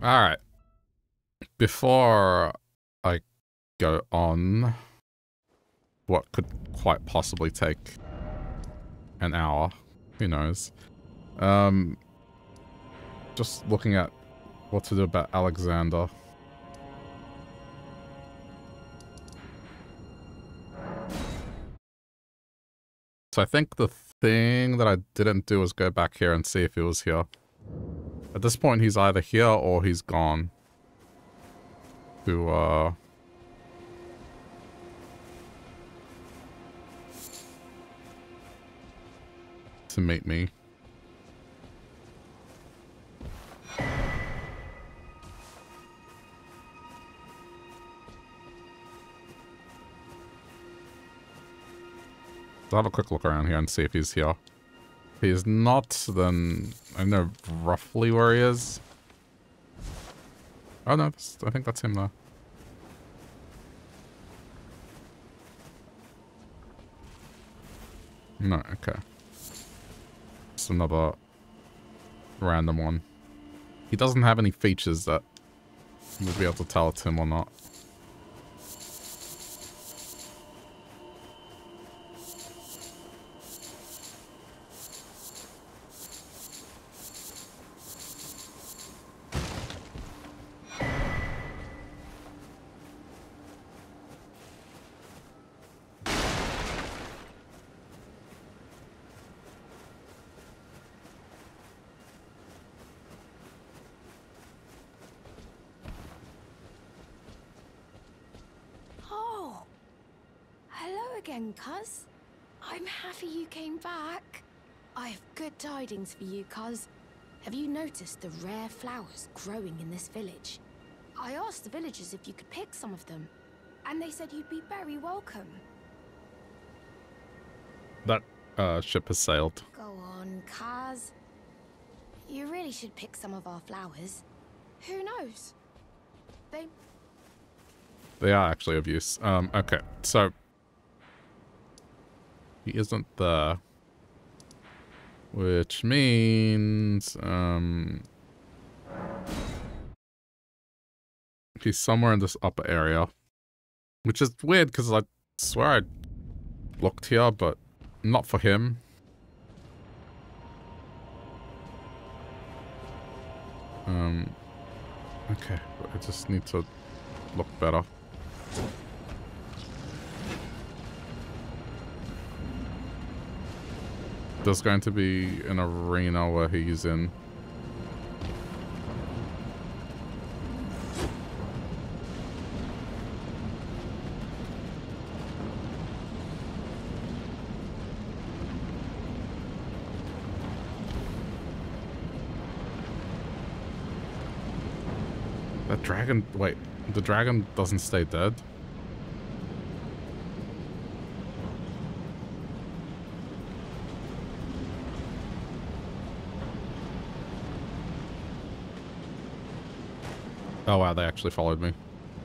Alright. Before I go on what could quite possibly take an hour, who knows, just looking at what to do about Alexander. So I think the thing that I didn't do was go back here and see if he was here. At this point, he's either here or he's gone. To meet me. I'll have a quick look around here and see if he's here. If he's not, then I know roughly where he is. Oh no, I think that's him though. No, okay. Just another random one. He doesn't have any features that would be able to tell it's him or not. Cuz. I'm happy you came back. I have good tidings for you, Cuz. Have you noticed the rare flowers growing in this village? I asked the villagers if you could pick some of them, and they said you'd be very welcome. That ship has sailed. Go on, Cuz. You really should pick some of our flowers. Who knows? They are actually of use. Okay, so he isn't there, which means he's somewhere in this upper area, which is weird because I swear I looked here, but not for him. Okay, but I just need to look better. There's going to be an arena where he's in. That dragon, wait, the dragon doesn't stay dead? Oh wow, they actually followed me.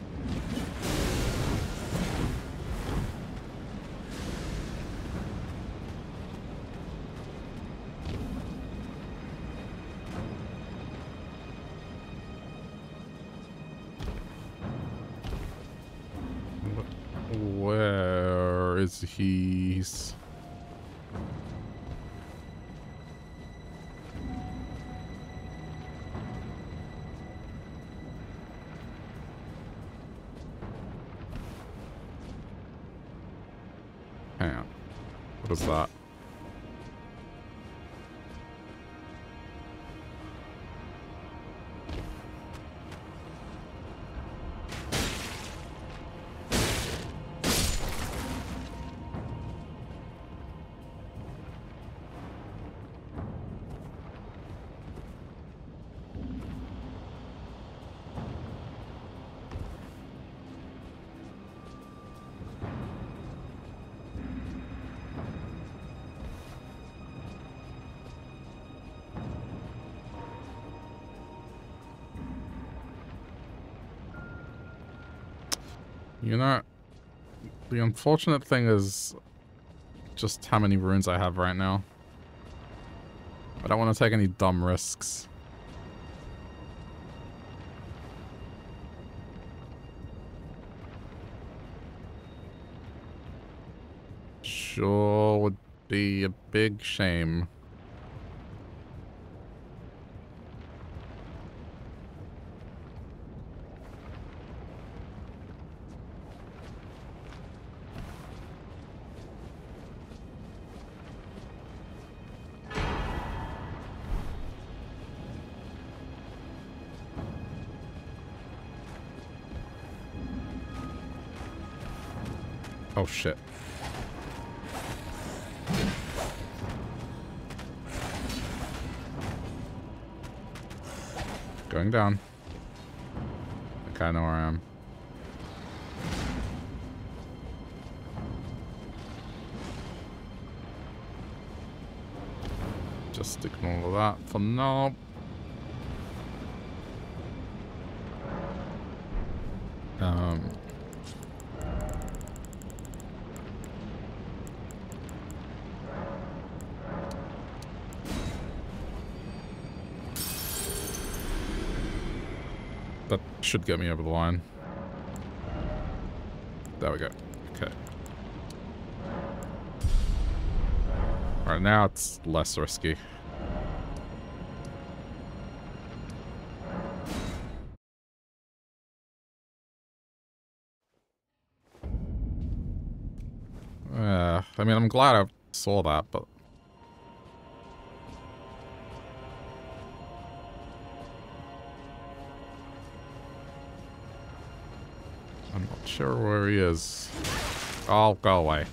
Where is he? Hang on. What is that? You know, the unfortunate thing is just how many runes I have right now. I don't want to take any dumb risks. sure would be a big shame. Oh shit. Going down. Okay, I know where I am. Just ignore that for now. That should get me over the line. There we go. Okay. Alright, now it's less risky. I mean, I'm glad I saw that, but... I'm not sure where he is. Oh, go away.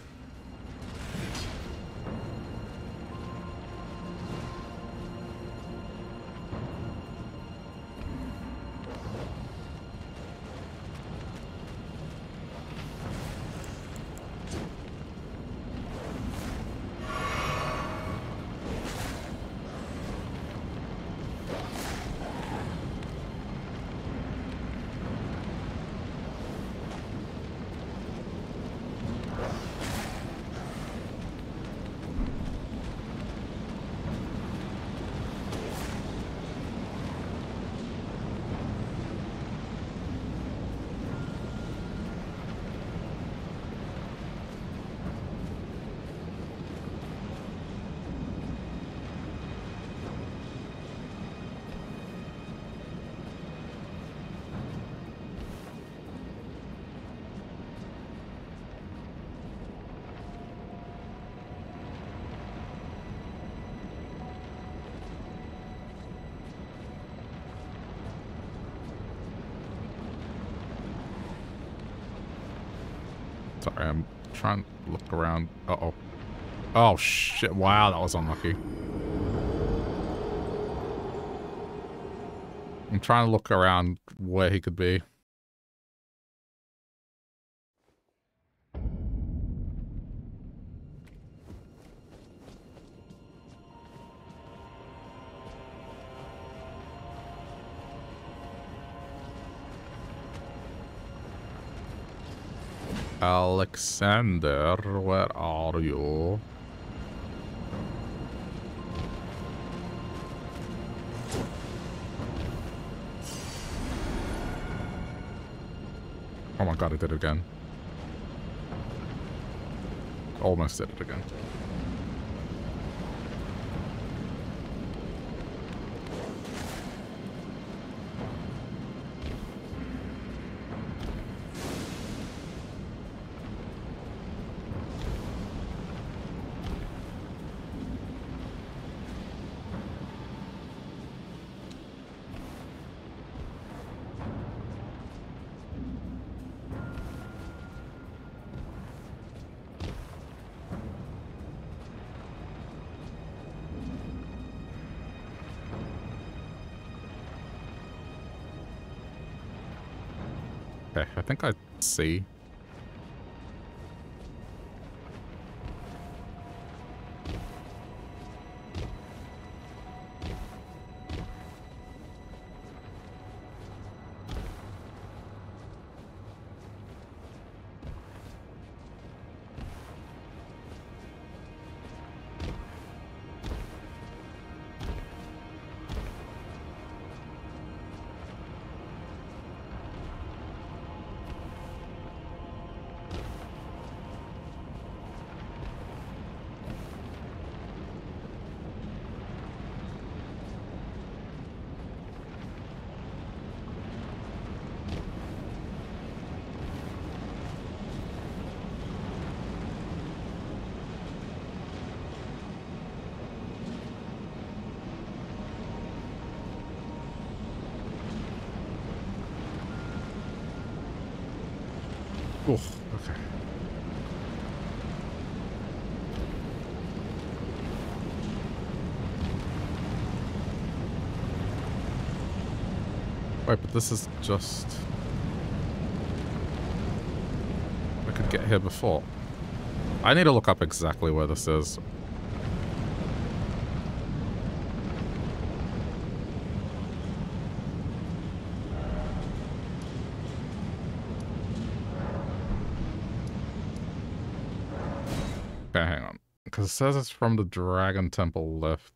Sorry, I'm trying to look around. Uh-oh. Oh, shit. Wow, that was unlucky. I'm trying to look around where he could be. Alexander, where are you? Oh my god, I did it again. Almost did it again. Okay, I think I see. Oh, okay. Wait, but this is just... I could get here before. I need to look up exactly where this is. Okay, hang on. Because it says it's from the Dragon Temple lift.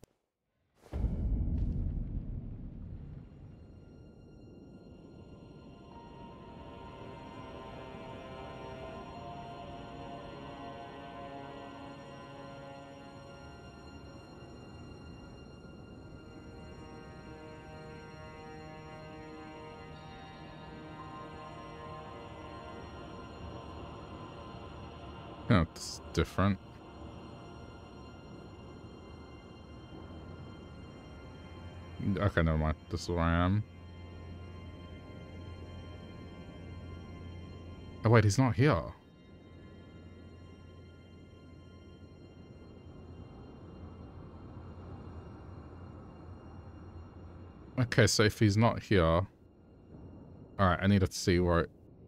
Oh, it's different. Okay, never mind. This is where I am. Oh wait, he's not here. Okay, so if he's not here... Alright, I need to see where...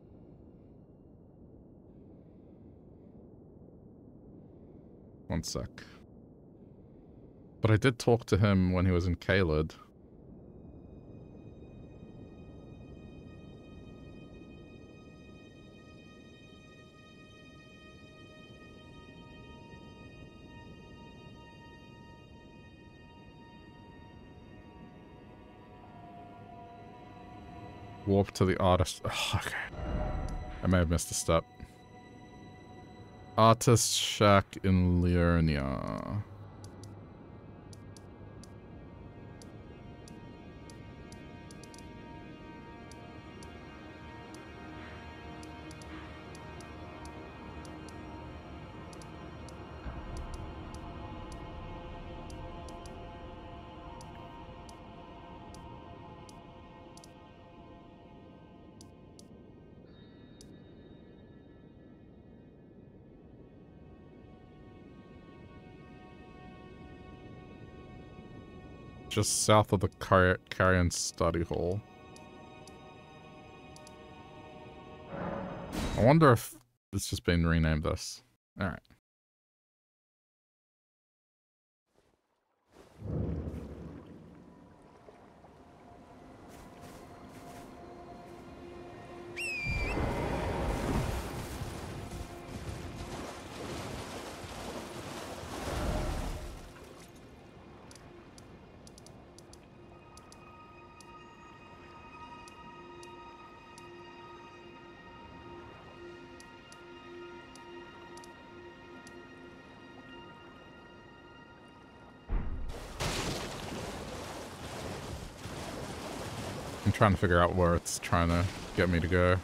One sec. But I did talk to him when he was in Caelid. Warp to the artist. Oh, okay. I may have missed a step. Artist Shack in Liurnia. Just south of the Carrion Study Hall. I wonder if it's just been renamed this. Alright. I'm trying to figure out where it's trying to get me to go.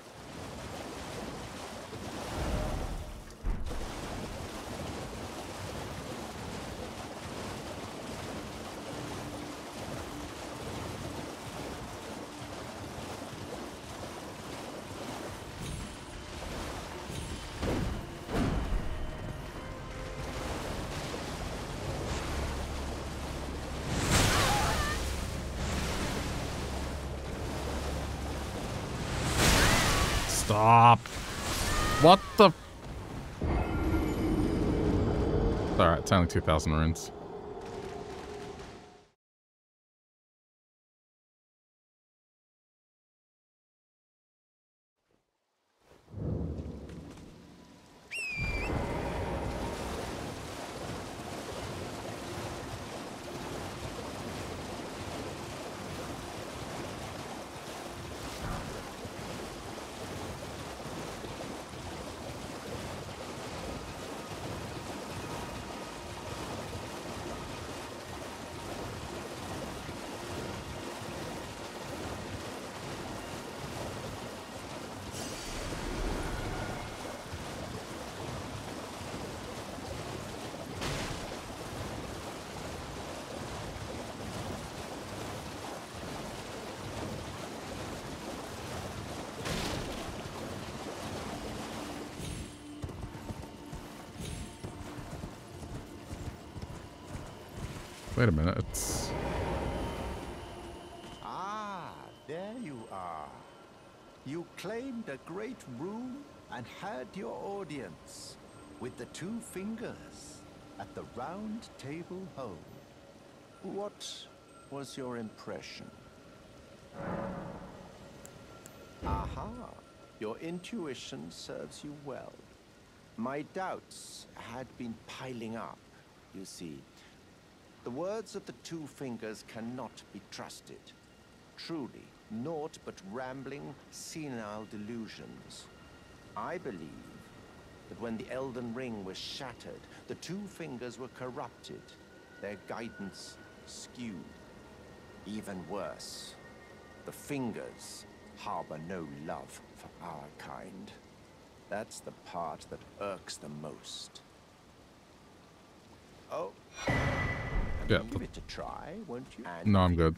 Stop. What the? Alright, it's only 2,000 runes. Wait a minute, it's... Ah, there you are. You claimed a great room and had your audience with the two fingers at the round table home. What was your impression? Aha, your intuition serves you well. My doubts had been piling up, you see. The words of the two fingers cannot be trusted. Truly, naught but rambling, senile delusions. I believe that when the Elden Ring was shattered, the two fingers were corrupted, their guidance skewed. Even worse, the fingers harbor no love for our kind. That's the part that irks the most. Oh, Yeah. give it a try, won't you? No, I'm good.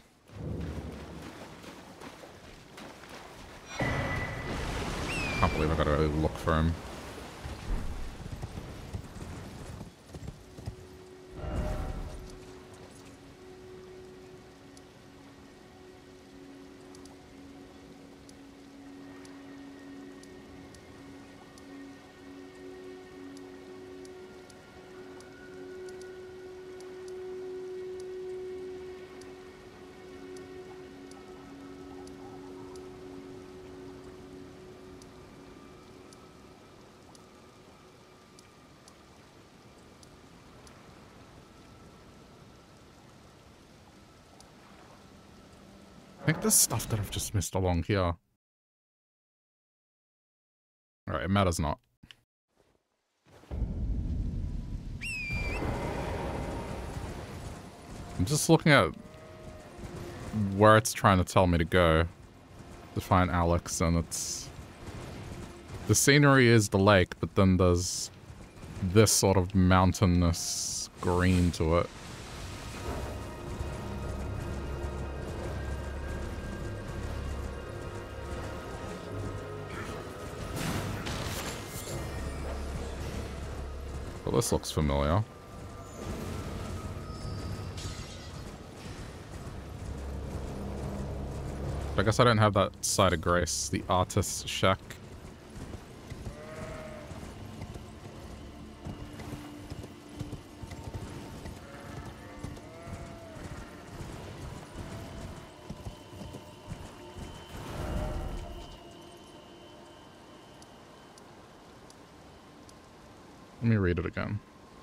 Can't believe I gotta look for him. I think there's stuff that I've just missed along here. Alright, it matters not. I'm just looking at where it's trying to tell me to go to find Alex, and it's... The scenery is the lake, but then there's this sort of mountainous green to it. Well, this looks familiar. I guess I don't have that side of grace, the artist's shack. Let me read it again.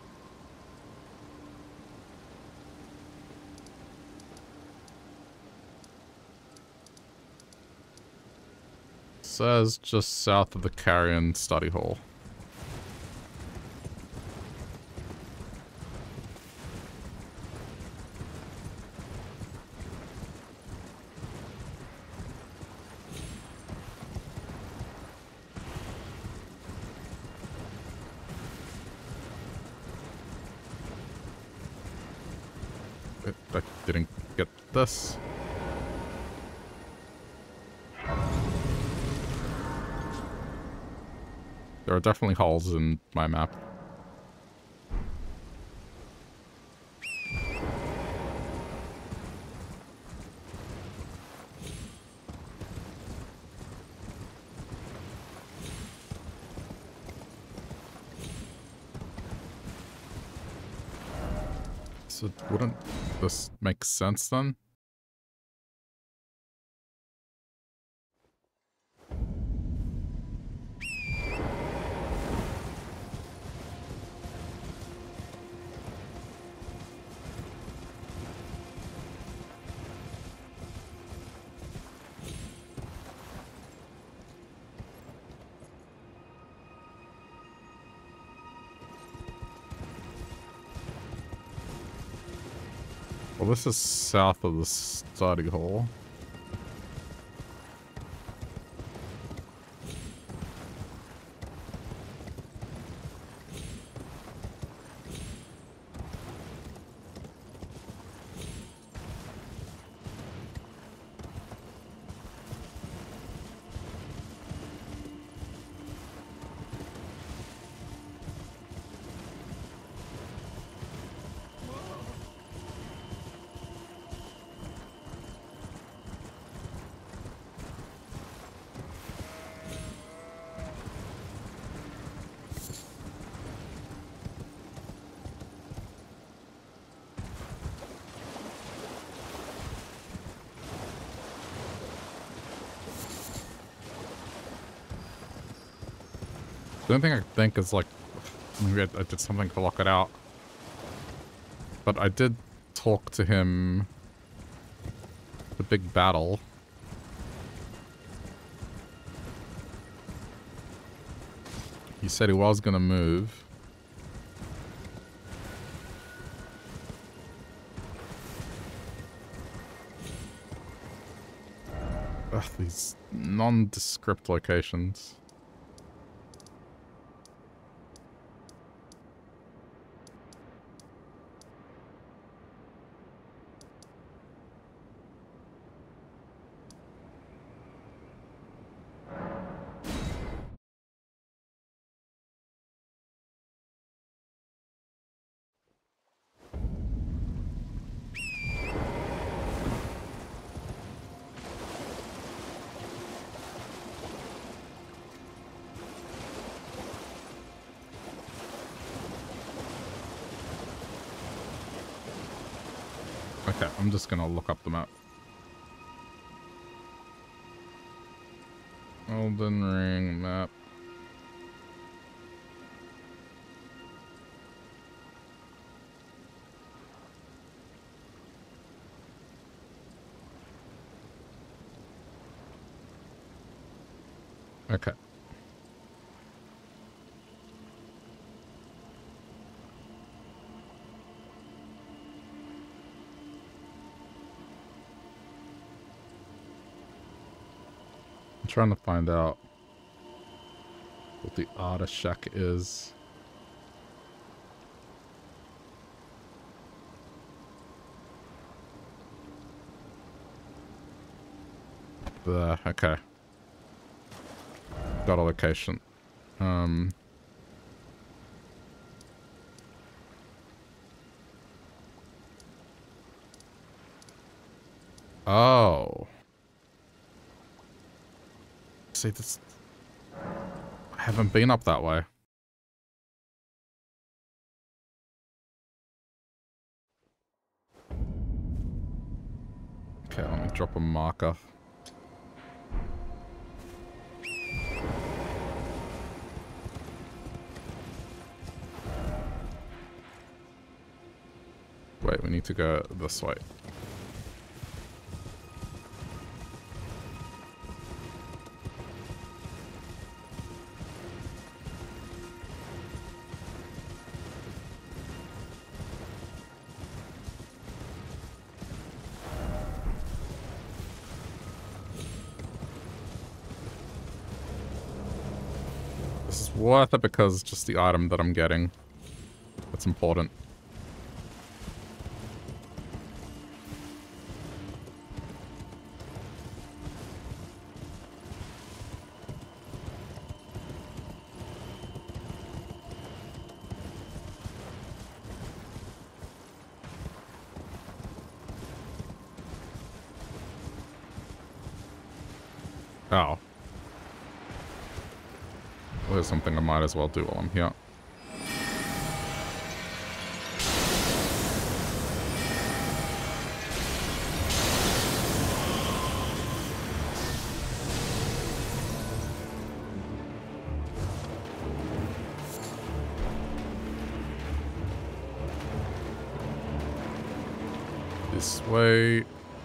Says just south of the Carrion Study Hall. I didn't get this. There are definitely holes in my map. So wouldn't this make sense then? Well, this is south of the study hall. The only thing I think is like, maybe I did something to lock it out. But I did talk to him. The big battle. He said he was gonna move. Ugh, these nondescript locations. Okay, I'm just gonna look up the map. Elden Ring map. Okay. I'm trying to find out what the Arashak is. Okay. Got a location. Oh. See, this... I haven't been up that way. Okay, let me drop a marker. Wait, we need to go this way. This is worth it because it's just the item that I'm getting. That's important. Oh. Well, there's something I might as well do while I'm here. This way.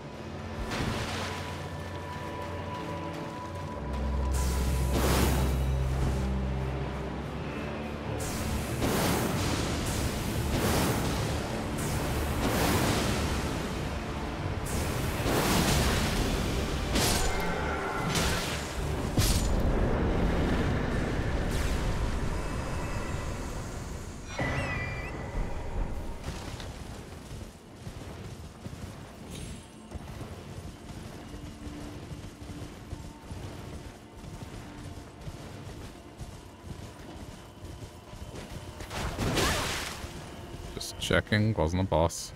Checking, wasn't a boss.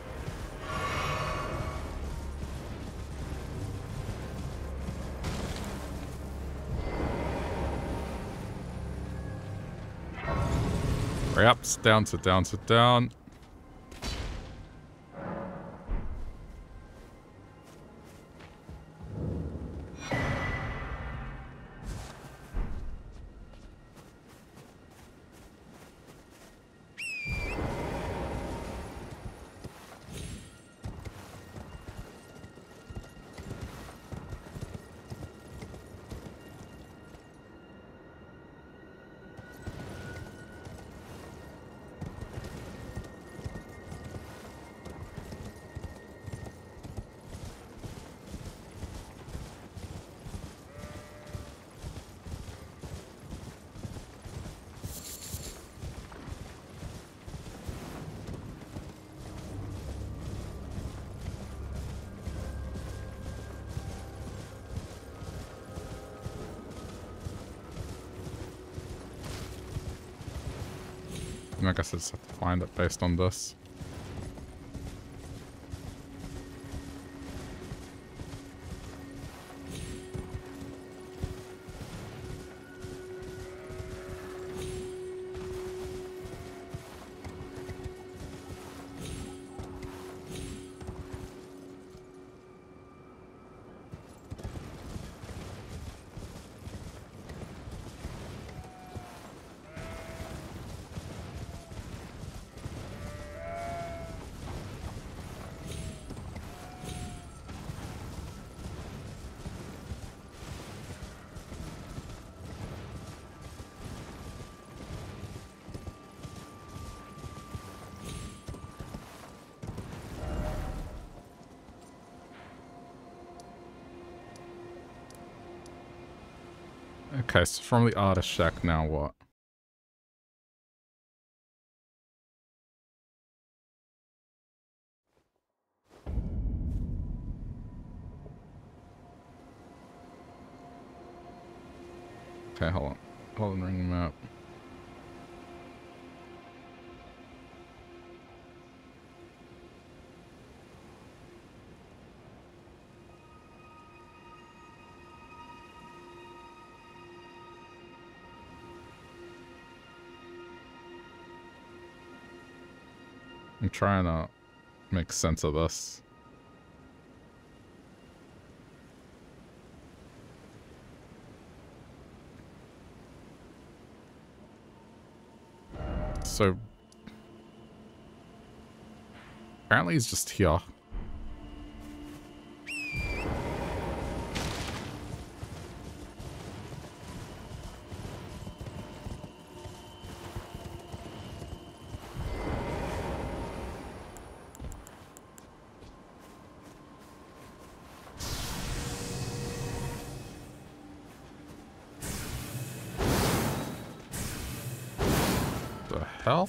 Hurry up, sit down, sit down, sit down. I guess I just have to find it based on this. Okay, so from the artist shack, now what? Okay, hold on. Hold on, ring them up. I'm trying to make sense of this. So apparently he's just here. The hell?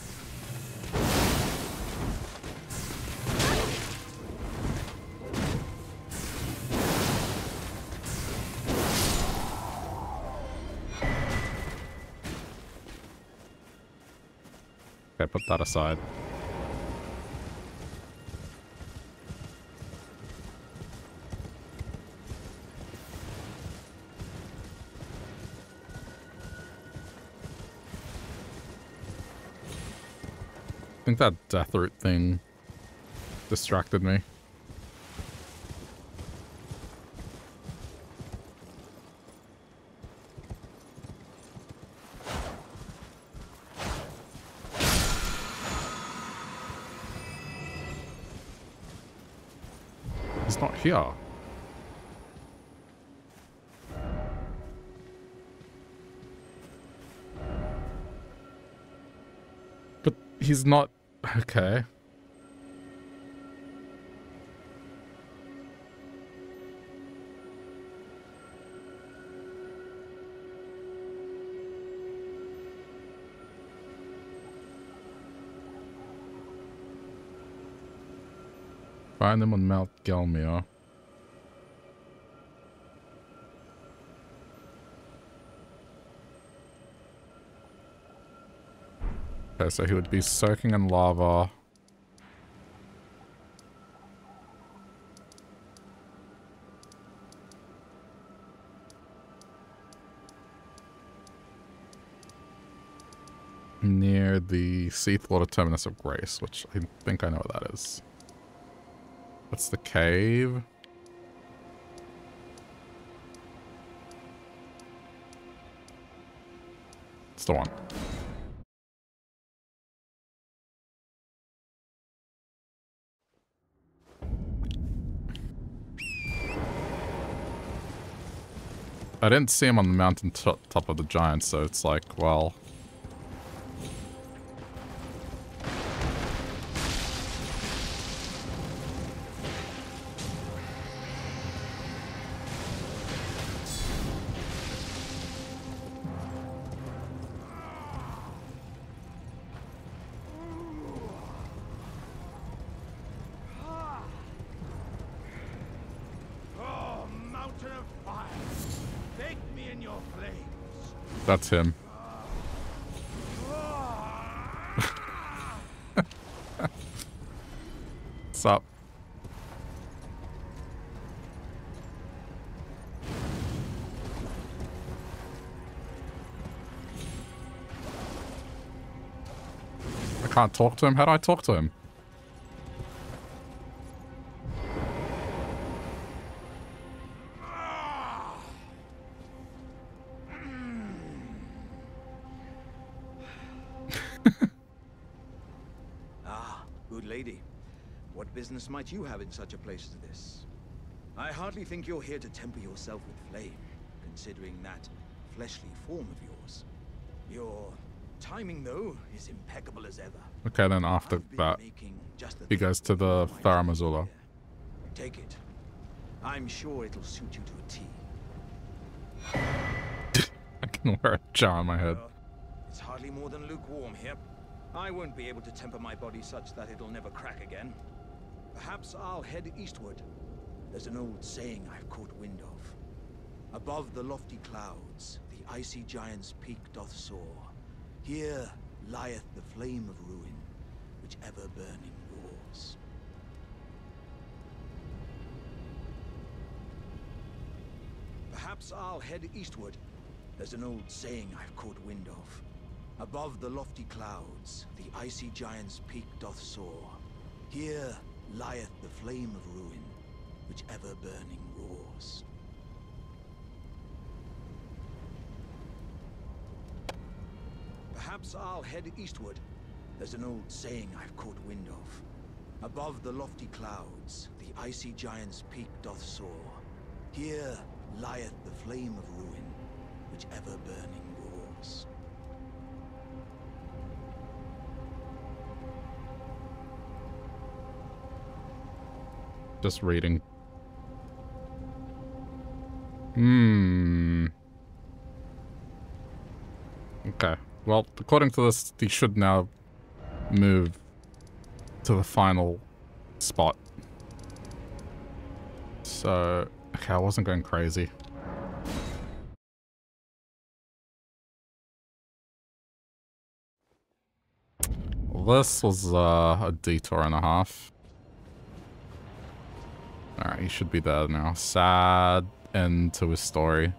Okay, put that aside. I think that death root thing distracted me. He's not here. But he's not... Okay. Find them on Mount Gelmir. Okay, so he would be soaking in lava. Near the Seathwater Terminus of Grace, which I think I know what that is. That's the cave. It's the one. I didn't see him on the mountain top of the giant, so it's like, well... That's him. What's up? I can't talk to him? How do I talk to him? Good lady. What business might you have in such a place as this? I hardly think you're here to temper yourself with flame, considering that fleshly form of yours. Your timing, though, is impeccable as ever. Okay, then after that, he goes to the Farum Azula. Take it. I'm sure it'll suit you to a T. I can wear a jar on my head. It's hardly more than lukewarm here. I won't be able to temper my body such that it'll never crack again. Perhaps I'll head eastward. There's an old saying I've caught wind of. Above the lofty clouds, the icy giant's peak doth soar. Here lieth the flame of ruin, which ever burning roars. Perhaps I'll head eastward. There's an old saying I've caught wind of. Above the lofty clouds, the icy giant's peak doth soar. Here lieth the flame of ruin, which ever burning roars. Perhaps I'll head eastward. There's an old saying I've caught wind of. Above the lofty clouds, the icy giant's peak doth soar. Here lieth the flame of ruin, which ever burning roars. Just reading. Okay. Well, according to this, he should now move to the final spot. So, okay, I wasn't going crazy. This was a detour and a half. Alright, he should be there now. Sad end to his story.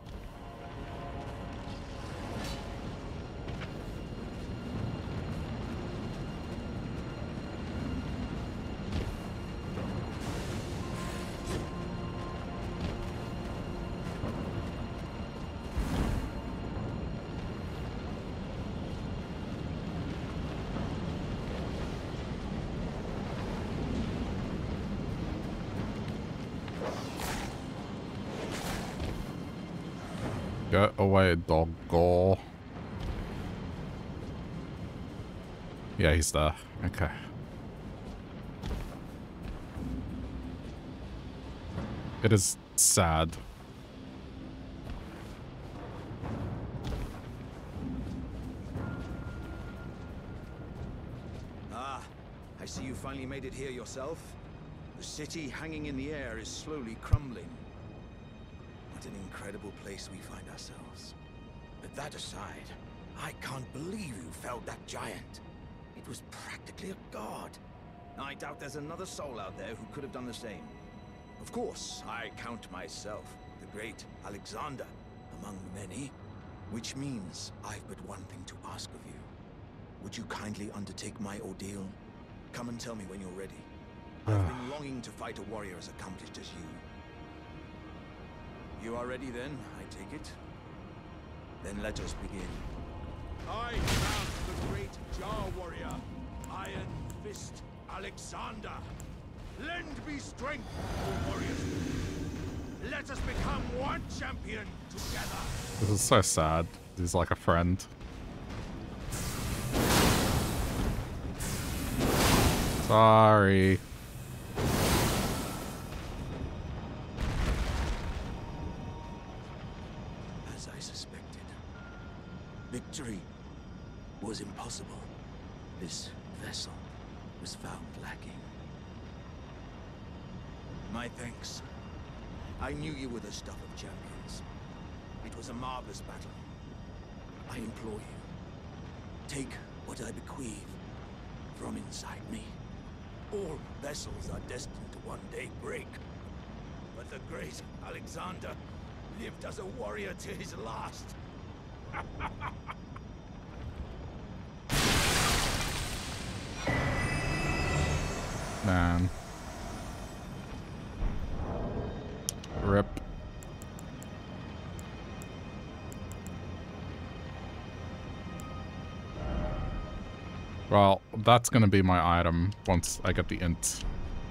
Get away, doggo. Yeah, he's there. Okay. It is sad. Ah, I see you finally made it here yourself. The city hanging in the air is slowly crumbling. What an incredible place we find ourselves. But that aside, I can't believe you felled that giant. It was practically a god. I doubt there's another soul out there who could have done the same. Of course, I count myself, the great Alexander, among many, which means I've but one thing to ask of you. Would you kindly undertake my ordeal? Come and tell me when you're ready. I've been longing to fight a warrior as accomplished as you. You are ready then, I take it? Then let us begin. I am the great Jar Warrior, Iron Fist Alexander. Lend me strength, O warriors. Let us become one champion together. This is so sad. He's like a friend. Sorry. As I suspected, victory was impossible. This vessel was found lacking. My thanks. I knew you were the stuff of champions. It was a marvelous battle. I implore you, take what I bequeath from inside me. All vessels are destined to one day break. But the great Alexander lived as a warrior to his last. Man. Rip. Well, that's gonna be my item once I get the int.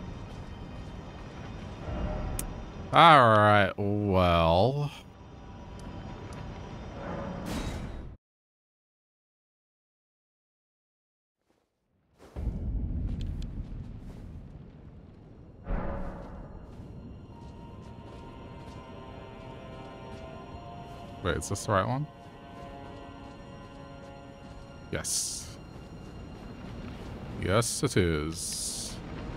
Alright, well... Wait, is this the right one? Yes. Yes, it is.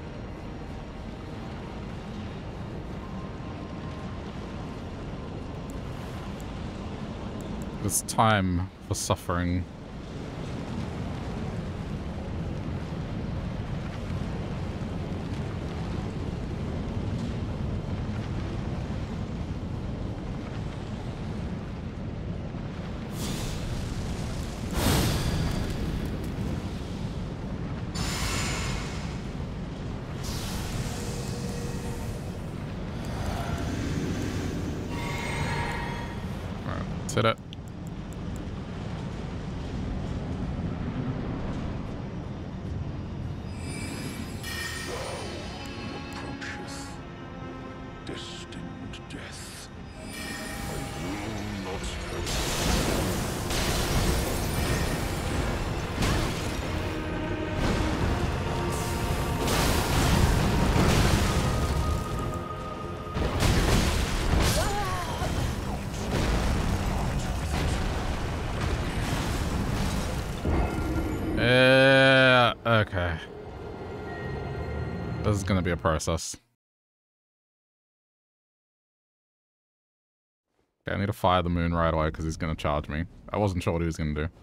It's time for suffering. Hit it. Approacheth destined death. I will not hesitate. Okay. This is gonna be a process. Okay, I need to fire the moon right away because he's gonna charge me. I wasn't sure what he was gonna do.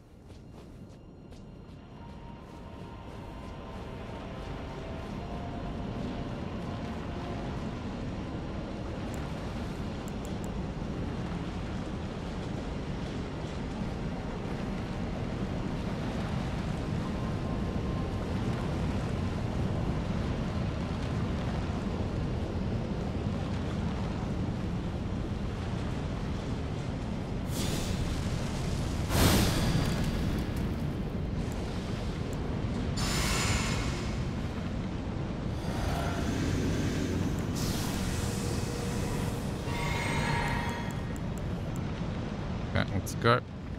Let's go.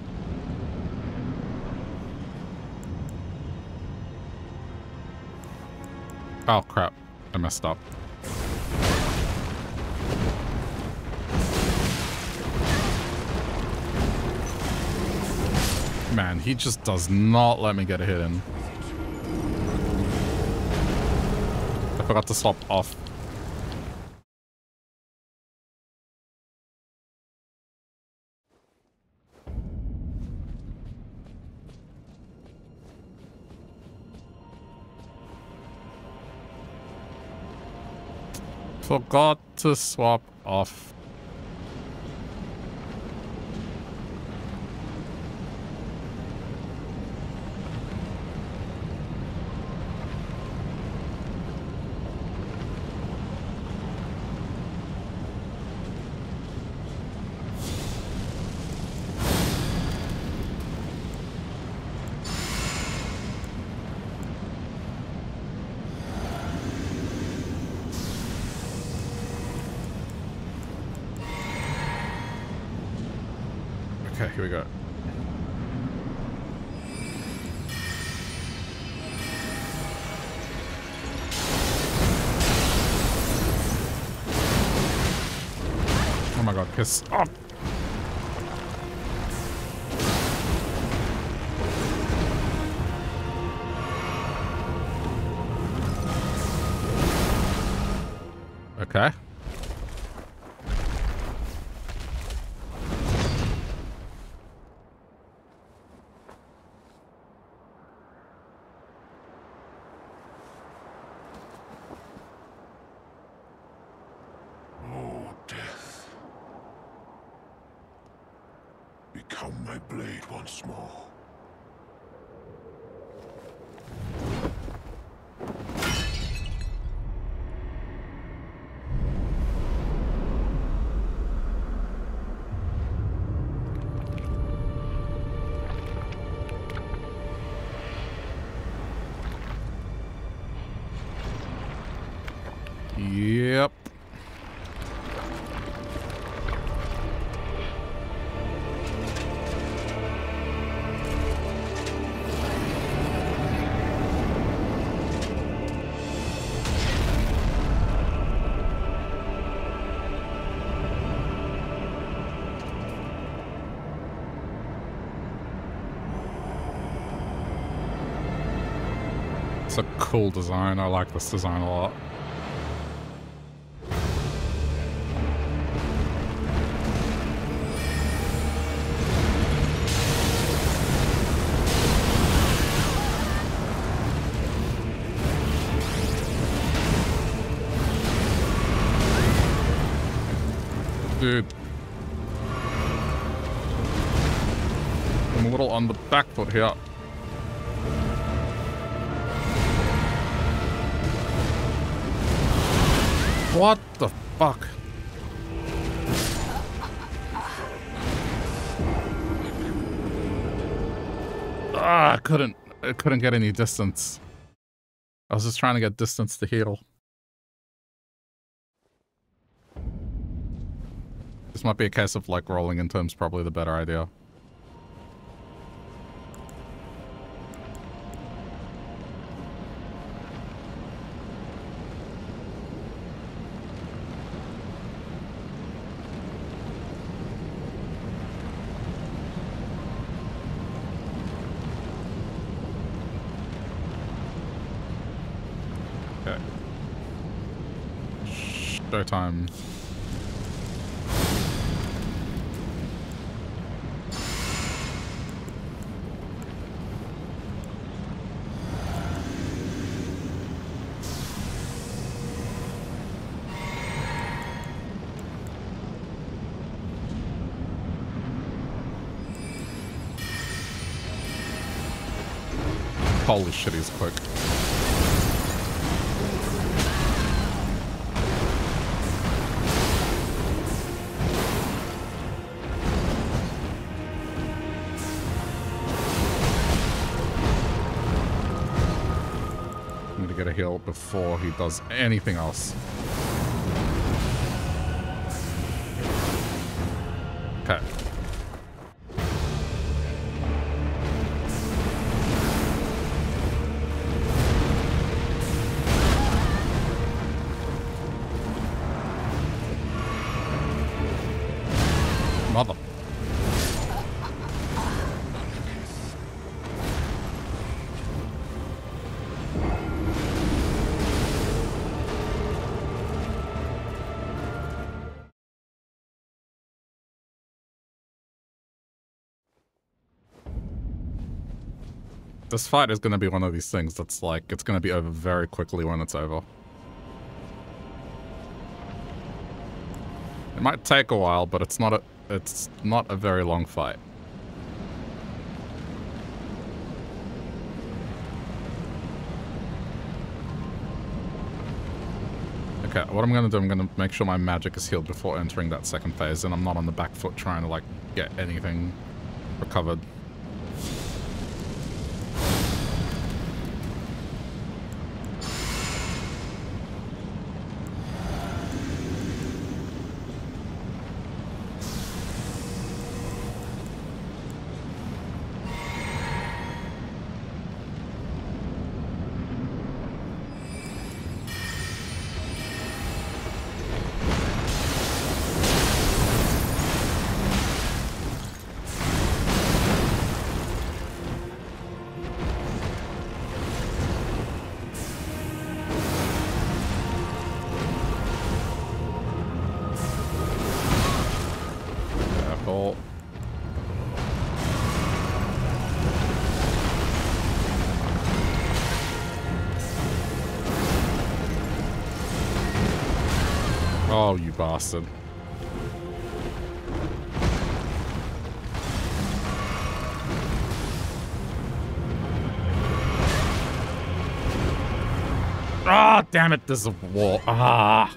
Oh crap, I messed up. Man, he just does not let me get a hit in. I forgot to swap off. Forgot to swap off. Okay, here we go. Oh my god, piss off! Okay. become my blade once more. Yep. It's a cool design. I like this design a lot. Dude. I'm a little on the back foot here. What the fuck? Ah, I couldn't get any distance. I was just trying to get distance to heal. This might be a case of like rolling into him's probably the better idea. Okay. Showtime. Holy shit, he's quick. I need to get a heal before he does anything else. Okay. Mother. This fight is going to be one of these things that's like, it's going to be over very quickly when it's over. It might take a while, but it's not a very long fight. Okay, what I'm going to do, I'm going to make sure my magic is healed before entering that second phase, and I'm not on the back foot trying to, like, get anything recovered. Oh, you bastard. Oh, damn it, there's a wall. Ah.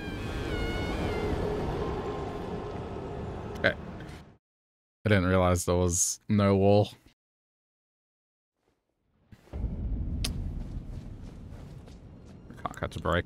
Okay. I didn't realize there was no wall. Can't catch a break.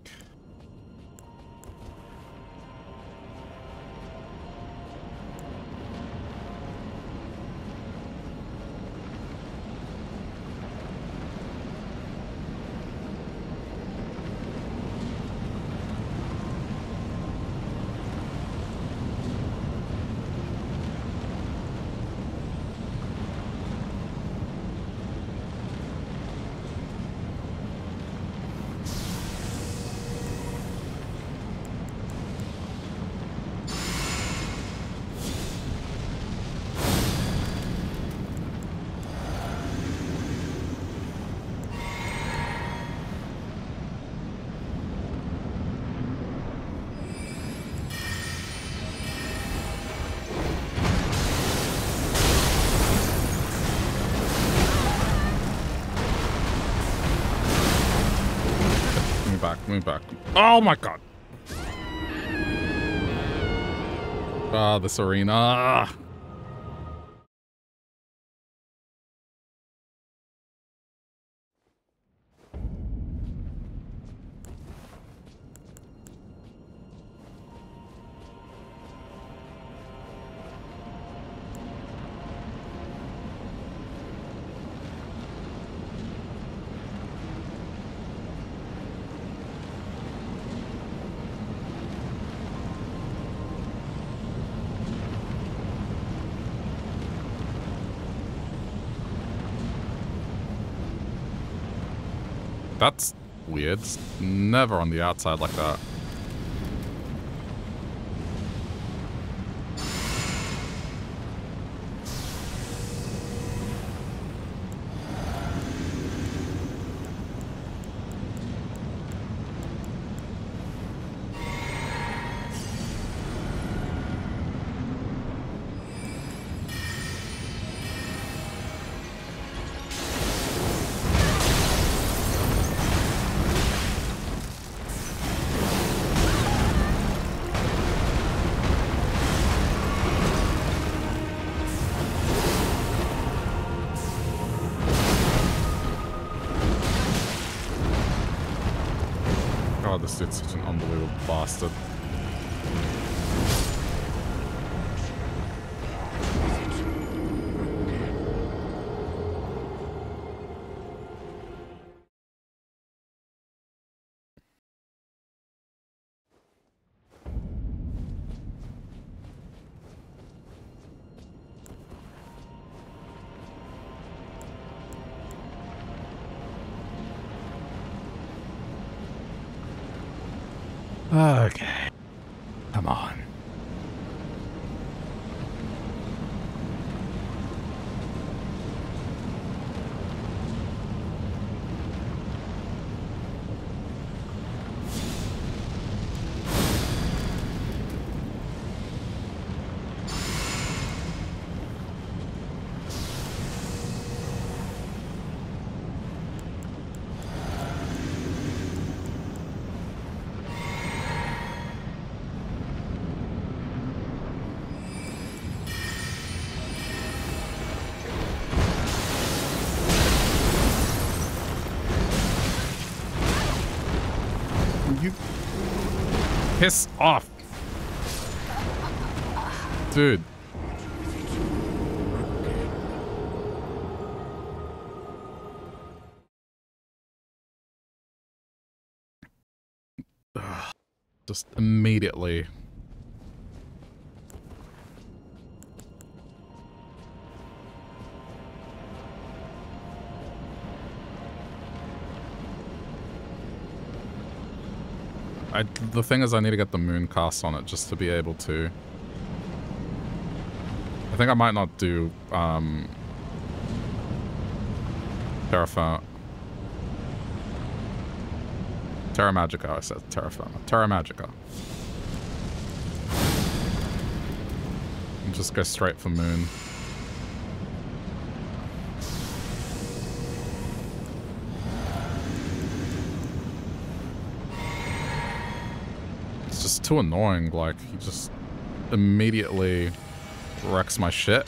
Move back. Oh my god. Ah, this arena. That's weird. It's never on the outside like that. This dude's such an unbelievable bastard. Okay. Come on. Piss off. Dude. Ugh. Just immediately. The thing is, I need to get the moon cast on it just to be able to. I think I might not do Terra Magica. I said Terra Magica. And just go straight for moon. too annoying. Like, he just immediately wrecks my shit.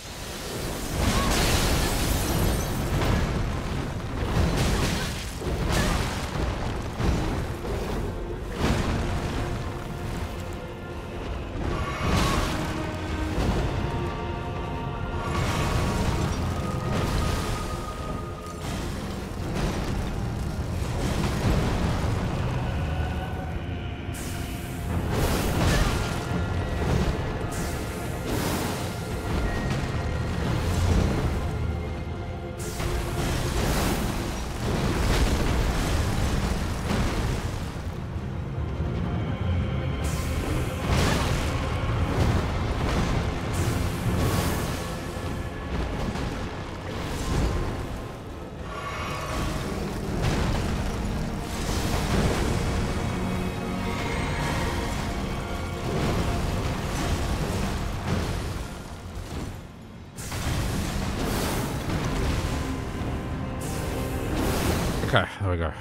Okay, there we go.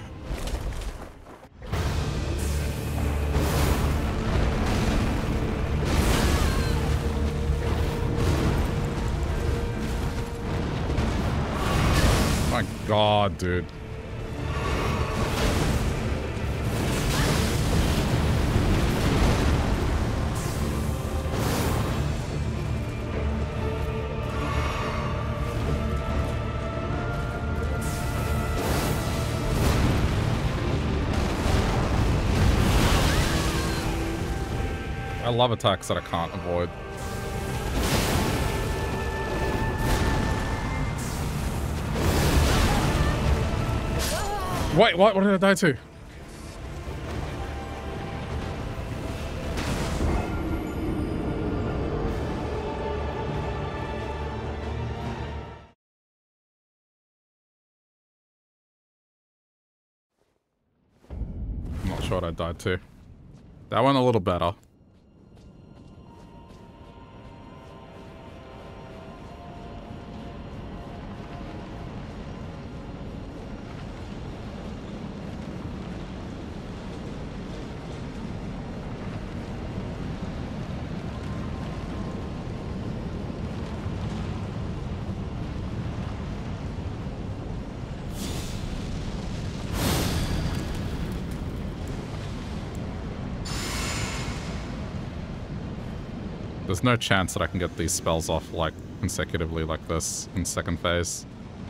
My God, dude. I love attacks that I can't avoid. Wait, what? What did I die to? I'm not sure what I died to. That went a little better. There's no chance that I can get these spells off, like, consecutively like this in second phase.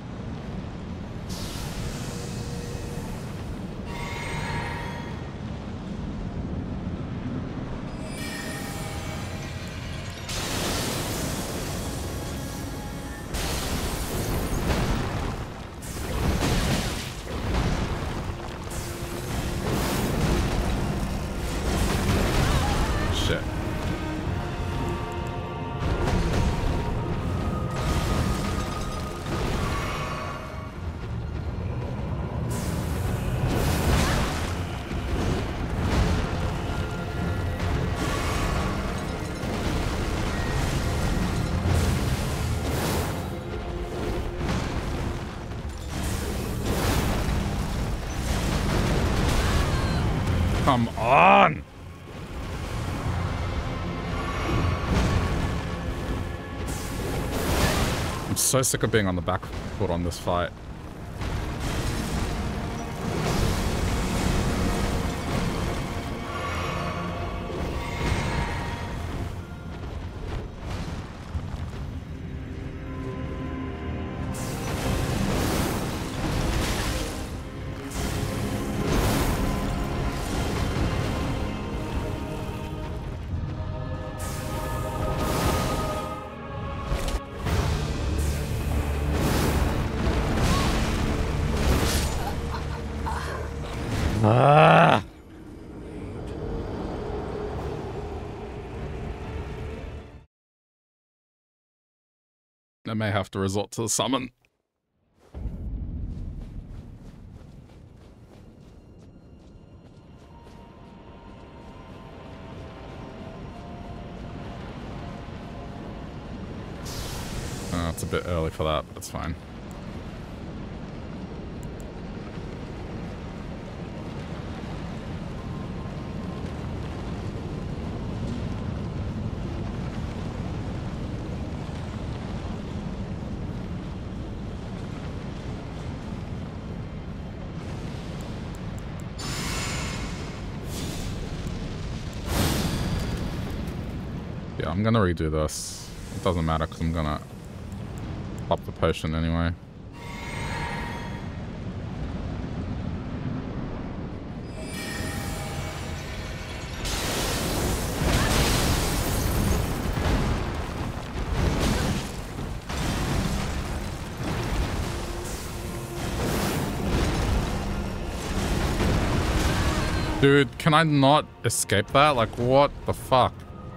Come on! I'm so sick of being on the back foot on this fight. I may have to resort to the summon. It's a bit early for that, but it's fine. Yeah, I'm gonna redo this. It doesn't matter because I'm gonna pop the potion anyway. Dude, can I not escape that? Like, what the fuck?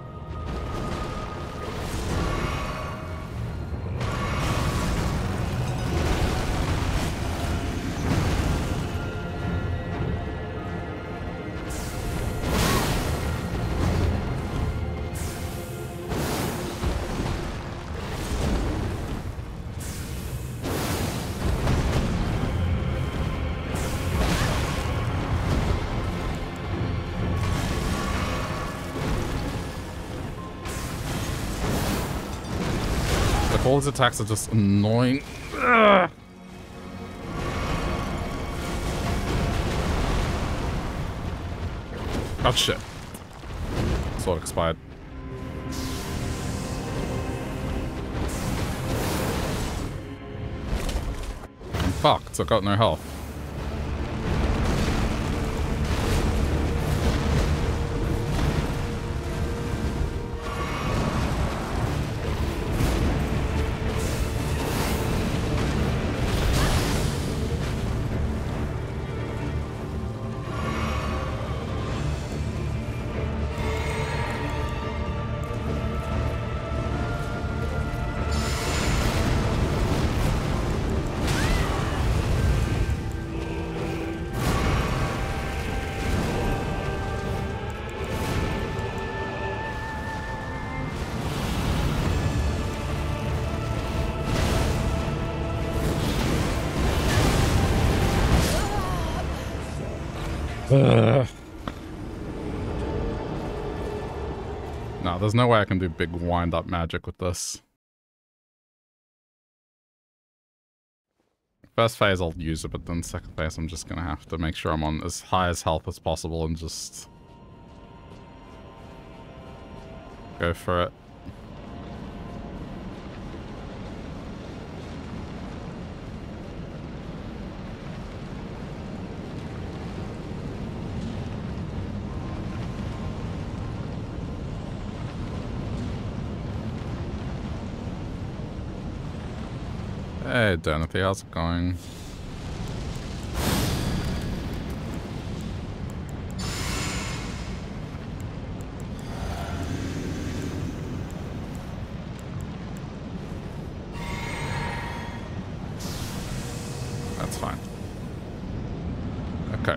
All his attacks are just annoying. Ugh. Oh shit. Sword expired. I'm fucked, I got no health. No, there's no way I can do big wind-up magic with this. First phase I'll use it, but then second phase I'm just gonna have to make sure I'm on as high as health as possible and just go for it. Hey, Donathy, how's it going? That's fine. Okay.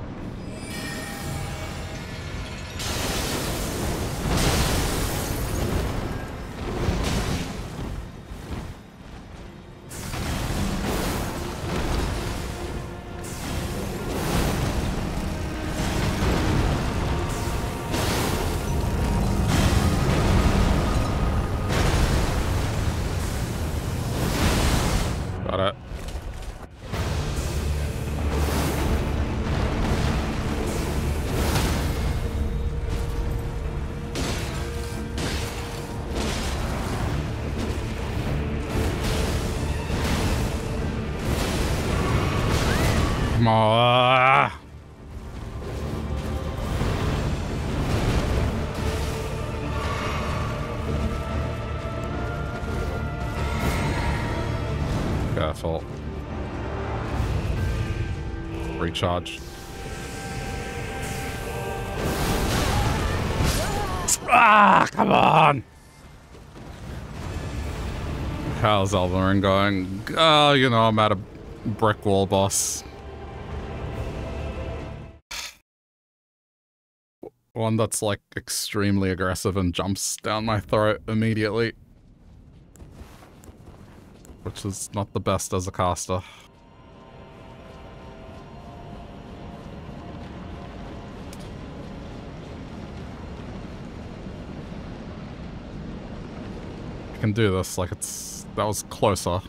Got it. Come on. Careful. Recharge. Ah, come on! How's Elverin going? Oh, you know, I'm at a brick wall, boss. One that's like extremely aggressive and jumps down my throat immediately. Which is not the best as a caster. I can do this, like that was closer.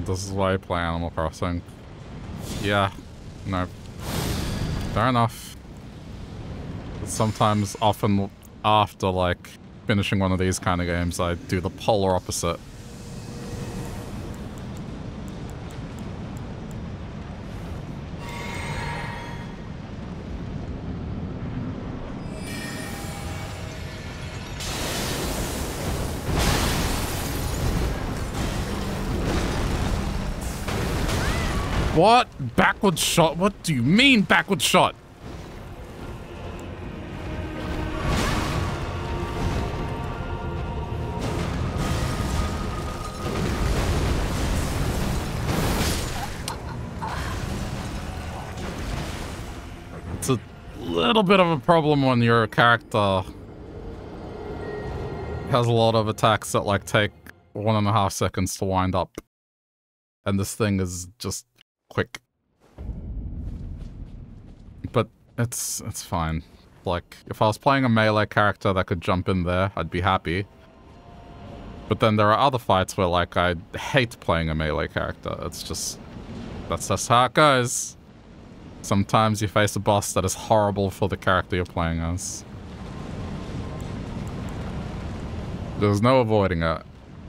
this is why you play Animal Crossing. Yeah. No. Fair enough. But sometimes, often after, like, finishing one of these kind of games, I do the polar opposite. What? Backward shot? What do you mean backward shot? It's a little bit of a problem when your character has a lot of attacks that like take 1.5 seconds to wind up. And this thing is just quick. But it's fine. Like, if I was playing a melee character that could jump in there, I'd be happy. But then there are other fights where, like, I hate playing a melee character. It's just... that's just how it goes. Sometimes you face a boss that is horrible for the character you're playing as. There's no avoiding it.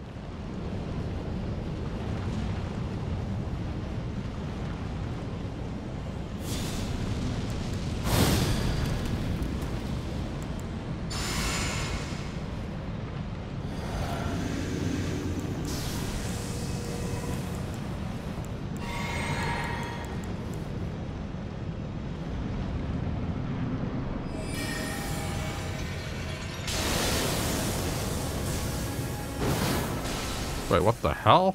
Wait, what the hell?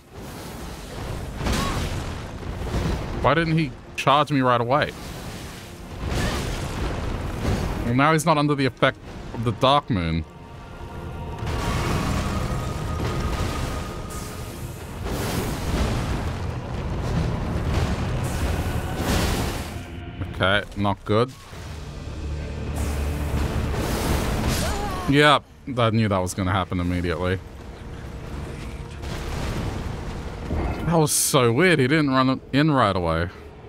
Why didn't he charge me right away? Well, now he's not under the effect of the Dark Moon. Okay, not good. Yep, I knew that was going to happen immediately. That was so weird, he didn't run in right away.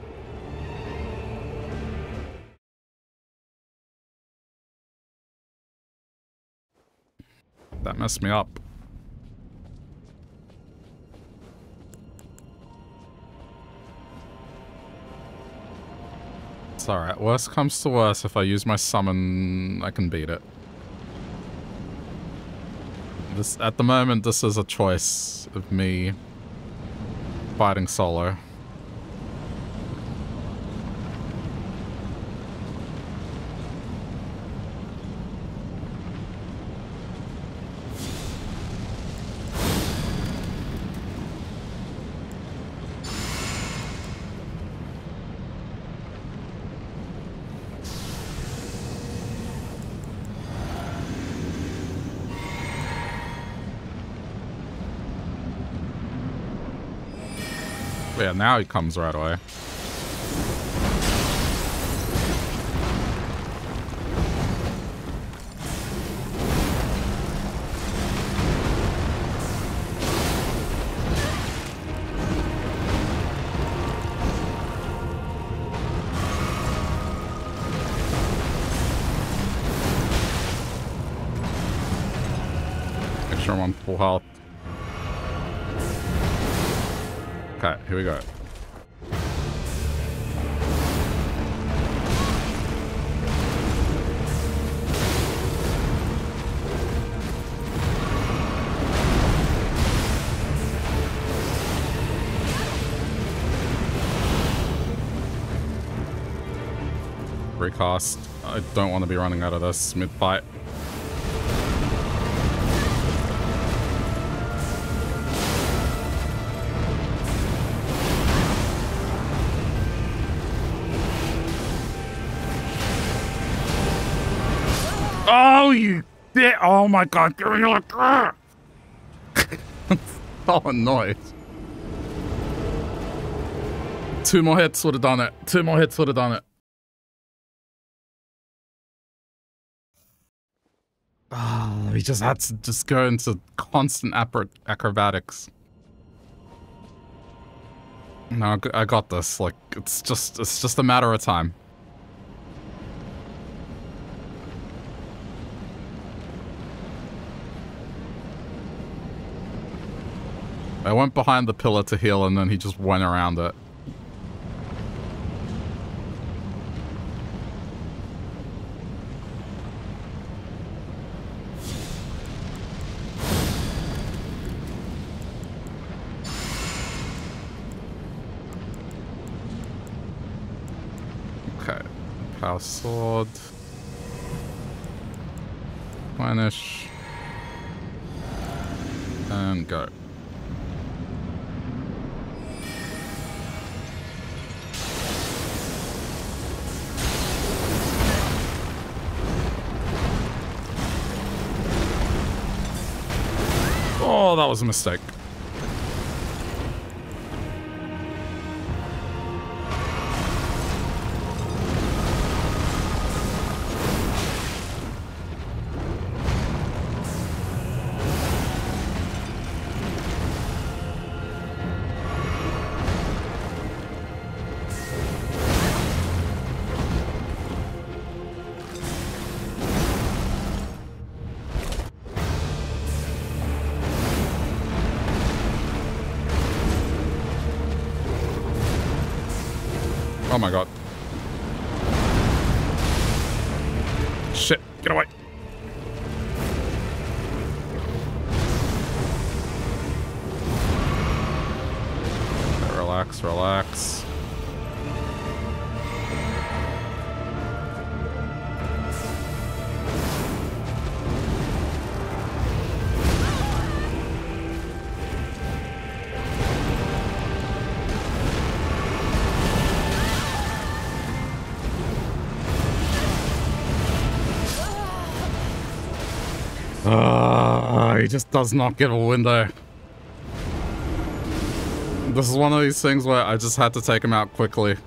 That messed me up. It's alright, worst comes to worst, if I use my summon, I can beat it. This, at the moment, this is a choice of me fighting solo. Yeah, now he comes right away. Make sure I'm on full health. Okay, here we go. Recast. I don't want to be running out of this mid-fight. Oh, you bit! Oh my god, give me your so annoyed. 2 more hits would have done it. 2 more hits would have done it. Oh, he just had to just go into constant acrobatics. No, I got this. Like, it's just a matter of time. I went behind the pillar to heal, and then he just went around it. Okay. Power sword. Vanish. And go. Oh, that was a mistake. Oh my god. Shit, get away. Okay, relax, relax. He just does not give a window. This is one of these things where I just had to take him out quickly.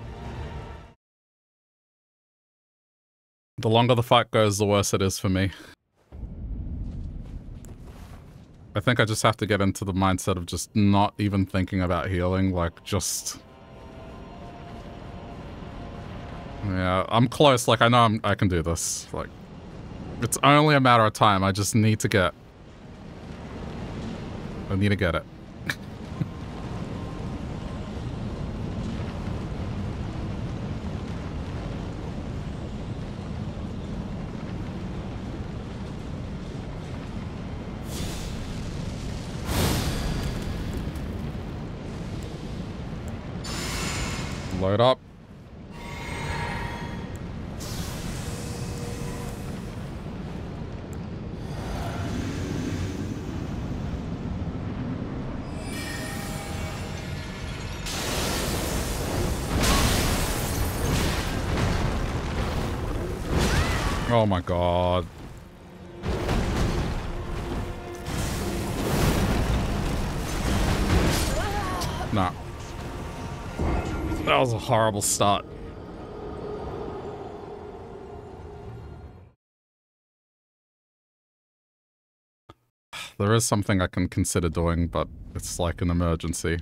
The longer the fight goes, the worse it is for me. I think I just have to get into the mindset of just not even thinking about healing, like just... Yeah, I'm close, like I know I can do this, like... It's only a matter of time, I just need to get... I need to get it. Load up. Oh my god. Nah. That was a horrible start. There is something I can consider doing, but it's like an emergency.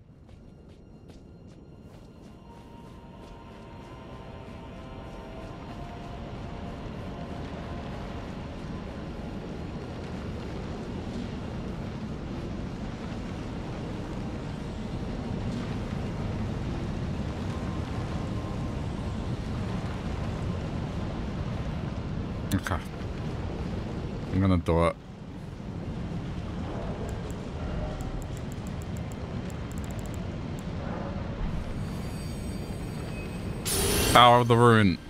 Okay. I'm gonna do it. Power of the rune.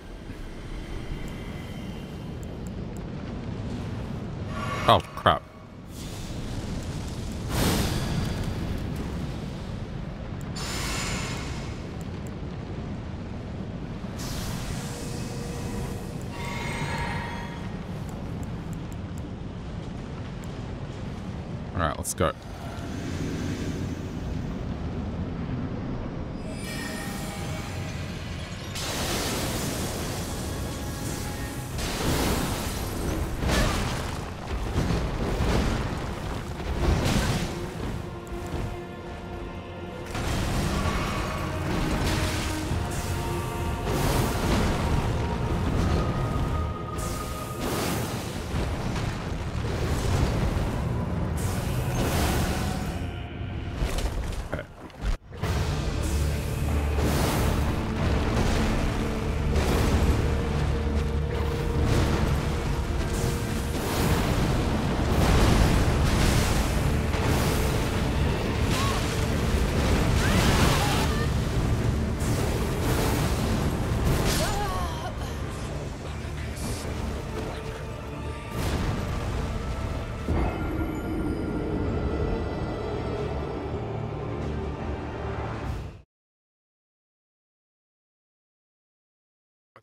Oh, crap. Alright, let's go.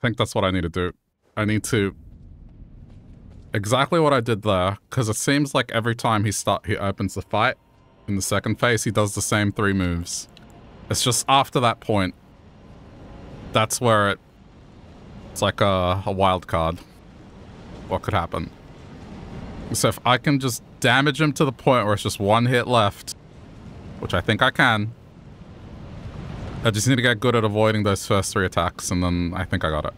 think that's what I need to do. I need to... Exactly what I did there, because it seems like every time he opens the fight, in the second phase, he does the same 3 moves. It's just after that point, that's where it's like a wild card. What could happen? So if I can just damage him to the point where it's just 1 hit left, which I think I can, I just need to get good at avoiding those first 3 attacks, and then I think I got it.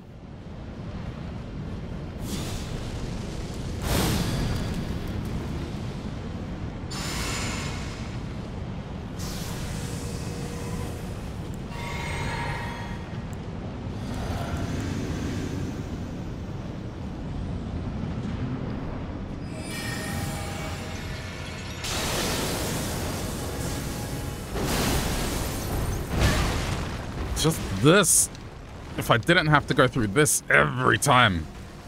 Just this. If I didn't have to go through this every time.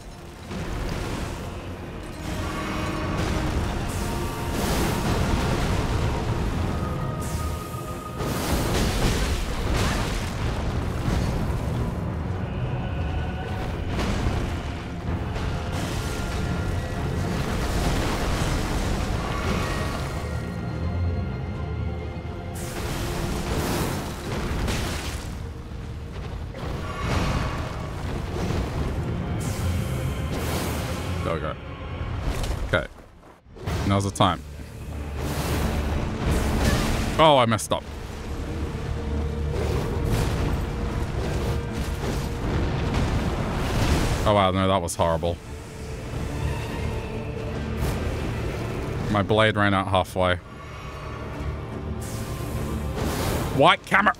Now's the time. Oh, I messed up. Oh wow, no, that was horrible. My blade ran out halfway. White camera!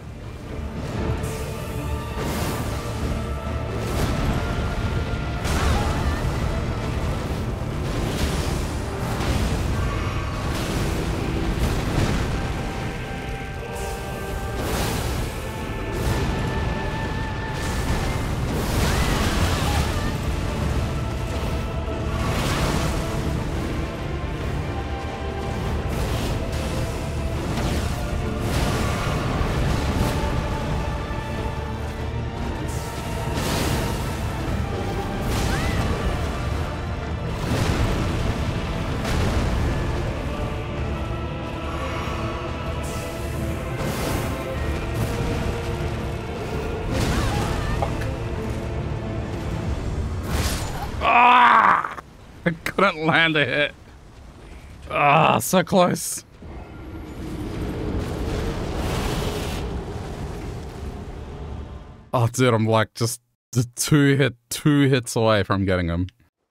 Couldn't land a hit. Ah, so close. Oh, dude, I'm like just two hits away from getting him.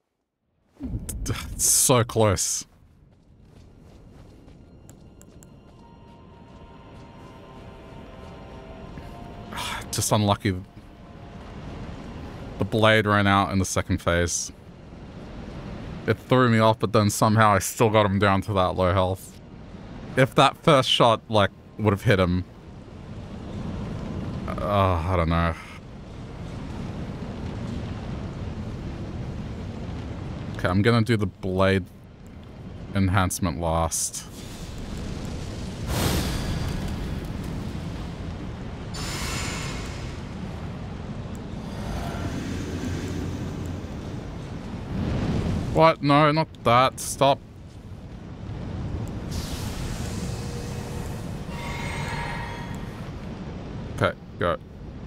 It's so close. Just unlucky. The blade ran out in the second phase. It threw me off, but then somehow I still got him down to that low health. If that first shot, like, would have hit him... I don't know. Okay, I'm gonna do the blade enhancement last. What? No, not that. Stop. Okay, go.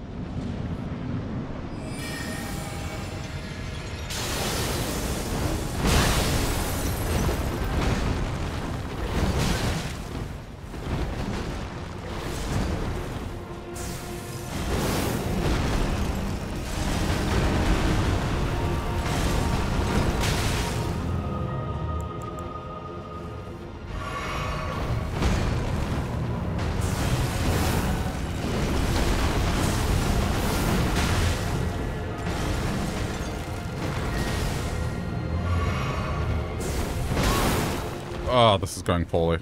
Oh, this is going poorly.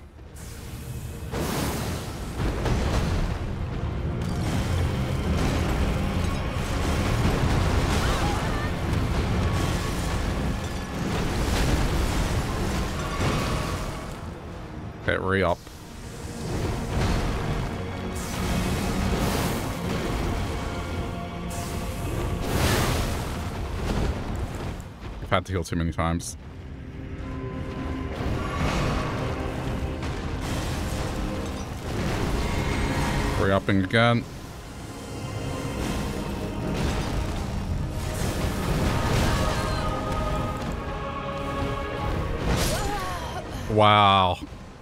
Okay, re-up. had to heal too many times. Re-upping again. Wow.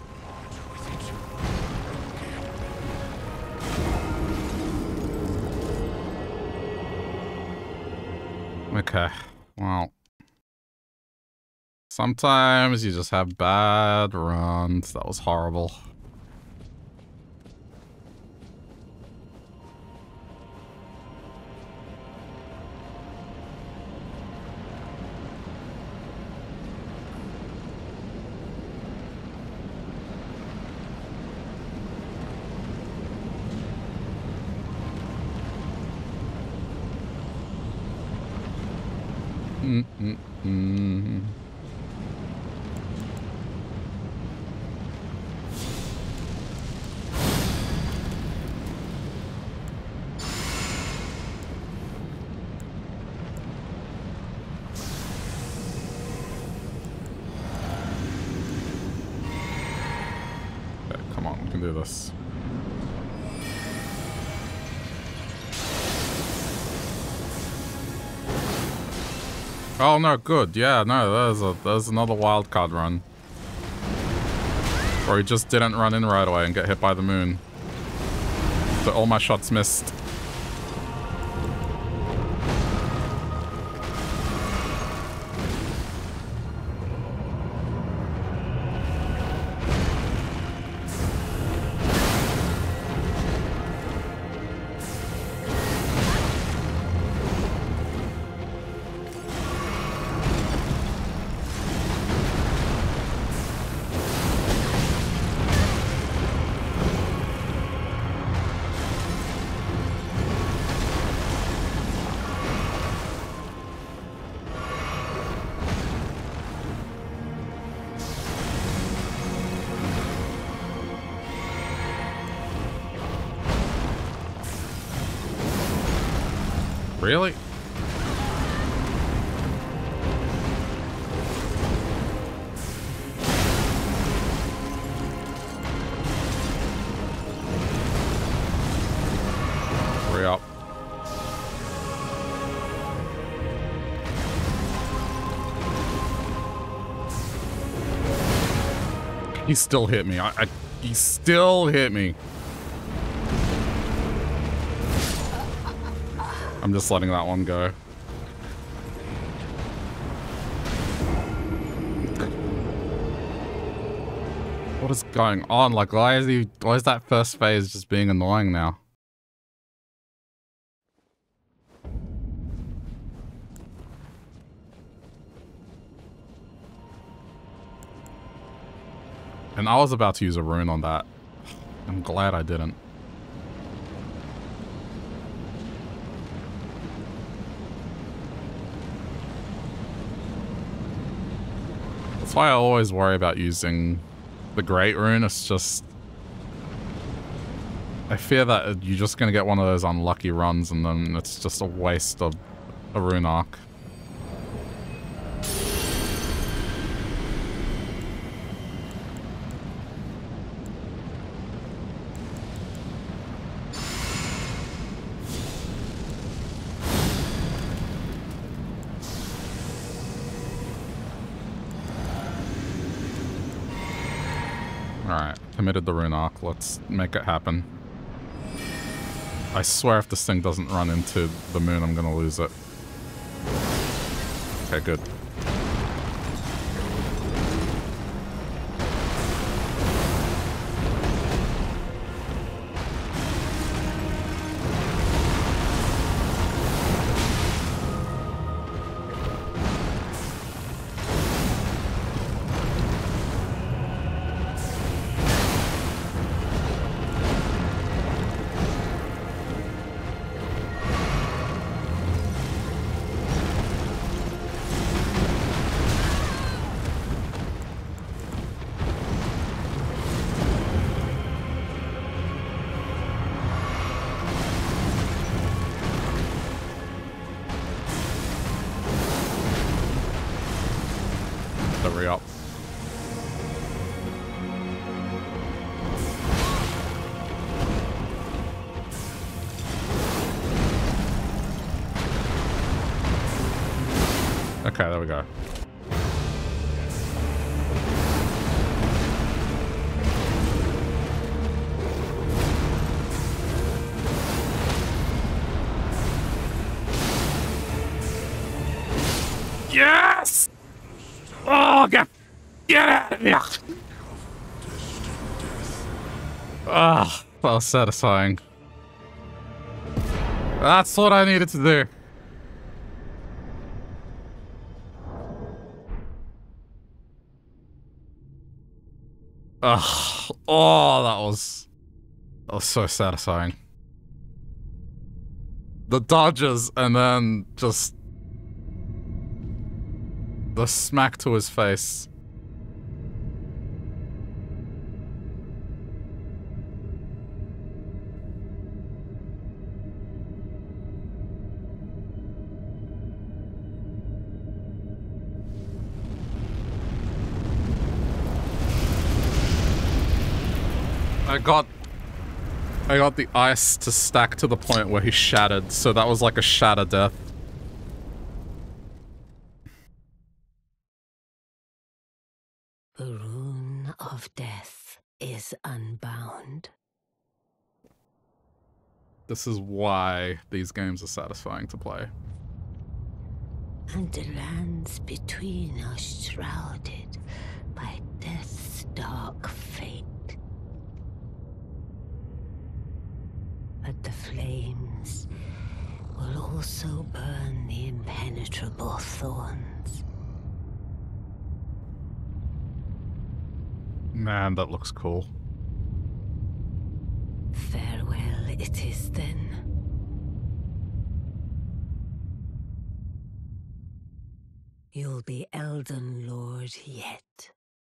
Okay, well. Sometimes you just have bad runs. That was horrible. Oh no, good. Yeah, no, there's another wildcard run. Or he just didn't run in right away and get hit by the moon. So all my shots missed. Really? Hurry up. He still hit me. He still hit me. I'm just letting that one go. What is going on? Like, why is that first phase just being annoying now? And I was about to use a rune on that. I'm glad I didn't. That's why I always worry about using the Great Rune. It's just... I fear that you're just going to get one of those unlucky runs and then it's just a waste of a rune arc. Committed the rune arc. Let's make it happen. I swear if this thing doesn't run into the moon, I'm gonna lose it. Okay, good. re-up. Okay, there we go. Yes! Oh, get out of here! Ah, that was satisfying. That's what I needed to do. Ugh. Oh, that was so satisfying. The dodges and then just the smack to his face. I got the ice to stack to the point where he shattered, so that was like a shatter death. The rune of death is unbound. This is why these games are satisfying to play. And the lands between are shrouded by death's dark fate. But the flames will also burn the impenetrable thorns. Man, that looks cool. Farewell it is then. You'll be Elden Lord yet.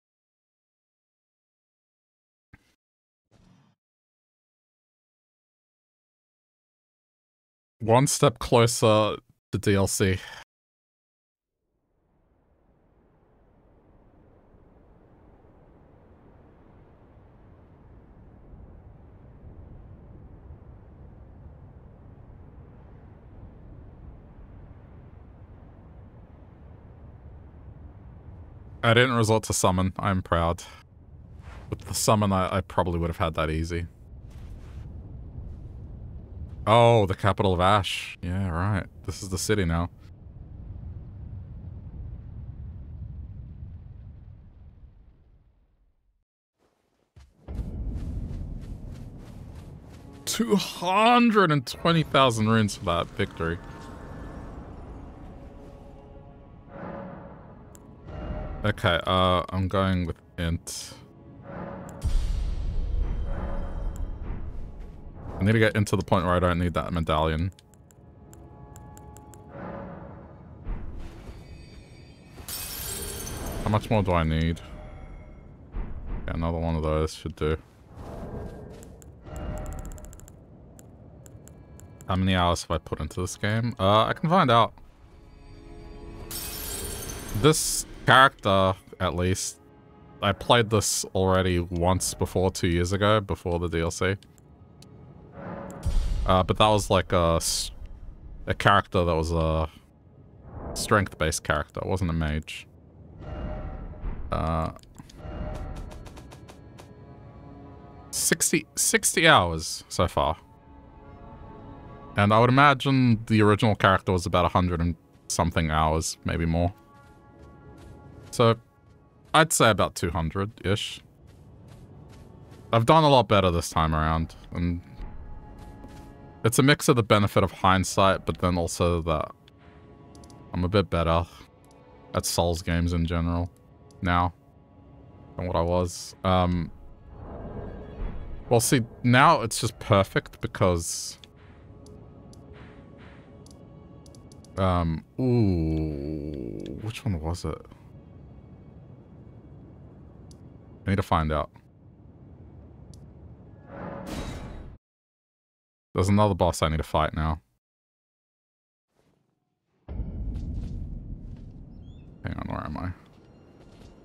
One step closer to DLC. I didn't resort to summon. I'm proud. With the summon, I probably would have had that easy. Oh, the capital of Ash. Yeah, right. This is the city now. $220,000 runes for that victory. Okay, I'm going with int. I need to get into the point where I don't need that medallion. How much more do I need? Yeah, another one of those should do. How many hours have I put into this game? I can find out. This character, at least, I played this already once before, 2 years ago, before the DLC. But that was like a character that was a strength-based character. It wasn't a mage. 60 hours so far. And I would imagine the original character was about 100 and something hours, maybe more. So, I'd say about 200-ish. I've done a lot better this time around, and it's a mix of the benefit of hindsight, but then also that I'm a bit better at Souls games in general now than what I was. Well, see, now it's just perfect because... ooh, which one was it? I need to find out. There's another boss I need to fight now. Hang on, where am I?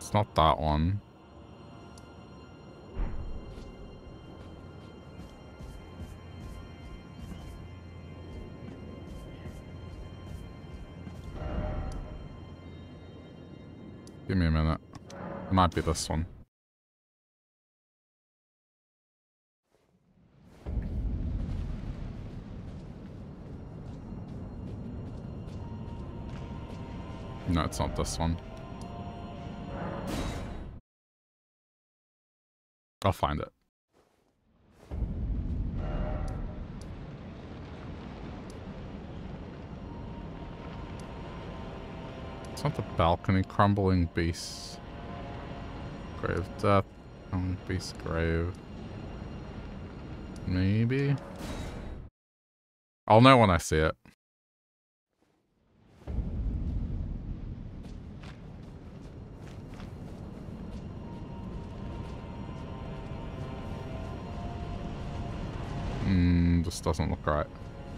It's not that one. Give me a minute. It might be this one. No, it's not this one. I'll find it. It's not the balcony. Crumbling beast. Grave of death. Crumbling beast grave. Maybe? I'll know when I see it. This doesn't look right.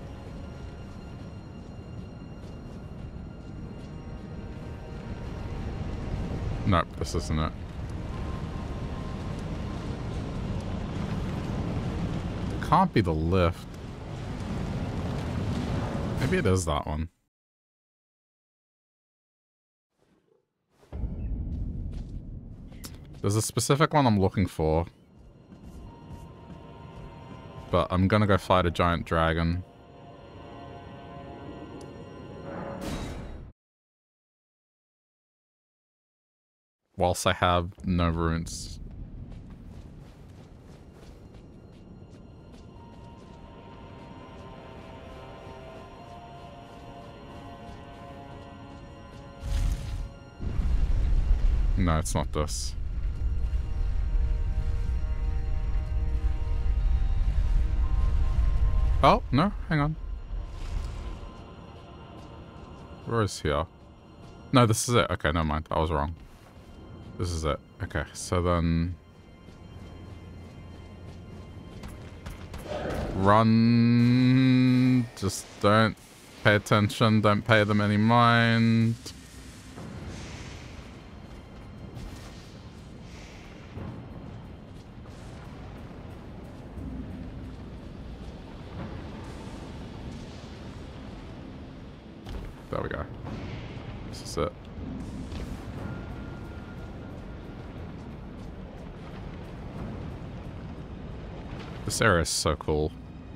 Nope, this isn't it. It can't be the lift. Maybe it is that one. There's a specific one I'm looking for. But I'm gonna go fight a giant dragon. Whilst I have no runes. No, it's not this. Oh, no, hang on. Where is here? No, this is it. Okay, never mind. I was wrong. This is it. Okay, so then... Run. Just don't pay attention. Don't pay them any mind. There we go. This is it. This area is so cool.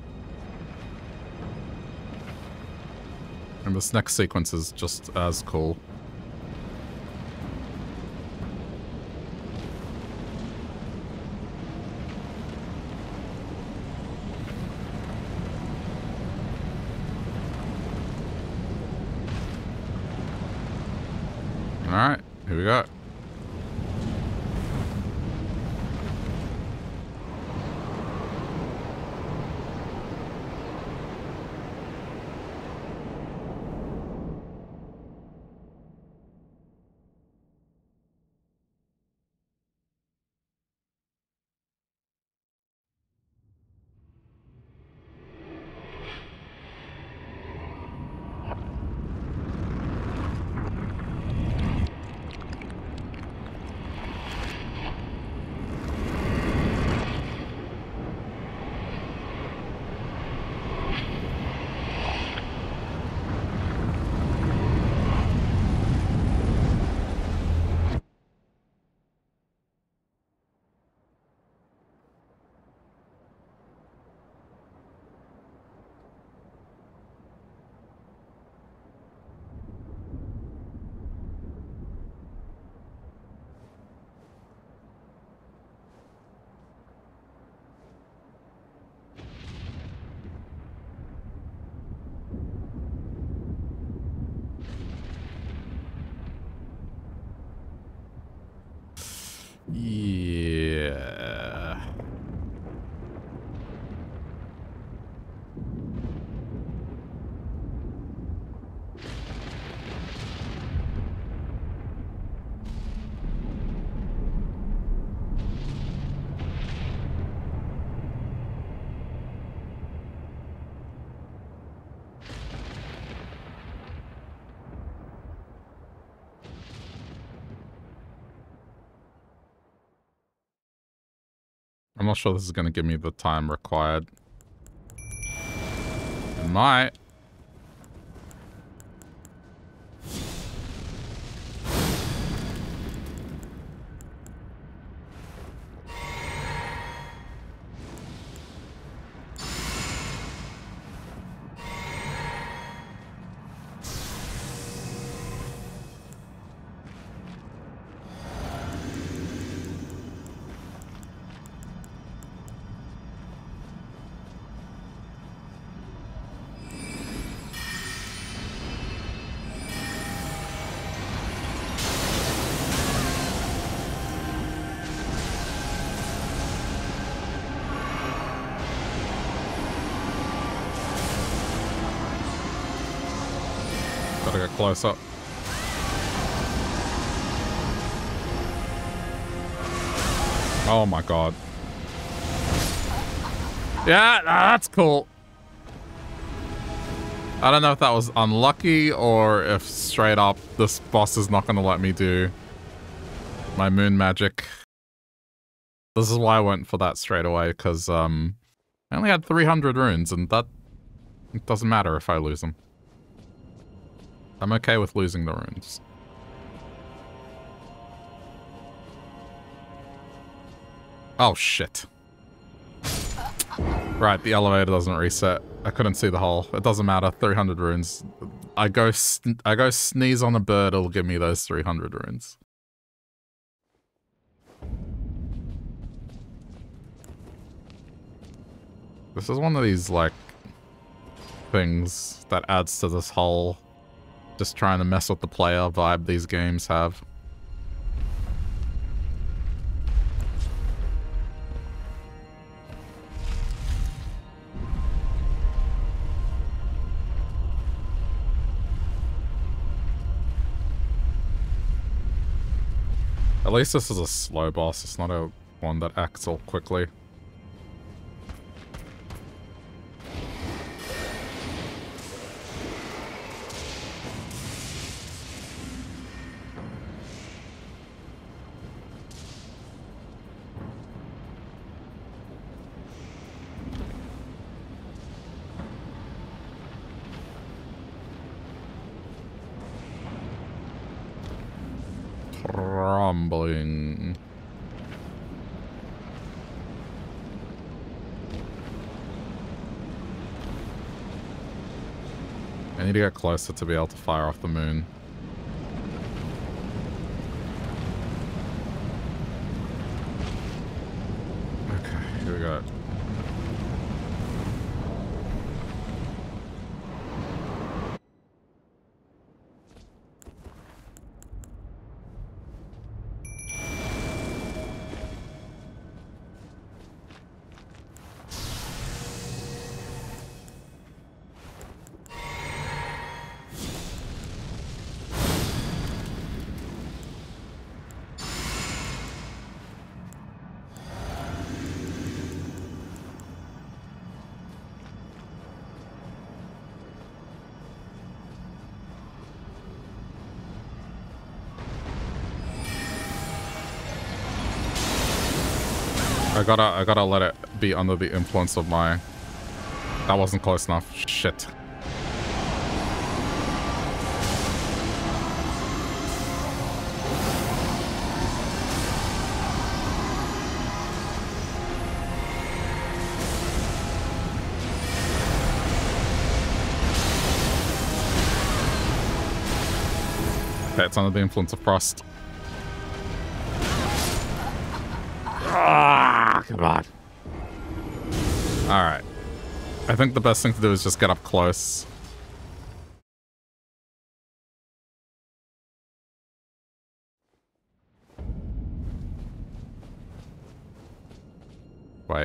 And this next sequence is just as cool. Alright, here we go. I'm not sure this is going to give me the time required. It might. Gotta get close up. Oh my god. Yeah, that's cool. I don't know if that was unlucky or if straight up this boss is not going to let me do my moon magic. This is why I went for that straight away, because I only had 300 runes, and that it doesn't matter if I lose them. I'm okay with losing the runes. Oh shit. Right, the elevator doesn't reset. I couldn't see the hole. It doesn't matter. 300 runes. I go sneeze on a bird, it'll give me those 300 runes. This is one of these, like, things that adds to this whole just trying to mess with the player vibe these games have. At least this is a slow boss, it's not a one that acts all quickly. Rumbling. I need to get closer to be able to fire off the moon. Okay, here we go. I gotta let it be under the influence of my... That wasn't close enough. Shit. Okay, it's under the influence of frost. Ah, come on. Alright. I think the best thing to do is just get up close. Wait.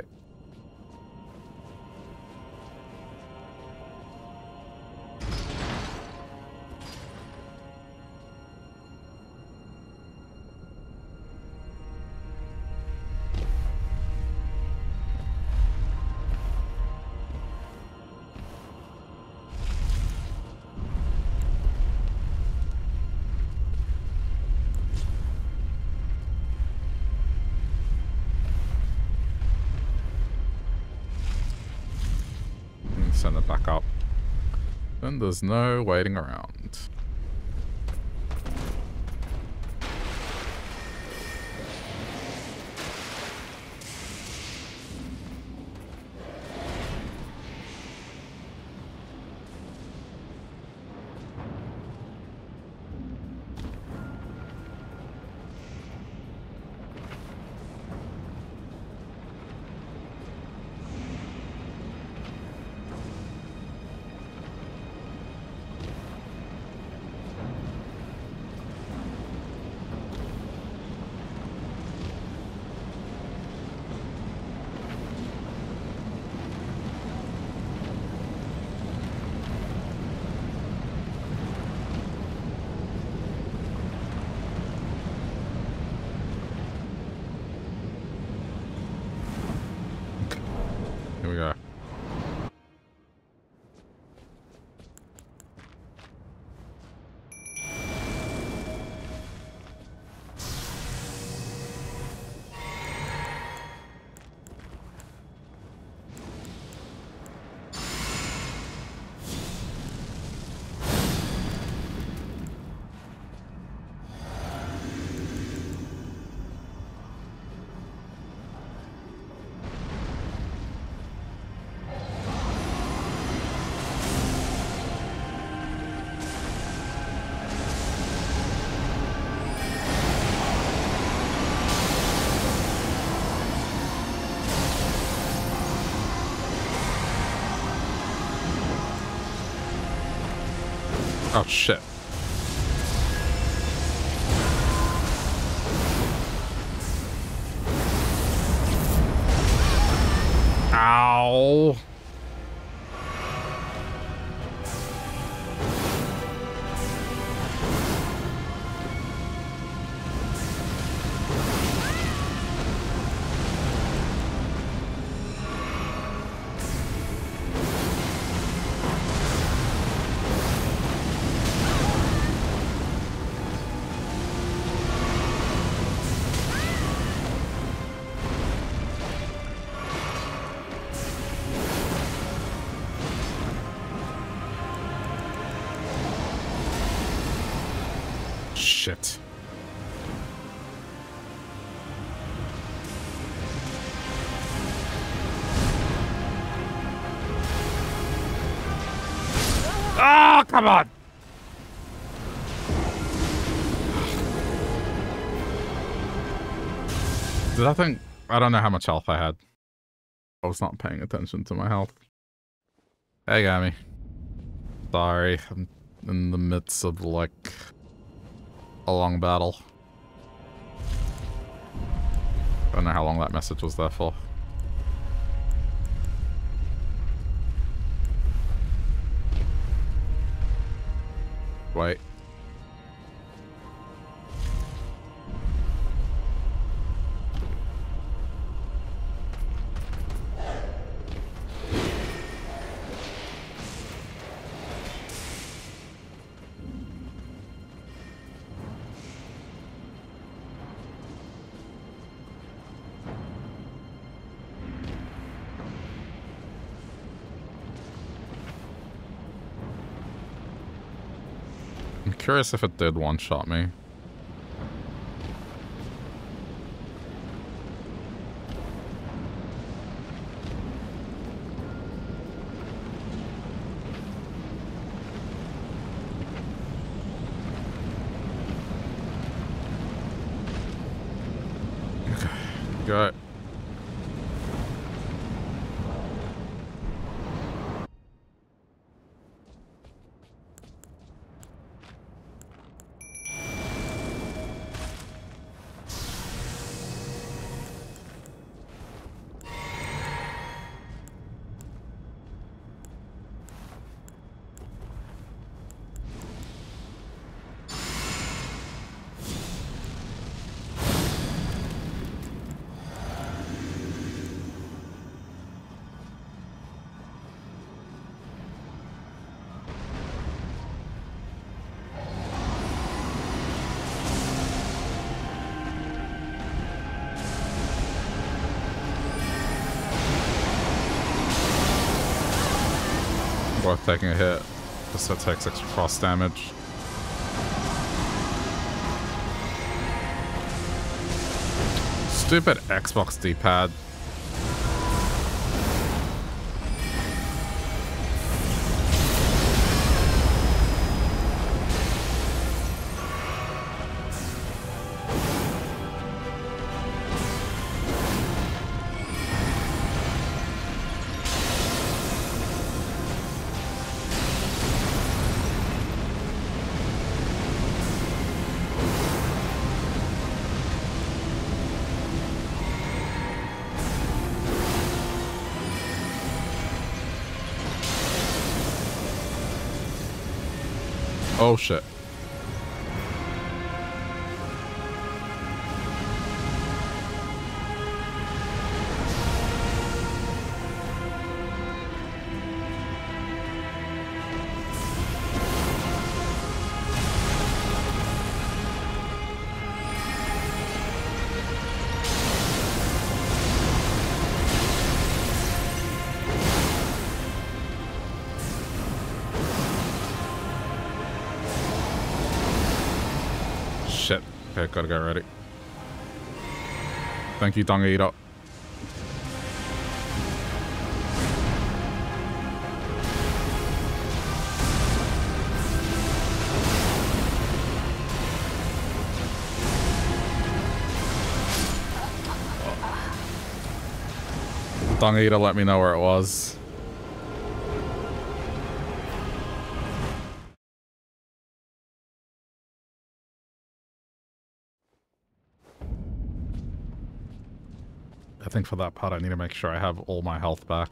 send it back up. Then there's no waiting around. Here we go. Oh shit. Ow. Shit. Oh, come on. Did I think? I don't know how much health I had. I was not paying attention to my health. Hey, Gammy. Sorry, I'm in the midst of, like, a long battle. I don't know how long that message was there for. Wait. I'm curious if it did one-shot me. Okay, got it. worth taking a hit. Just that takes extra frost damage. Stupid Xbox D-pad. Oh shit. Shit. Okay, gotta get ready. Thank you, Dongito. Dongito let me know where it was. I think for that part I need to make sure I have all my health back.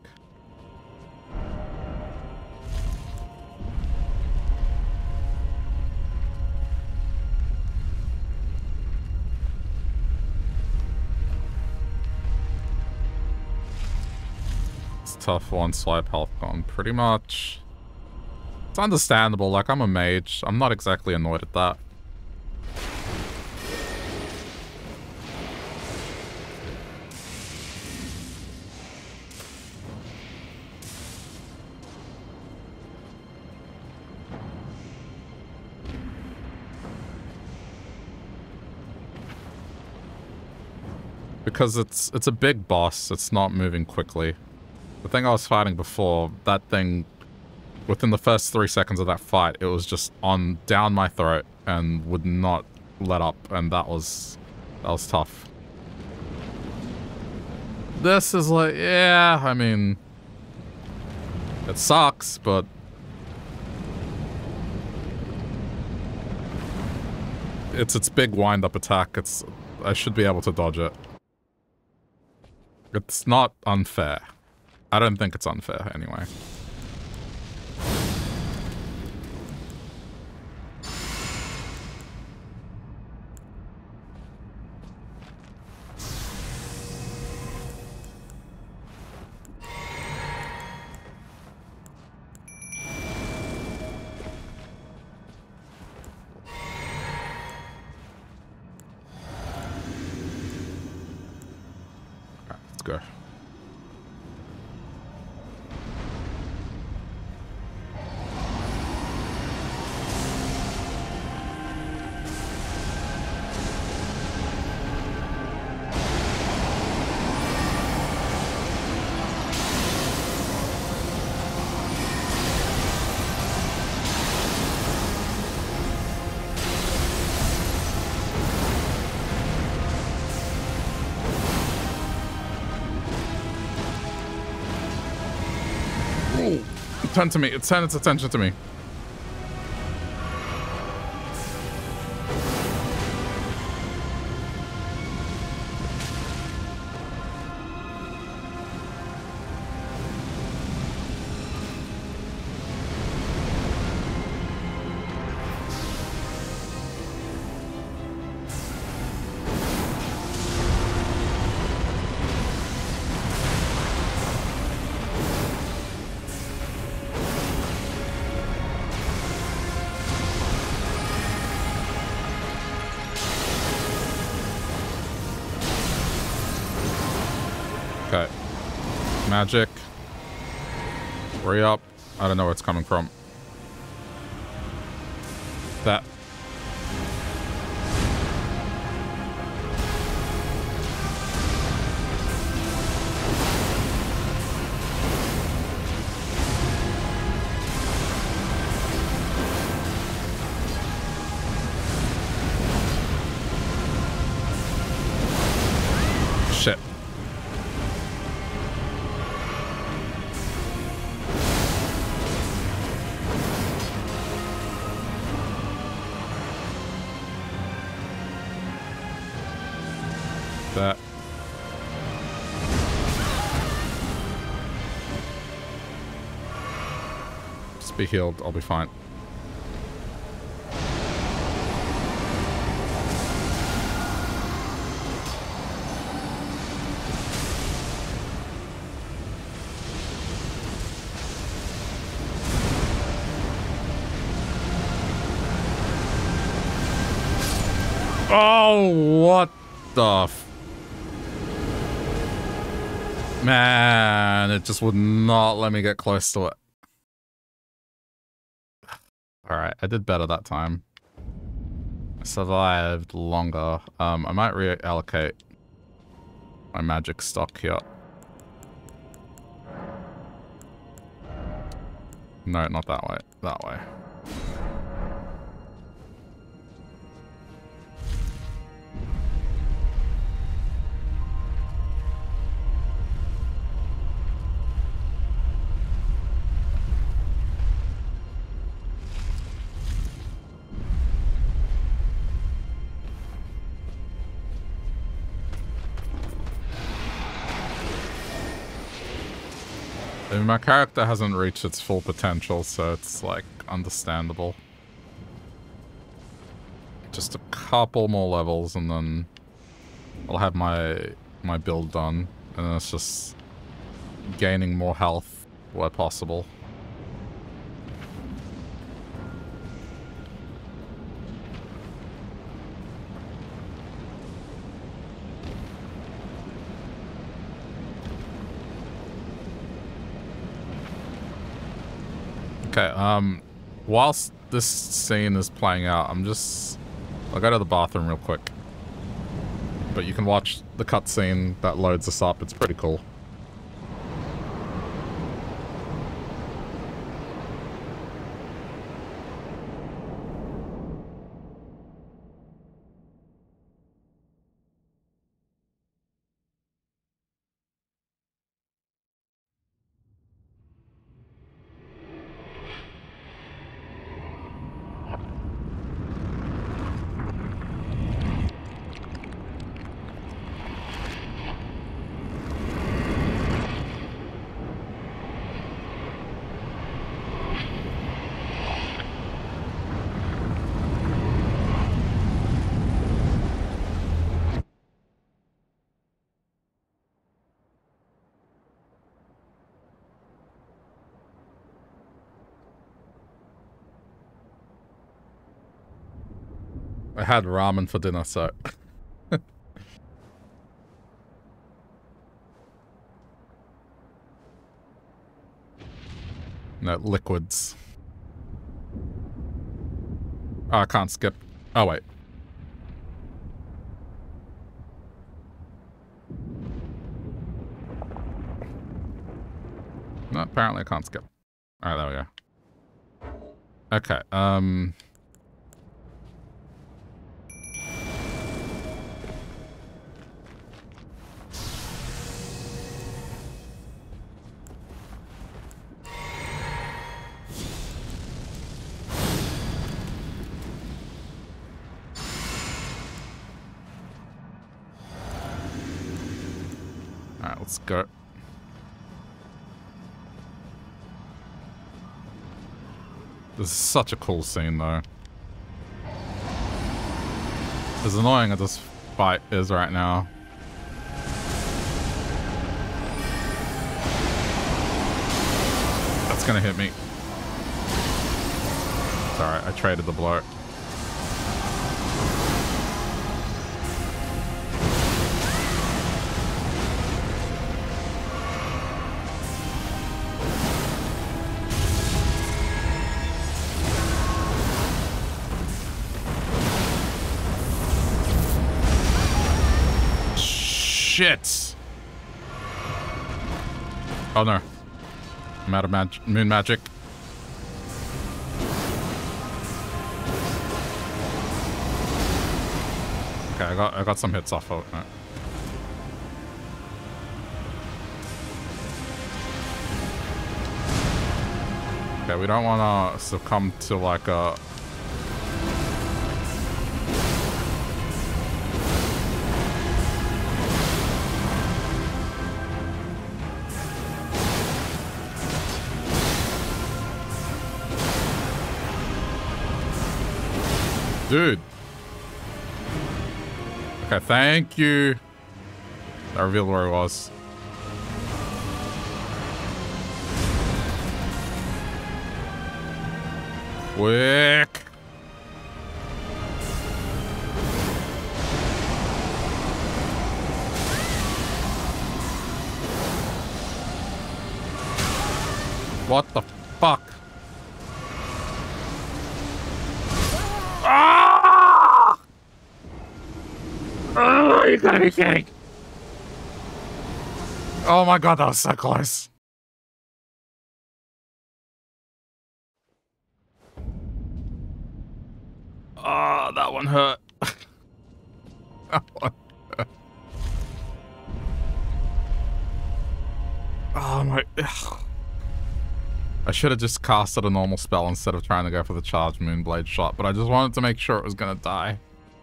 It's tough once swipe health gone, pretty much. It's understandable, like I'm a mage. I'm not exactly annoyed at that. Because it's a big boss, it's not moving quickly. The thing I was fighting before, that thing, within the first 3 seconds of that fight, it was just on down my throat and would not let up, and that was tough. This is like, yeah, I mean, it sucks, but it's its big wind-up attack. I should be able to dodge it. It's not unfair. I don't think it's unfair, anyway. Go. Turn to me. It's turned its attention to me. Magic. Hurry up. I don't know where it's coming from. That. Shit. That. Just be healed, I'll be fine. Oh, what the f... Man, it just would not let me get close to it. Alright, I did better that time. I survived longer. I might reallocate my magic stock here. No, not that way. That way. I mean, my character hasn't reached its full potential, so it's, like, understandable. Just a couple more levels, and then I'll have my build done. And then it's just gaining more health where possible. Okay, whilst this scene is playing out, I'll go to the bathroom real quick. But you can watch the cutscene that loads us up, it's pretty cool. I had ramen for dinner, so... No, liquids. Oh, I can't skip. Oh, wait. No, apparently I can't skip. Alright, there we go. Okay, Alright, let's go. This is such a cool scene, though. As annoying as this fight is right now. That's gonna hit me. It's alright, I traded the blow. shit! Oh no. I'm out of moon magic. Okay, I got some hits off of it. Okay, we don't want to succumb to like a... Dude. Okay, thank you. That revealed where he was. Quick. What the fuck? Ah! Oh, you gotta be kidding. Oh my god, that was so close. Oh, that one hurt. That one hurt. Oh my... Ugh. I should have just casted a normal spell instead of trying to go for the charged Moonblade shot, but I just wanted to make sure it was gonna die.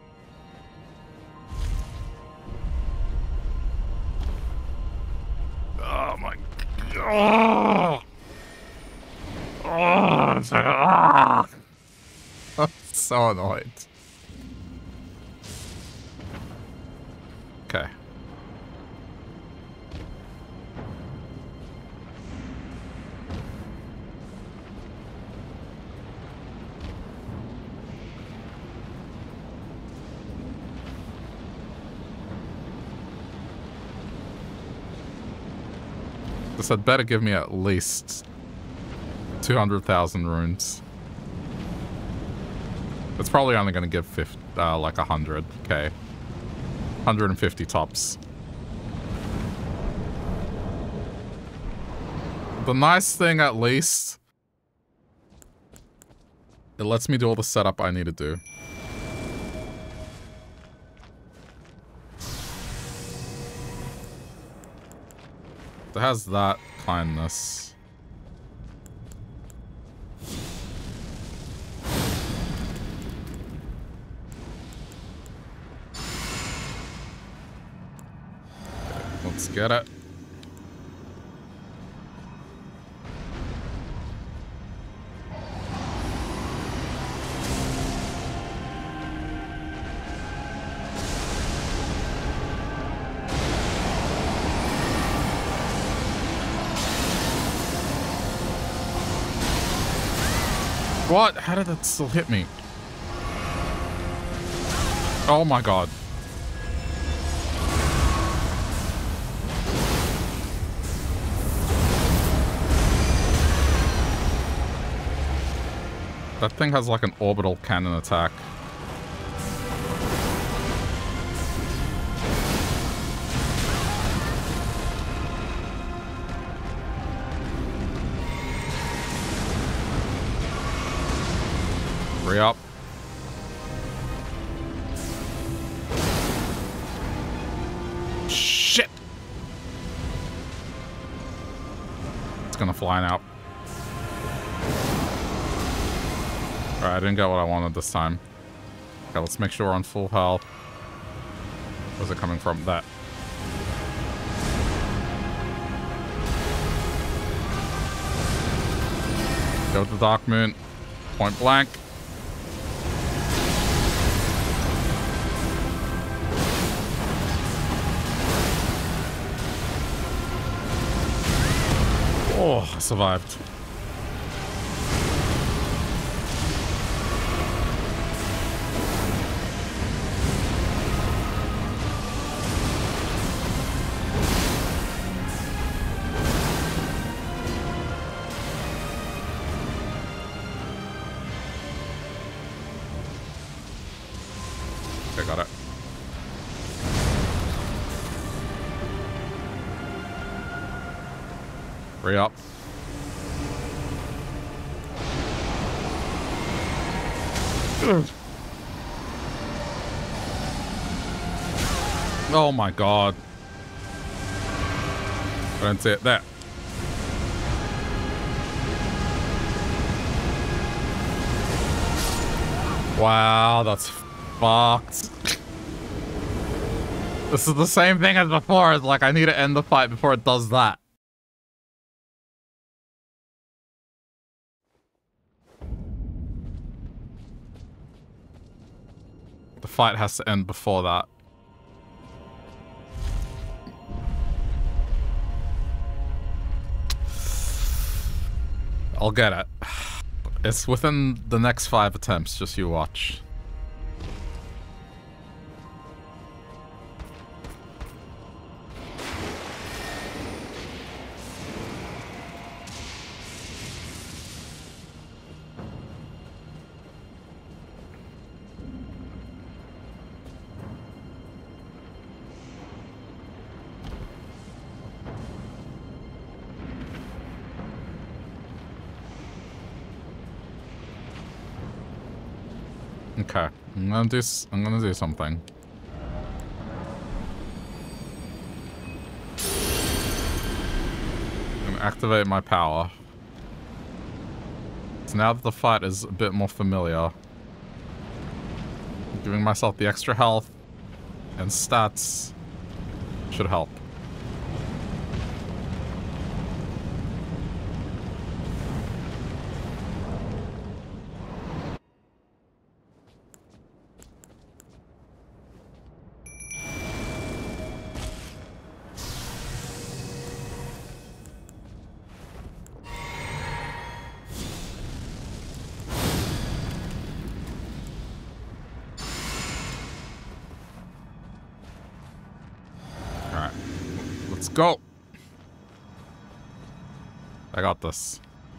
Oh my god. Oh, I'm so, I'm so annoyed. Okay. This had better give me at least 200,000 runes. It's probably only going to give 50, like 100. Okay. 150 tops. The nice thing, at least, it lets me do all the setup I need to do. It has that kindness. Let's get it. What? How did that still hit me? Oh my god. That thing has like an orbital cannon attack. Hurry up. Shit! It's gonna fly now. Alright, I didn't get what I wanted this time. Okay, let's make sure we're on full health. Where's it coming from? That. Go with the Dark Moon. Point blank. Oh, I survived. Okay, got it. Hurry up. Oh my god. I didn't see it there. Wow, that's fucked. This is the same thing as before. It's like I need to end the fight before it does that. The fight has to end before that. I'll get it. It's within the next 5 attempts, just you watch. Okay, I'm gonna do something. I'm gonna activate my power. So now that the fight is a bit more familiar, giving myself the extra health and stats should help. Go. I got this.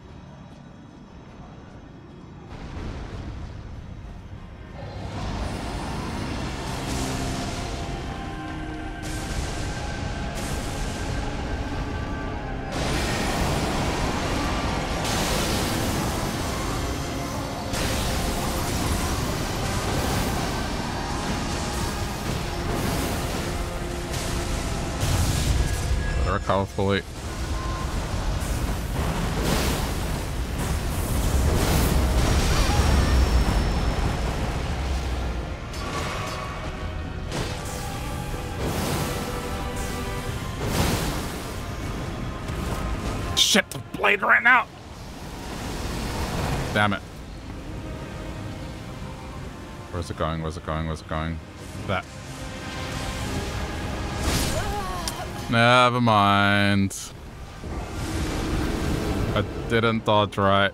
Powerfully. Shit, the blade ran out. Damn it. Where's it going? Where's it going? Where's it going? That. Never mind. I didn't dodge right.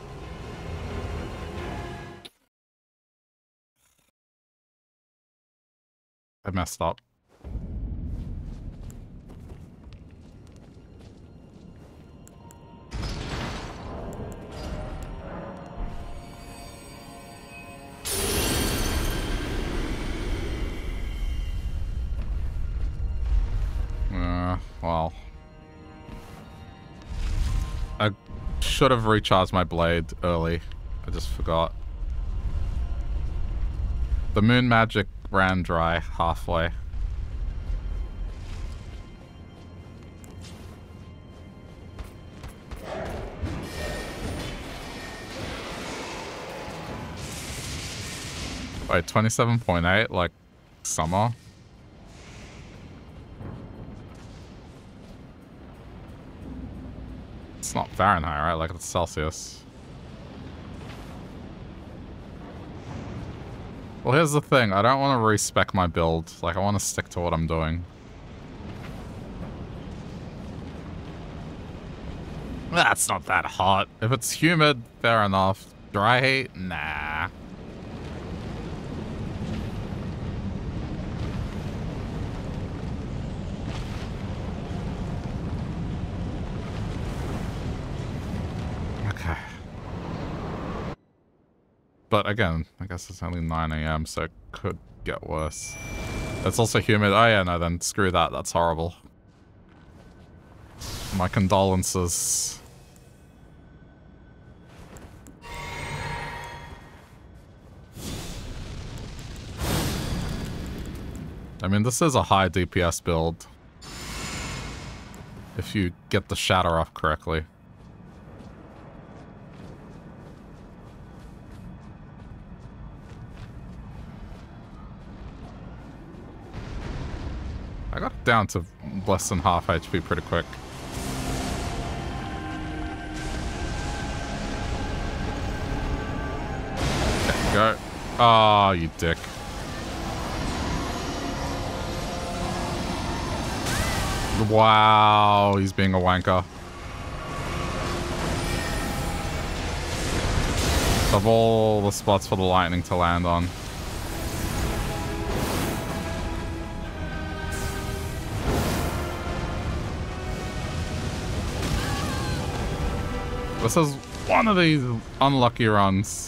I messed up. Well, I should have recharged my blade early. I just forgot. The moon magic ran dry halfway. Wait, 27.8? Like summer? It's not Fahrenheit, right? Like it's Celsius. Well, here's the thing. I don't want to respec my build. Like, I want to stick to what I'm doing. That's not that hot. If it's humid, fair enough. Dry heat? Nah. But again, I guess it's only 9 AM, so it could get worse. It's also humid. Oh yeah, no, then screw that. That's horrible. My condolences. I mean, this is a high DPS build. If you get the shatter off correctly. I got it down to less than half HP pretty quick. There you go. Oh, you dick. Wow, he's being a wanker. Of all the spots for the lightning to land on. This is one of these unlucky runs.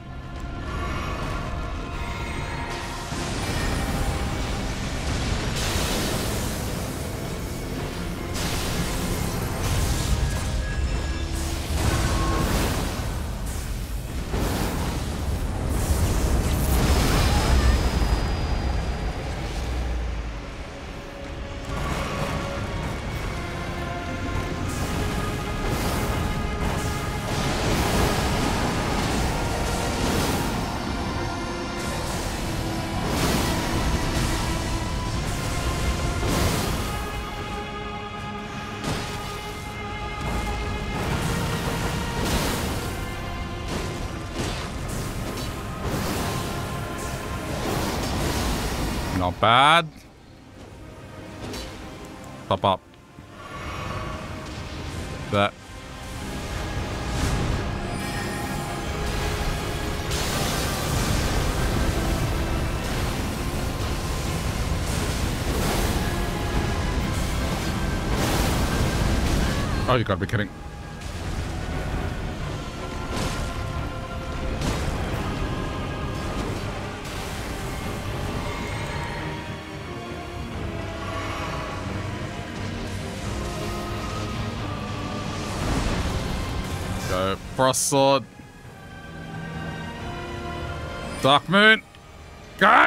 Not bad. Pop up. That. Oh, you gotta be kidding. Go. Frost Sword. Dark Moon. Go!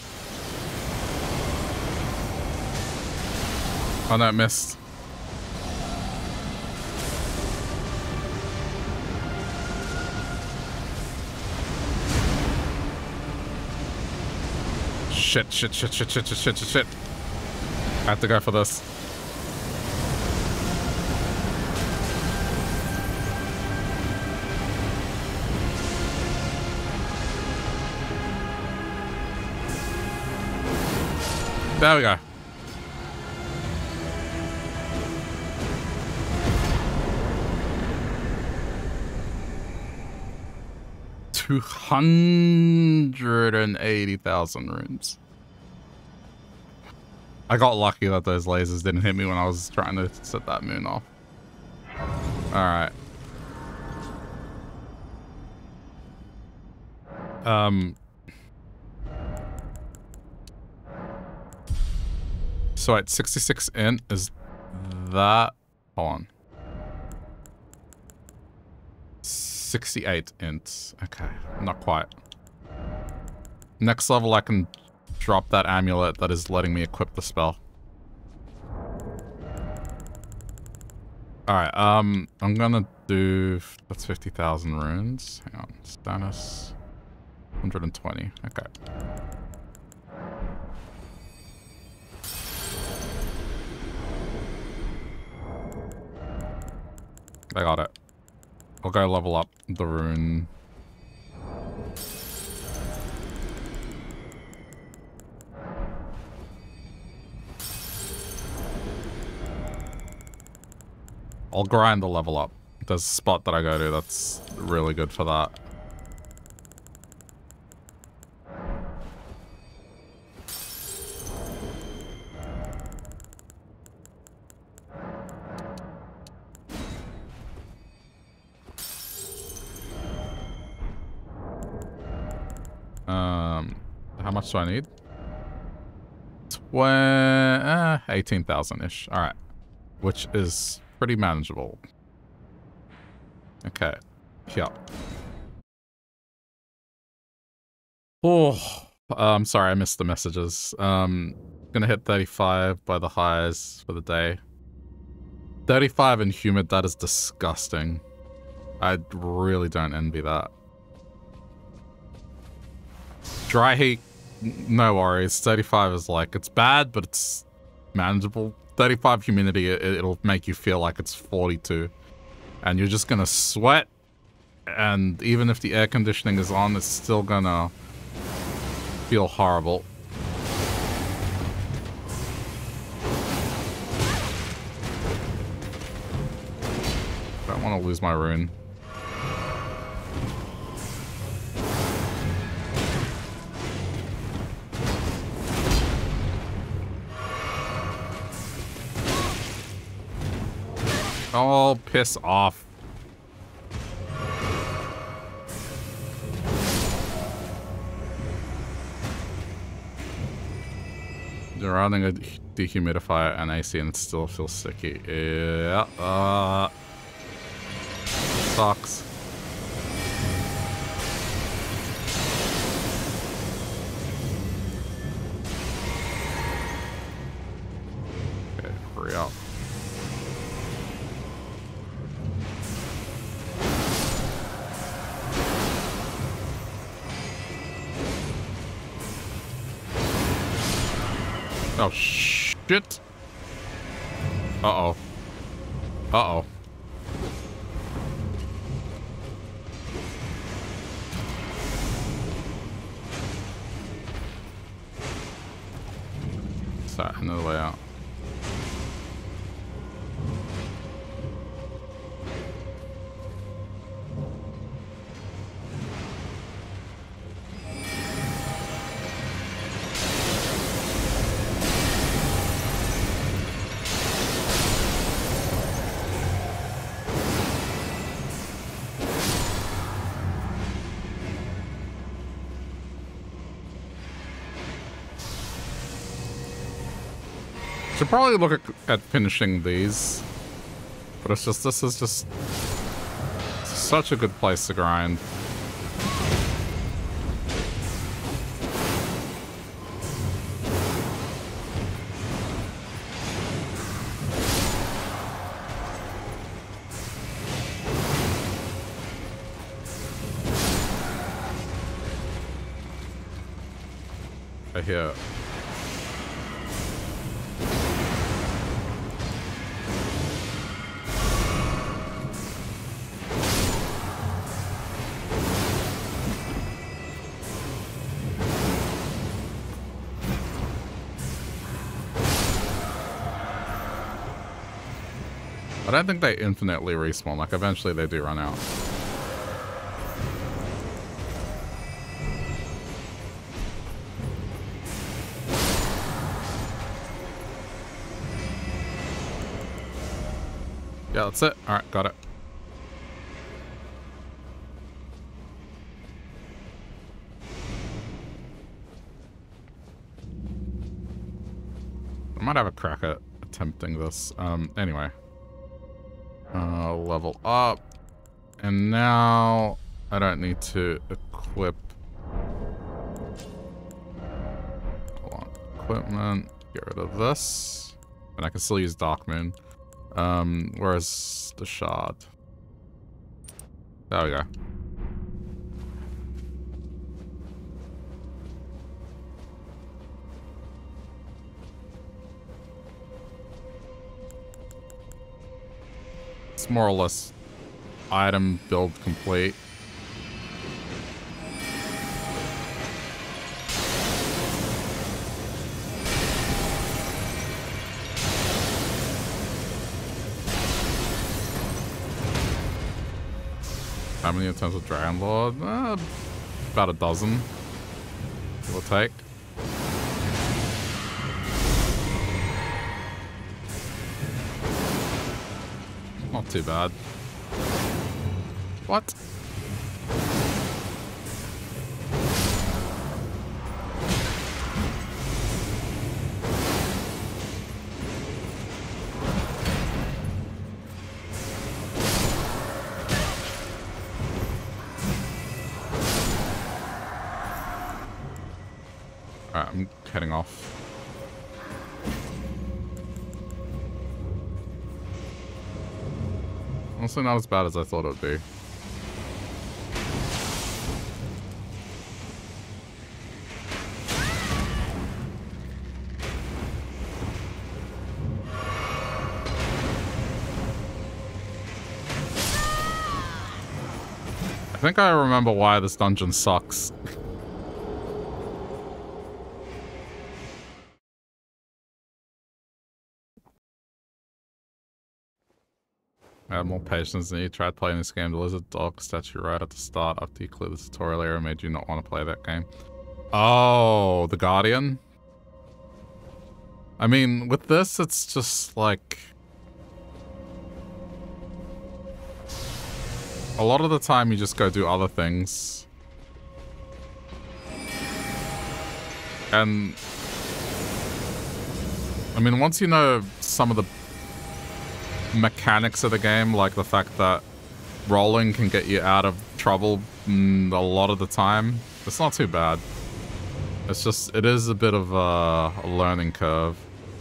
Oh no, missed. Shit. I have to go for this. There we go. $280,000 runes. I got lucky that those lasers didn't hit me when I was trying to set that moon off. Alright. So at 66 int is that, hold on. 68 int. Okay, not quite. Next level I can drop that amulet that is letting me equip the spell. Alright, I'm gonna do, that's 50,000 runes. Hang on, Stannis. 120, okay. I got it. I'll go level up the rune. I'll grind the level up. There's a spot that I go to that's really good for that. How much do I need? 18,000-ish. Alright. Which is pretty manageable. Okay. Yeah. Oh, I'm sorry, I missed the messages. Gonna hit 35 by the highs for the day. 35 and humid, that is disgusting. I really don't envy that. Dry heat, no worries. 35 is like, it's bad, but it's manageable. 35 humidity, it'll make you feel like it's 42. And you're just gonna sweat. And even if the air conditioning is on, it's still gonna feel horrible. Don't want to lose my rune. Oh, piss off. You're running a dehumidifier and AC and it still feels sticky. Yeah, sucks. Okay, hurry up. Oh, shit. Uh-oh. Uh-oh. Sorry, another way out. Should probably look at finishing these, but it's just, this is just such a good place to grind. I hear. I don't think they infinitely respawn, like eventually they do run out. Yeah, that's it. Alright, got it. I might have a crack at attempting this. Anyway. Level up. And now I don't need to equip. Hold on. Equipment. Get rid of this. And I can still use Dark Moon. Where's the shard? There we go. It's more or less item build complete. How many attempts with Dragon Lord? About a dozen. Give or take. Not too bad. What? I'm heading off. Also not as bad as I thought it would be. I think I remember why this dungeon sucks. I had more patience than you. Tried playing this game. The lizard dog statue right at the start after you cleared the tutorial area made you not want to play that game. Oh, the Guardian? I mean, with this, it's just like... a lot of the time you just go do other things. And... I mean, once you know some of the mechanics of the game, like the fact that rolling can get you out of trouble a lot of the time, it's not too bad. It's just, it is a bit of a learning curve.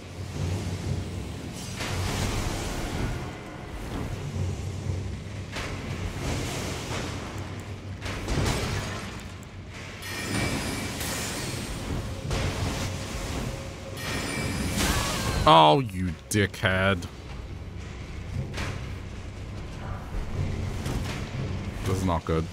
Oh, you dickhead. This is not good.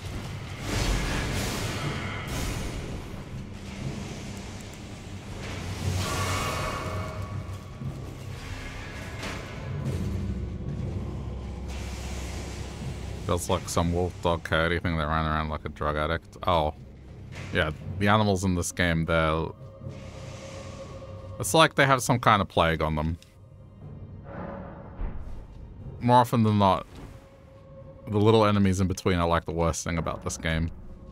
Feels like some wolf dog coyote thing that ran around like a drug addict. Oh. Yeah, the animals in this game, they're... it's like they have some kind of plague on them. More often than not, the little enemies in between are like the worst thing about this game.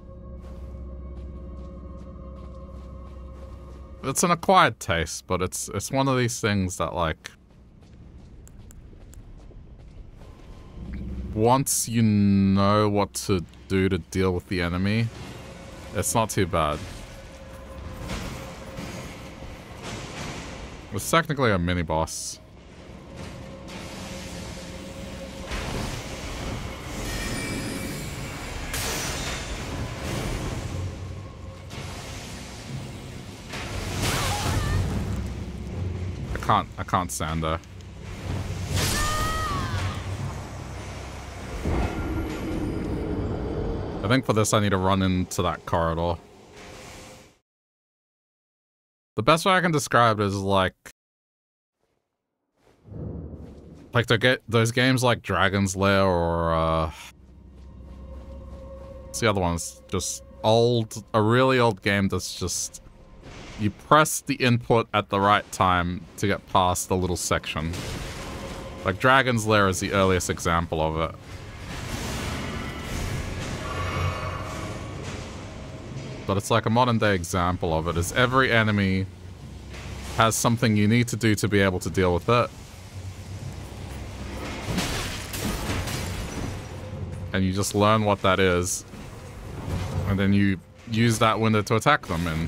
It's an acquired taste, but it's one of these things that, like, once you know what to do to deal with the enemy, it's not too bad. It's technically a mini-boss. I can't stand her. I think for this I need to run into that corridor. The best way I can describe it is like to get those games like Dragon's Lair or what's the other ones? Just a really old game that's just, you press the input at the right time to get past the little section. Like Dragon's Lair is the earliest example of it. But it's like a modern day example of it, is every enemy has something you need to do to be able to deal with it. And you just learn what that is. And then you use that window to attack them in.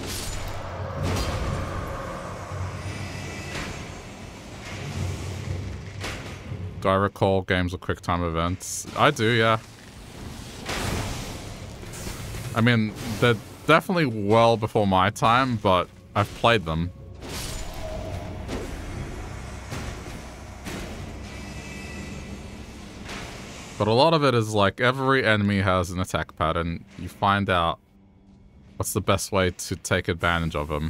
Do I recall games with QuickTime events? I do, yeah. I mean, they're definitely well before my time, but I've played them. But a lot of it is like every enemy has an attack pattern. You find out what's the best way to take advantage of them.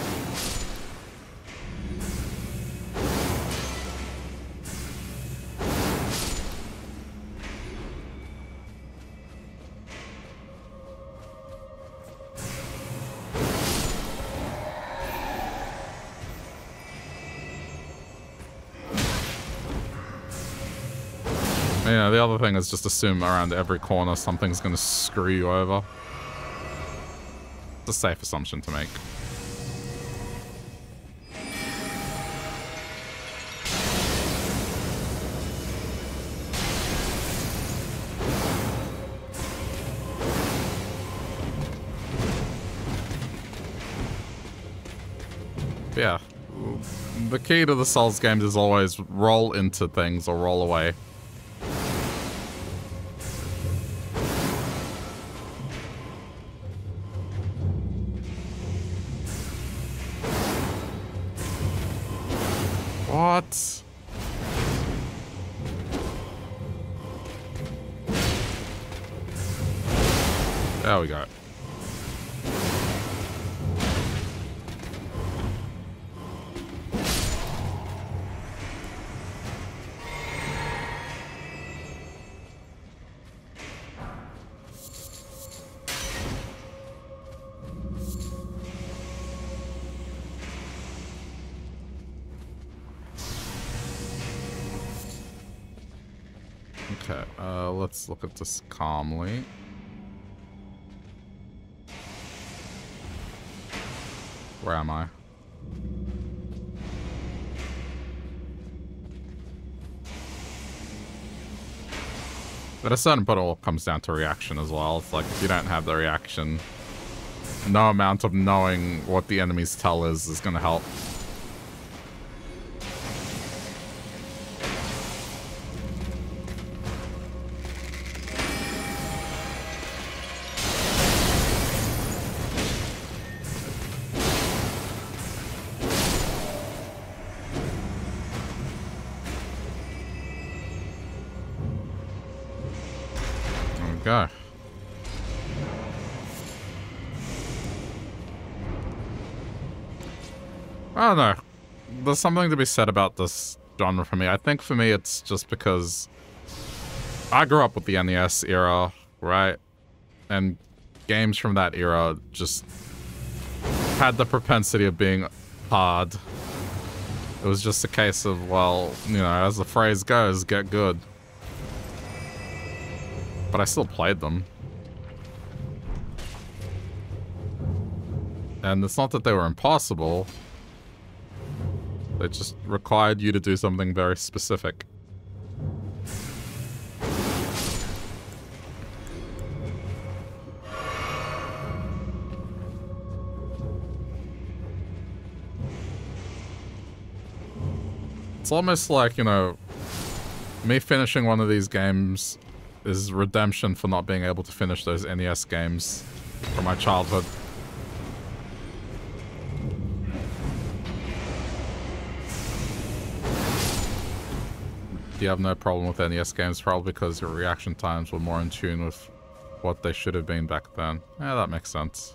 Yeah, the other thing is just assume around every corner something's gonna screw you over. It's a safe assumption to make. Yeah. The key to the Souls games is always roll into things or roll away. What? There we go. Okay, let's look at this calmly. Where am I? At a certain point, it all comes down to reaction as well. It's like, if you don't have the reaction, no amount of knowing what the enemy's tell is going to help. Go. I don't know. There's something to be said about this genre for me. I think for me it's just because I grew up with the NES era, right? And games from that era just had the propensity of being hard. It was just a case of, well, you know, as the phrase goes, get good. But I still played them. And it's not that they were impossible. They just required you to do something very specific. It's almost like, you know, me finishing one of these games is redemption for not being able to finish those NES games from my childhood. You have no problem with NES games, probably because your reaction times were more in tune with what they should have been back then. Yeah, that makes sense.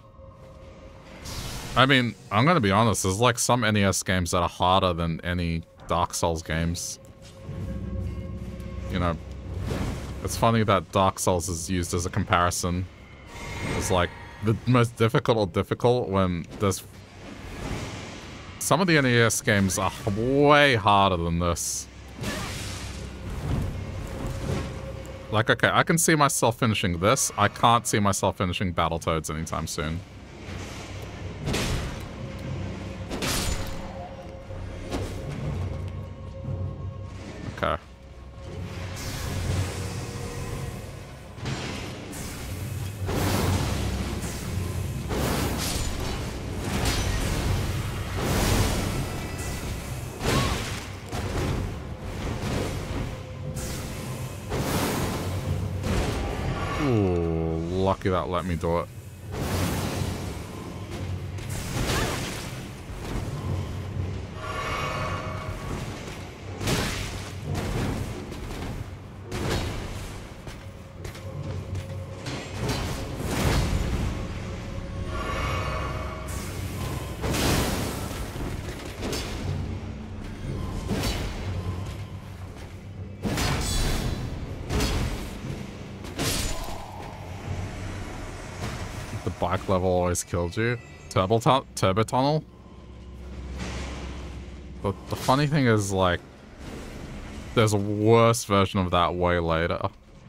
I mean, I'm gonna be honest, there's like some NES games that are harder than any Dark Souls games. You know, it's funny that Dark Souls is used as a comparison. It's like the most difficult when there's... Some of the NES games are way harder than this. Like, okay, I can see myself finishing this. I can't see myself finishing Battletoads anytime soon. Okay. Ooh, lucky that let me do it. Bike level always killed you. Turbo Tunnel? But the funny thing is, like, there's a worse version of that way later.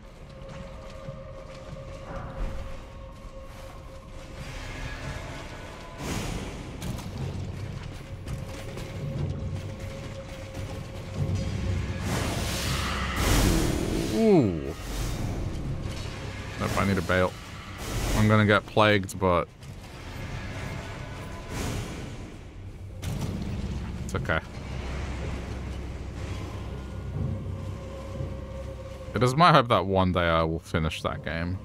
Ooh. Nope, I need a bail. I'm gonna get plagued, but... It's okay. It is my hope that one day I will finish that game.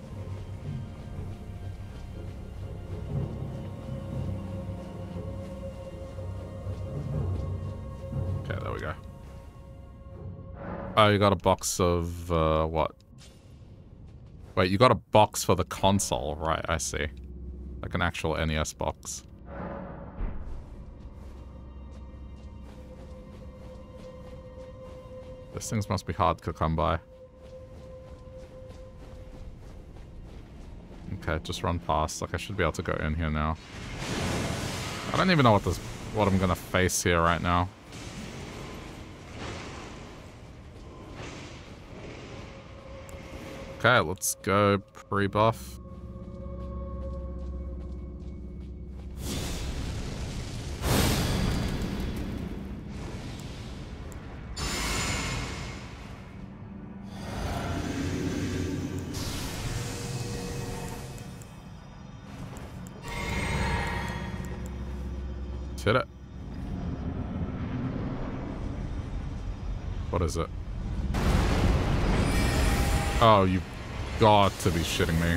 Okay, there we go. Oh, you got a box of, what? Wait, you got a box for the console, right, I see. Like an actual NES box. These things must be hard to come by. Okay, just run past. Like, I should be able to go in here now. I don't even know what I'm gonna face here right now. Okay, let's go pre-buff. Hit it. What is it? Oh, you got to be shitting me.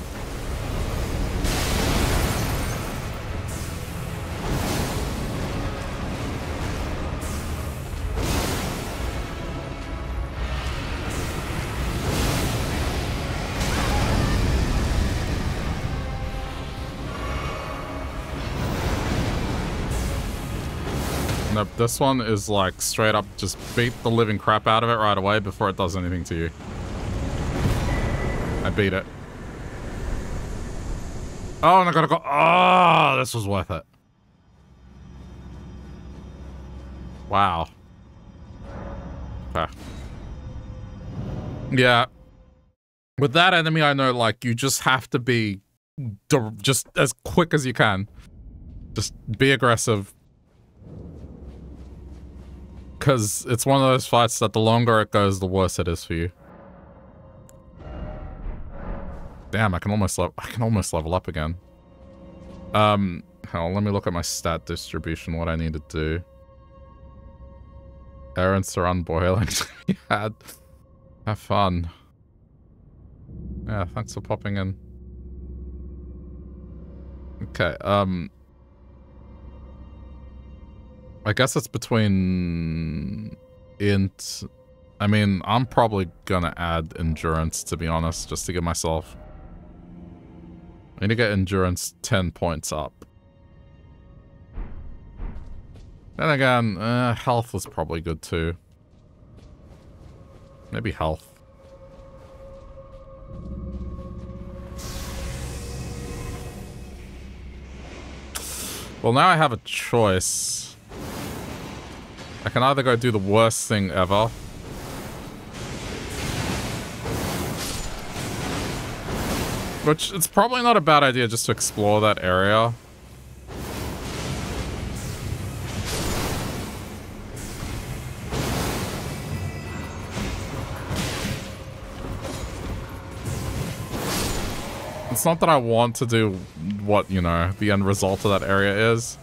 Nope, this one is like straight up just beat the living crap out of it right away before it does anything to you. I beat it. Oh, and I gotta go. Oh, this was worth it. Wow. Okay. Yeah. With that enemy, I know, like, you just have to be just as quick as you can. Just be aggressive. Because it's one of those fights that the longer it goes, the worse it is for you. Damn, I can almost level up again. Hell, let me look at my stat distribution, what I need to do. Errands are unboiling. Yeah, have fun. Yeah, thanks for popping in. Okay, I guess it's between int. I mean, I'm probably gonna add endurance, to be honest, just to give myself. I need to get endurance 10 points up. Then again, health was probably good too. Maybe health. Well, now I have a choice. I can either go do the worst thing ever. Which, it's probably not a bad idea just to explore that area. It's not that I want to do what, you know, the end result of that area is.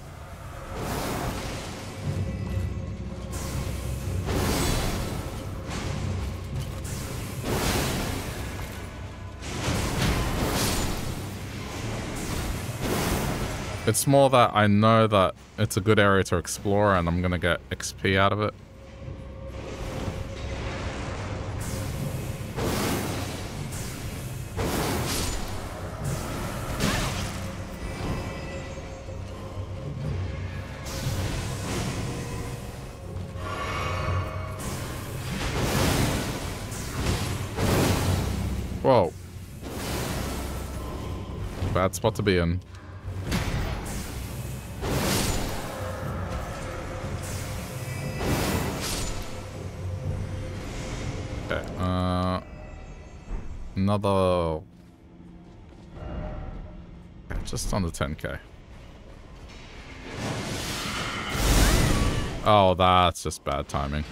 It's more that I know that it's a good area to explore and I'm gonna get XP out of it. Whoa. Bad spot to be in. Another... just under 10k. Oh, that's just bad timing.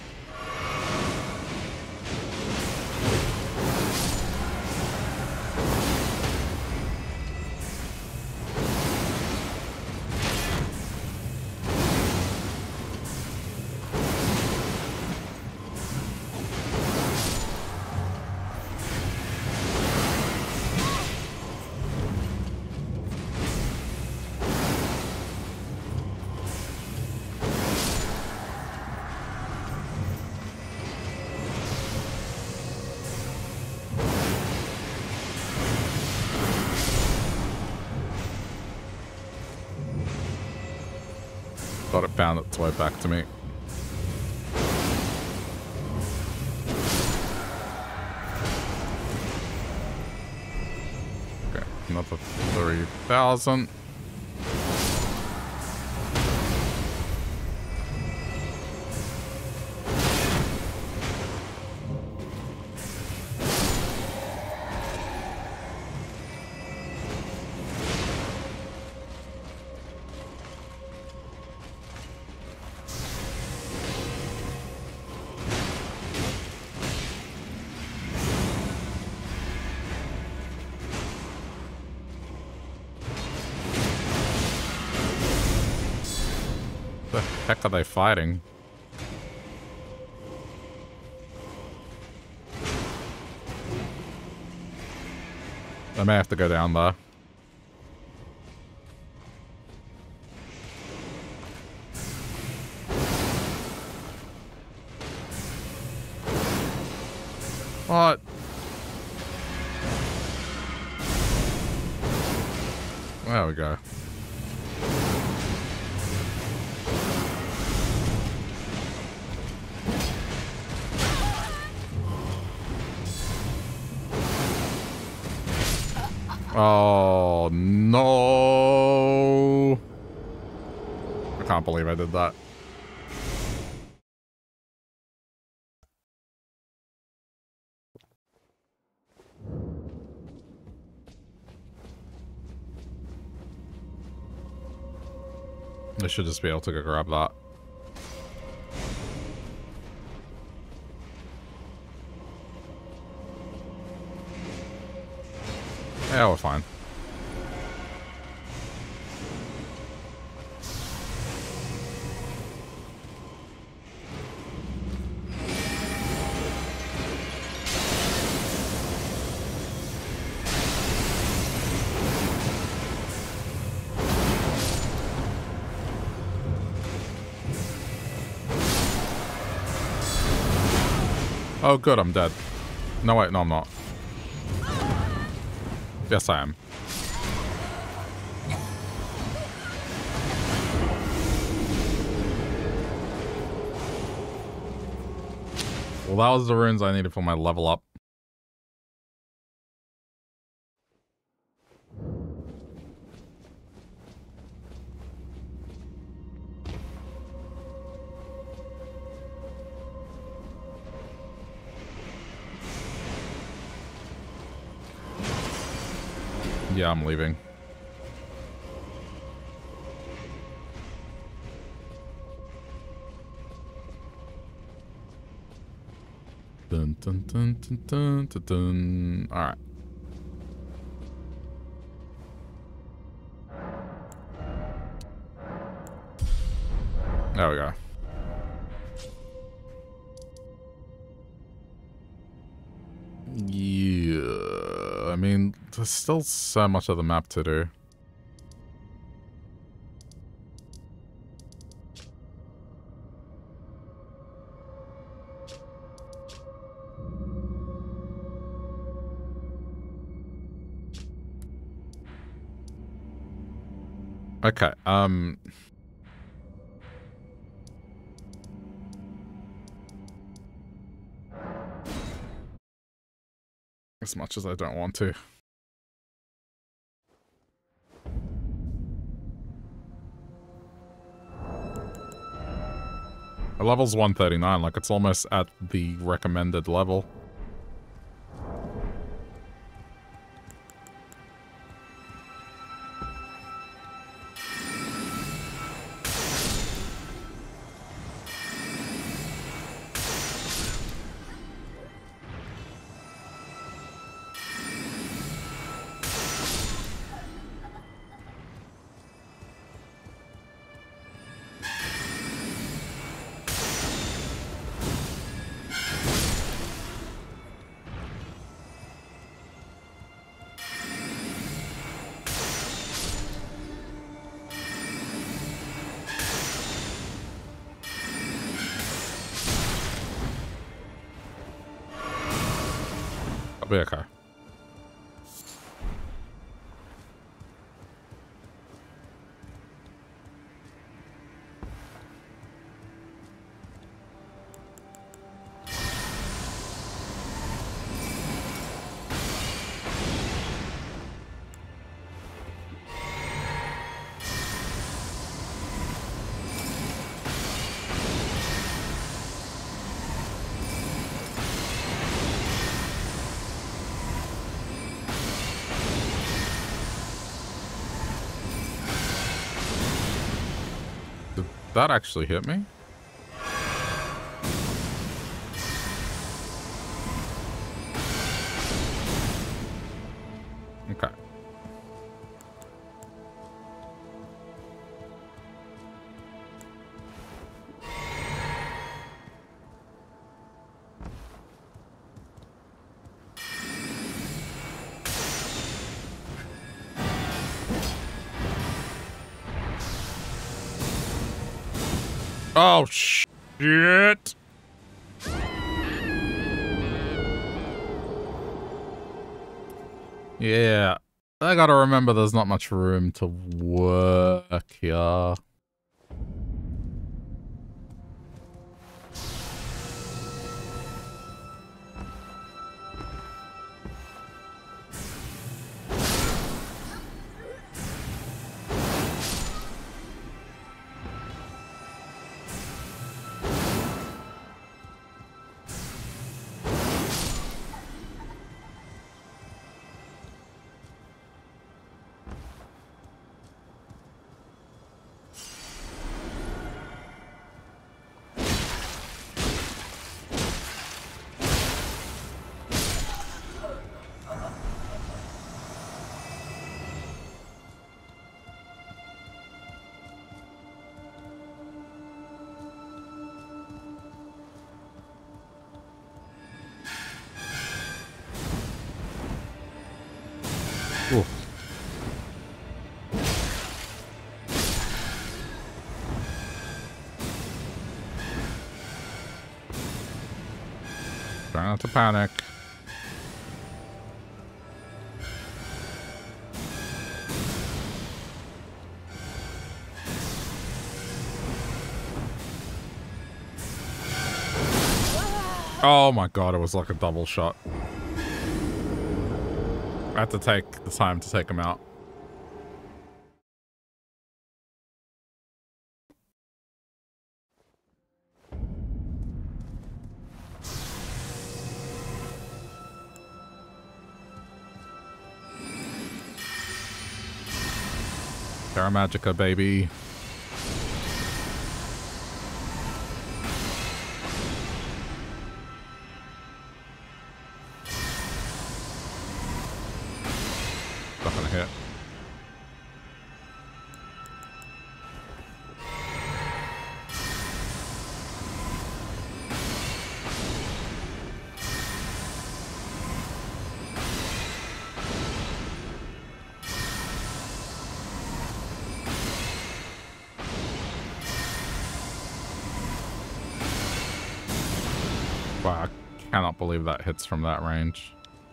Thought it found its way back to me. Okay, another 3,000. Heck are they fighting? I may have to go down there. What? There we go. Oh, no. I can't believe I did that. I should just be able to go grab that. Yeah, we're fine. Oh, good, I'm dead. No, wait, no, I'm not. Yes, I am. Well, that was the runes I needed for my level up. Yeah, I'm leaving. Dun dun dun dun dun dun dun. All right. There we go. Yeah, I mean, there's still so much of the map to do. Okay, as much as I don't want to. The level's 139, like it's almost at the recommended level. I'll be okay. That actually hit me. Okay. Oh, shit. Yeah. I gotta remember there's not much room to work here. Ooh. Try not to panic. Oh my god, it was like a double shot. I had to take the time to take him out. Terra Magica, baby. Not gonna hit. Wow, I cannot believe that hits from that range.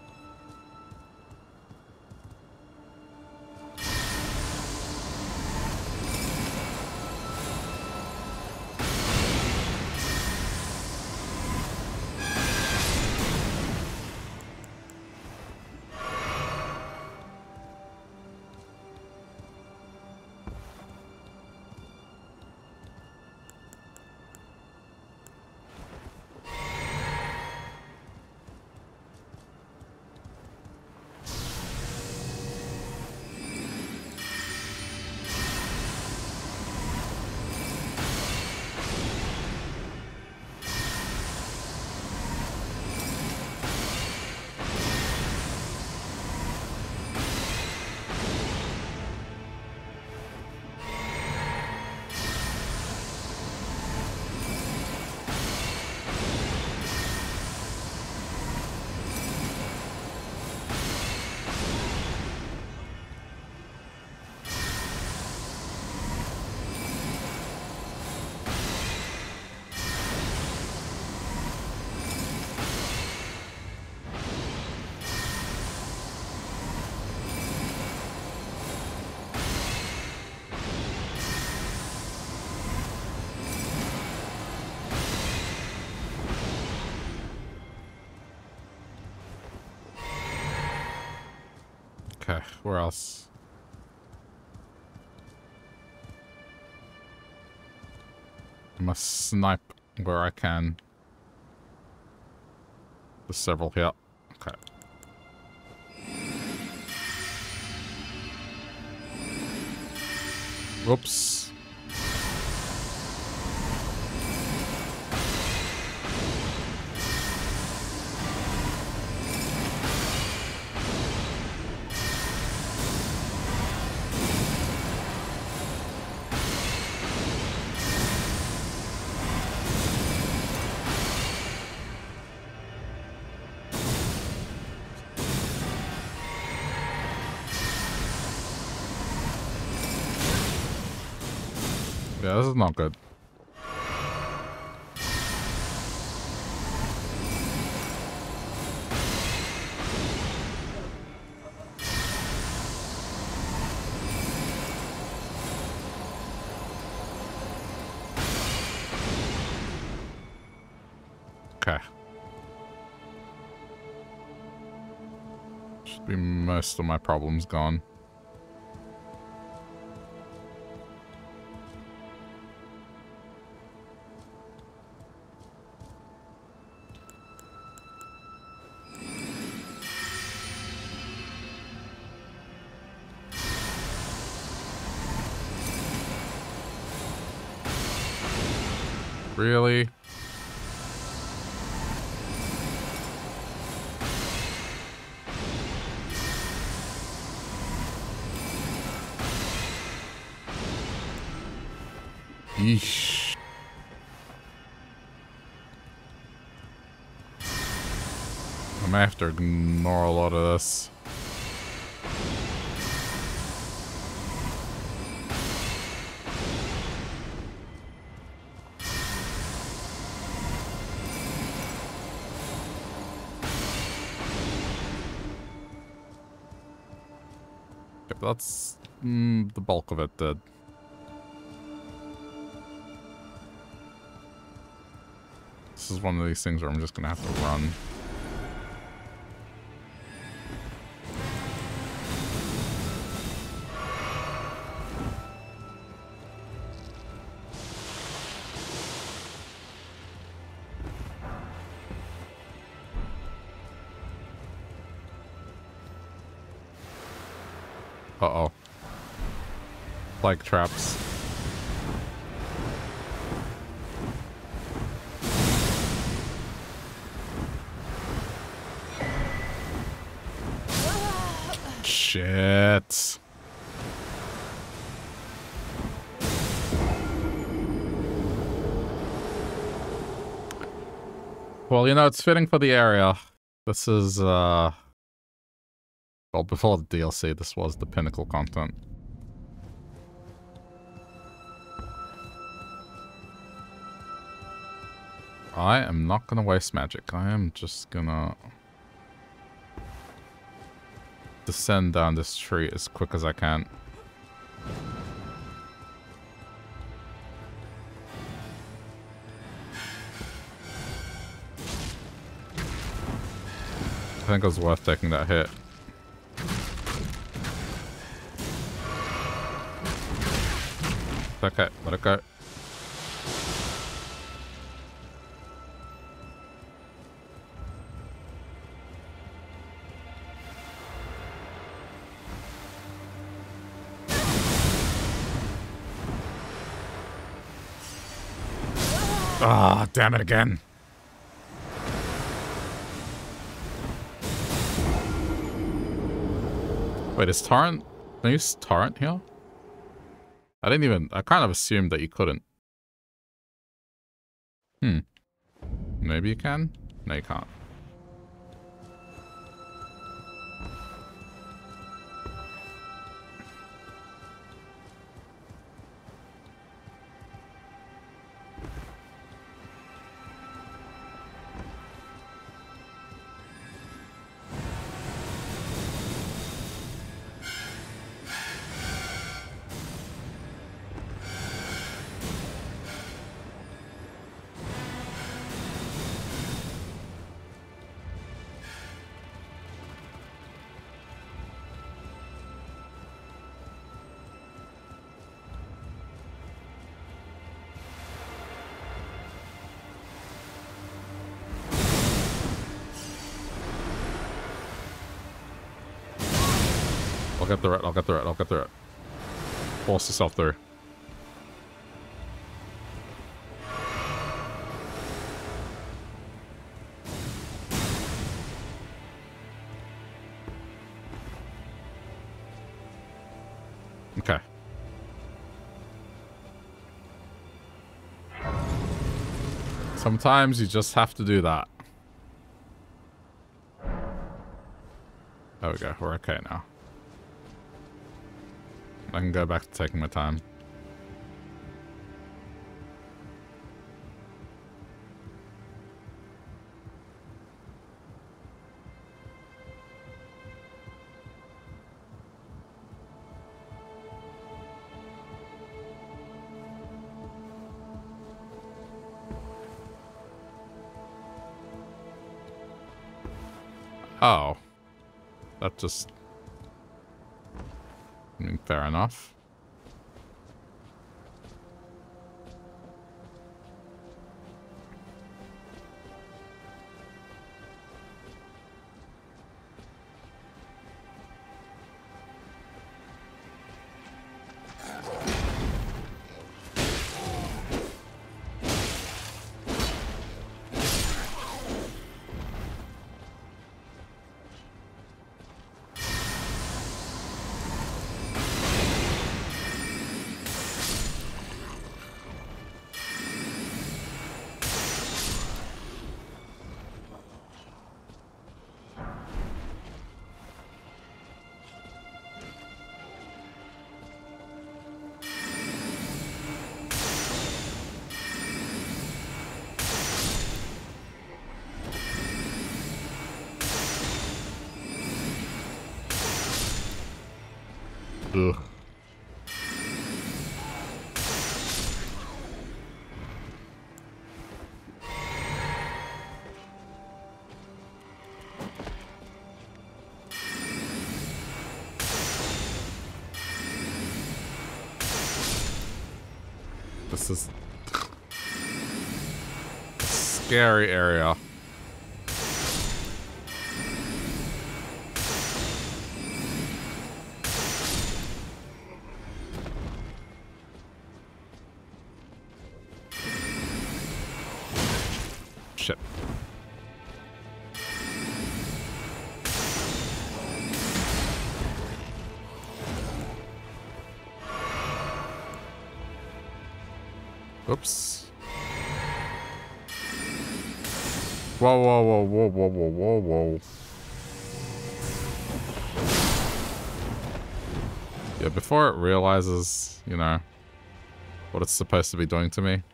Okay, where else? I must snipe where I can. There's several here. Okay. Whoops. Yeah, this is not good. Okay. Should be most of my problems gone. Really? Yeesh. I may have to ignore a lot of this. Okay, that's the bulk of it did. This is one of these things where I'm just gonna have to run. Uh-oh. Like traps. Shit. Well, you know, it's fitting for the area. This is, well, before the DLC, this was the pinnacle content. I am not gonna waste magic. I am just gonna descend down this tree as quick as I can. I think it was worth taking that hit. Okay, let it go. Ah, damn it again. Wait, is Torrent... Can you use Torrent here? I kind of assumed that you couldn't. Maybe you can? No, you can't. I'll get through it, I'll get through it, I'll get through it. Force yourself through. Okay. Sometimes you just have to do that. There we go, we're okay now. I can go back to taking my time. Oh. That just... I mean, fair enough. Ugh. This is a scary area. Shit. Oops. Whoa, whoa, whoa, whoa, whoa, whoa, whoa, whoa. Yeah, before it realizes, you know, what it's supposed to be doing to me.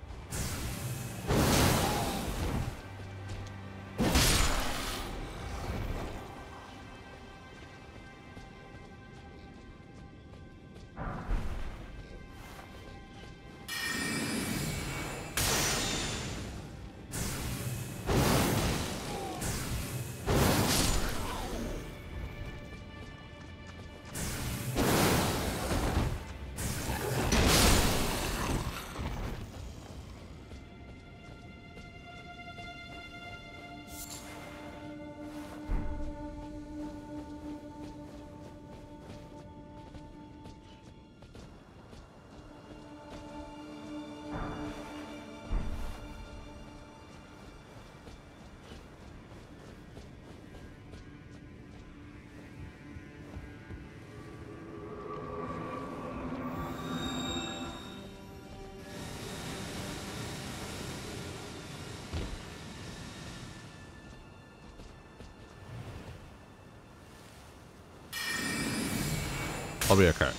I'll be okay.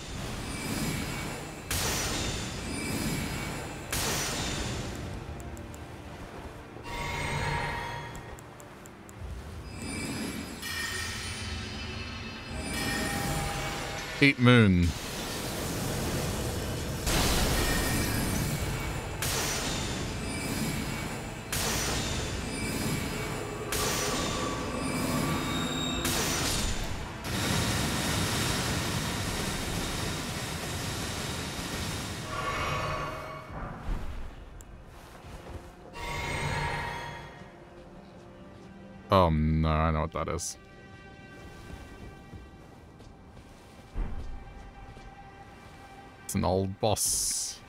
Eat moon. Oh no, I know what that is. It's an old boss.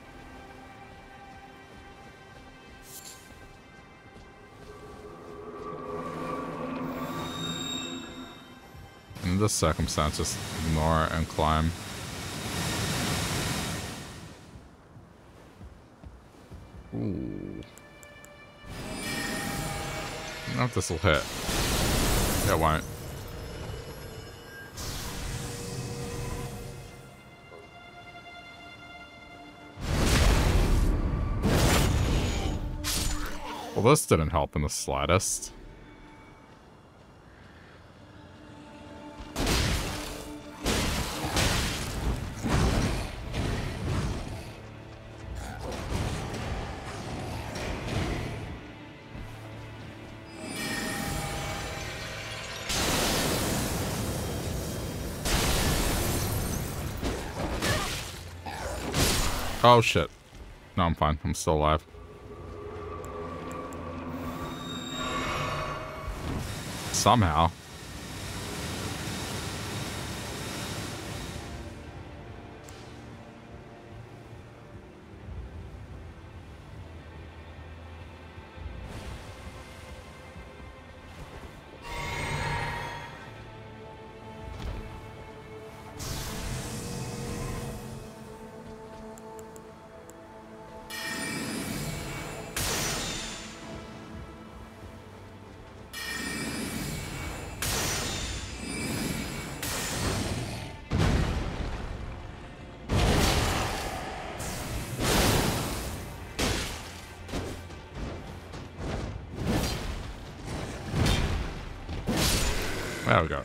In this circumstance, just ignore it and climb. Ooh. I don't know if this will hit. It won't. Well, this didn't help in the slightest. Oh, shit. No, I'm fine. I'm still alive. Somehow. There we go.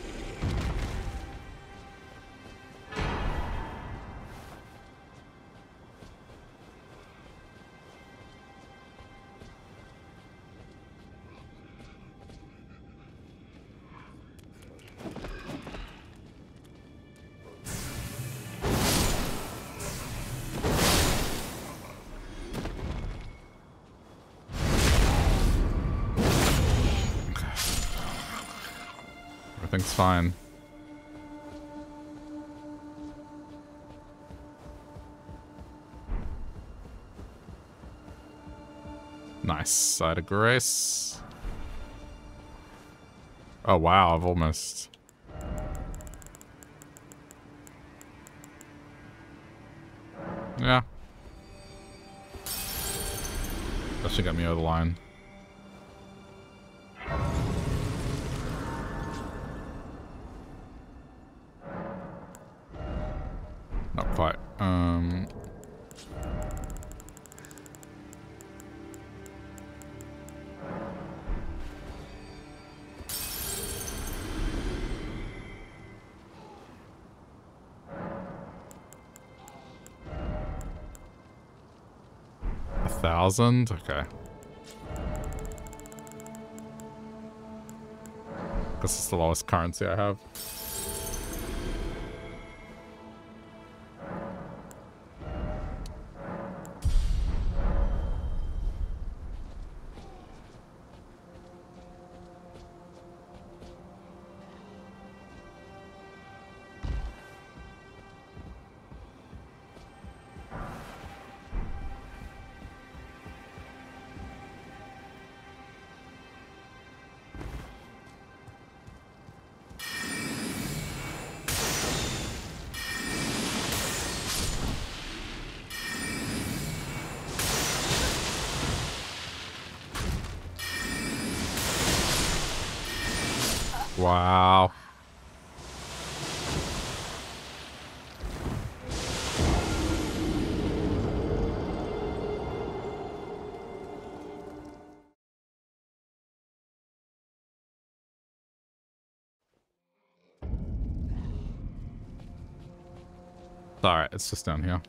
Everything's fine. Nice. Side of grace. Oh wow, I've almost... Yeah. That should get me over the line. Not quite. $1,000? Okay. Guess it's the lowest currency I have. Wow. Alright, it's just down here.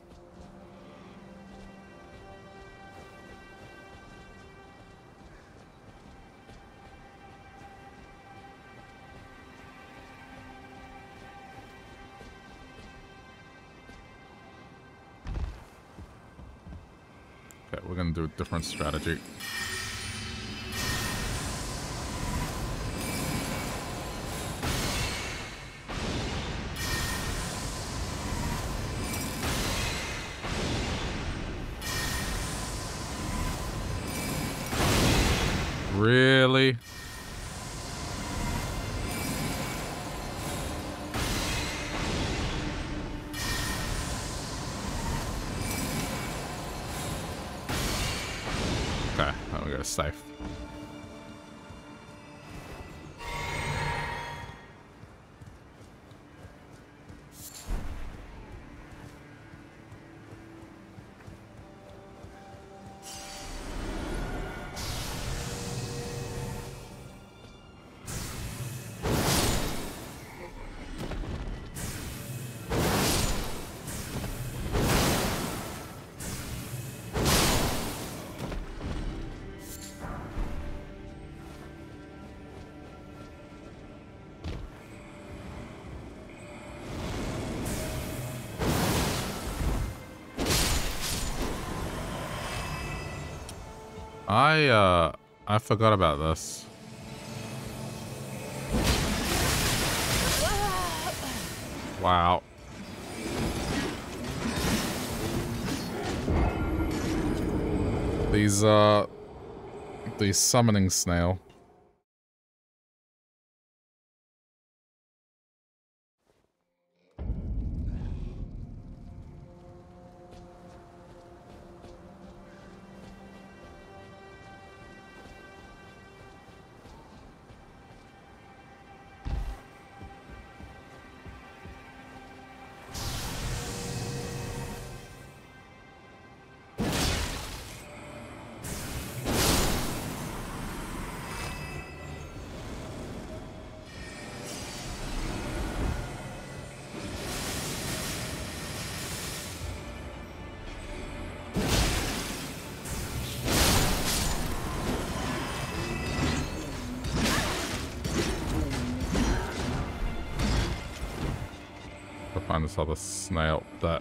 We're gonna do a different strategy. Really? Safe. I forgot about this. Wow. These summoning snail. Find this other snail that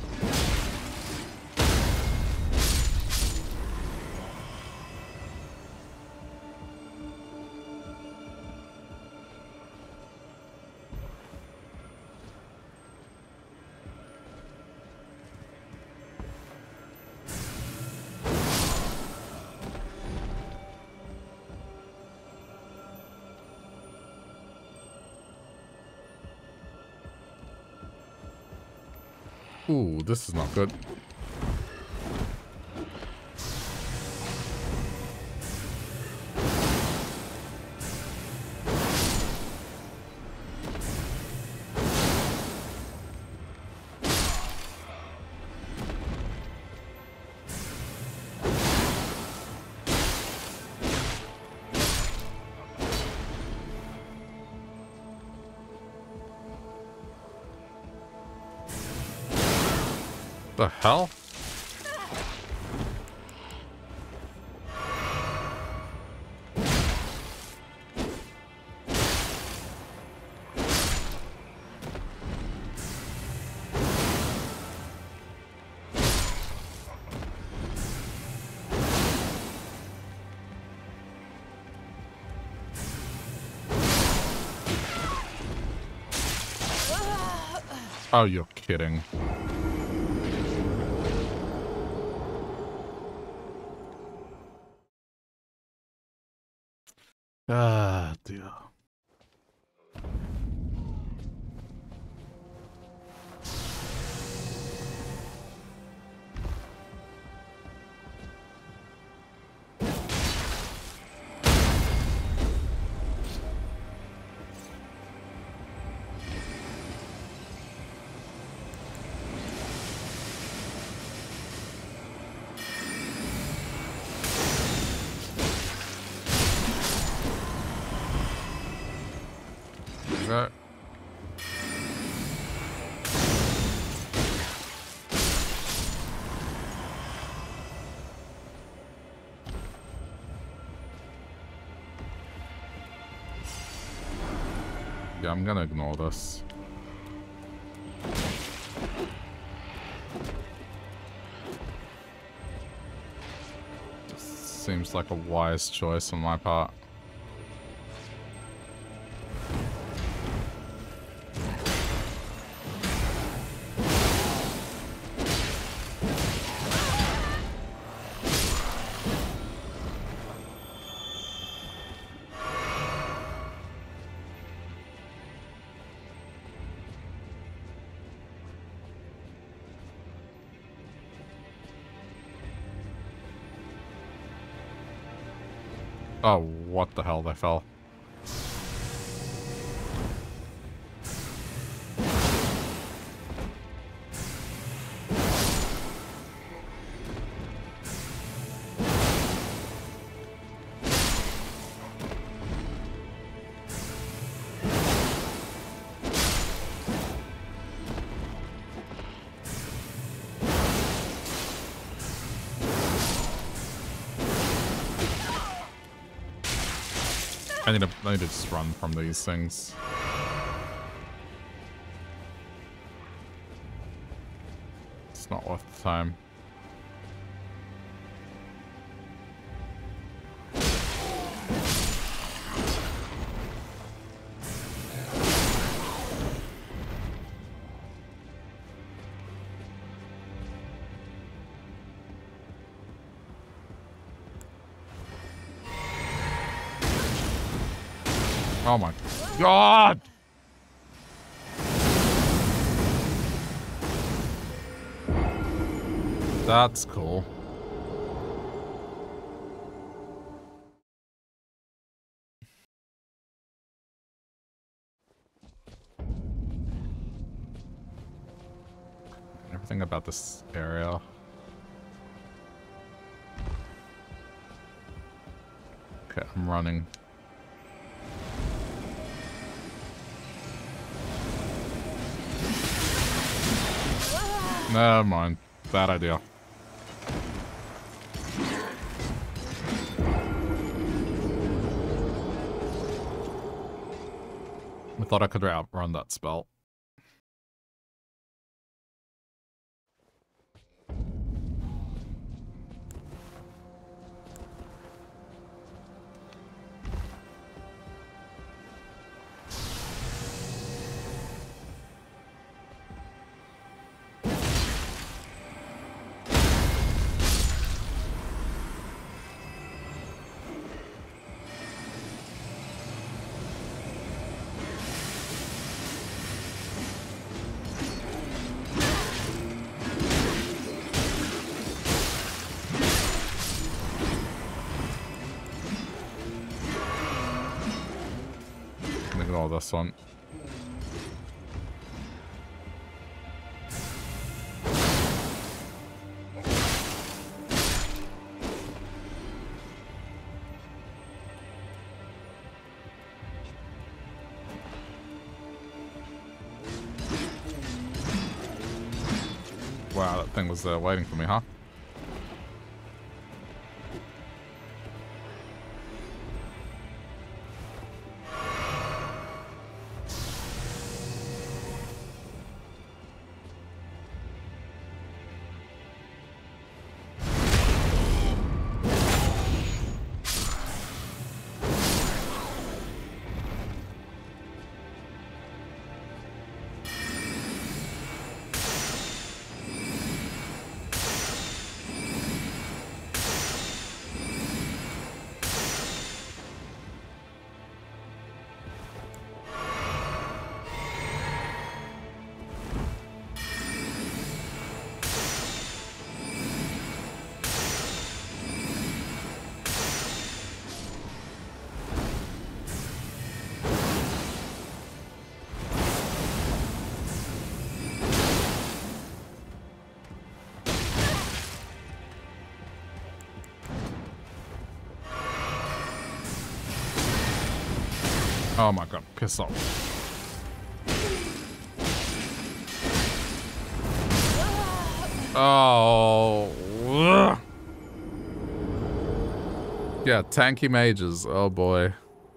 ooh, this is not good. The hell? Oh, you're kidding. Ah, dear. That. Yeah, I'm gonna ignore this. Just seems like a wise choice on my part. Oh, what the hell, they fell. I need to just run from these things. It's not worth the time. Oh my god! That's cool. Everything about this area. Okay, I'm running. Never mind. Bad idea. I thought I could outrun that spell. Ignore this one. Wow, that thing was waiting for me, huh? Oh my god, piss off. Oh. Ugh. Yeah, tanky mages. Oh boy.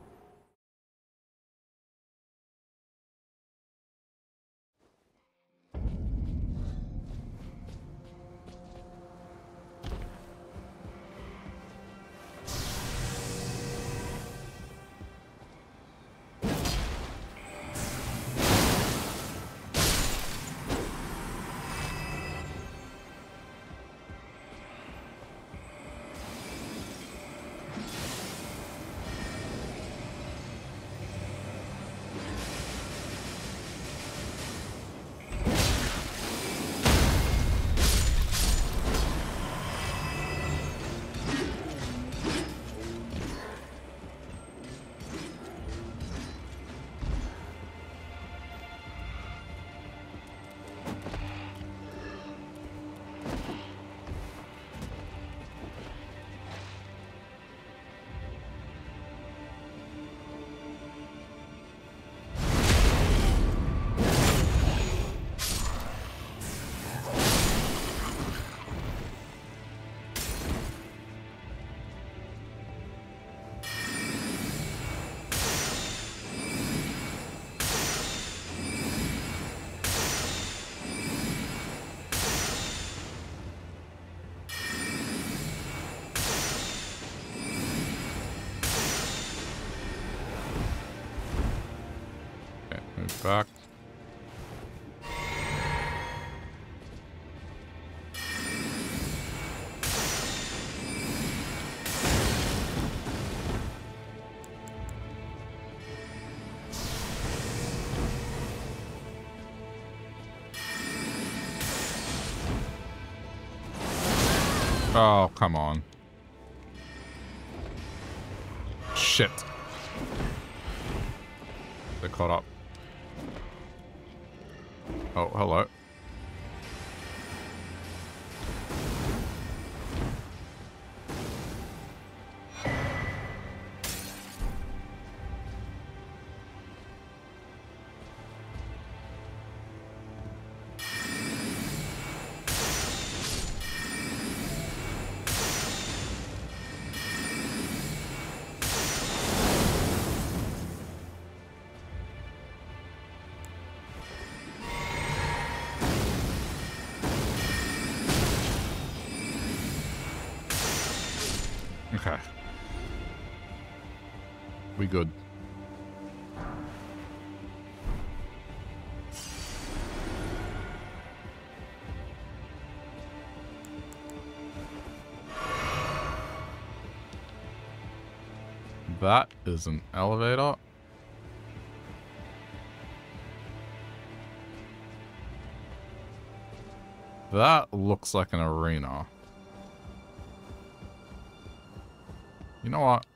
Back. Oh, come on. Shit. They're caught up. Oh, hello. Okay. We good. That is an elevator. That looks like an arena. You know what?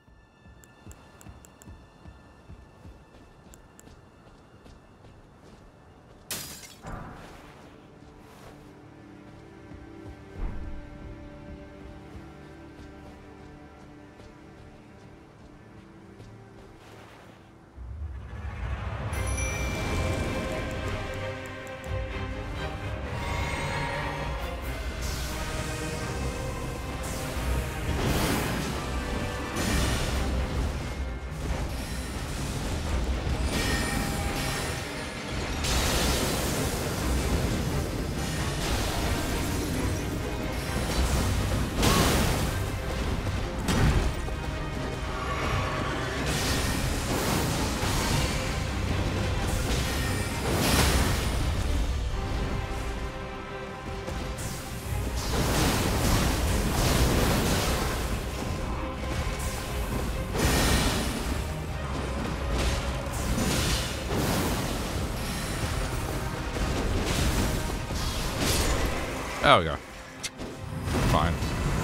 There we go. Fine.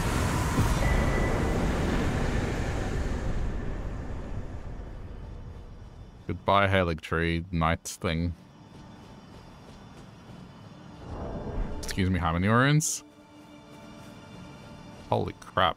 Goodbye, Haligtree Knight thing. Excuse me, how many runes? Holy crap.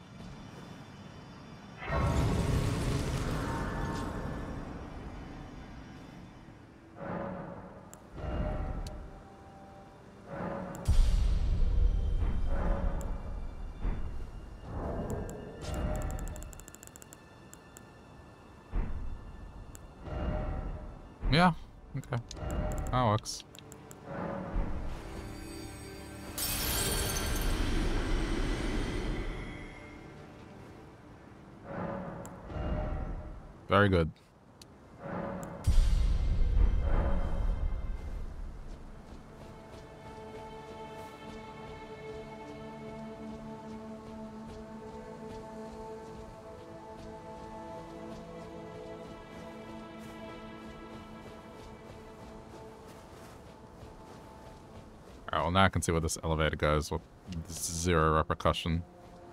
Yeah, okay. That works. Very good. Alright, well now I can see where this elevator goes with zero repercussion.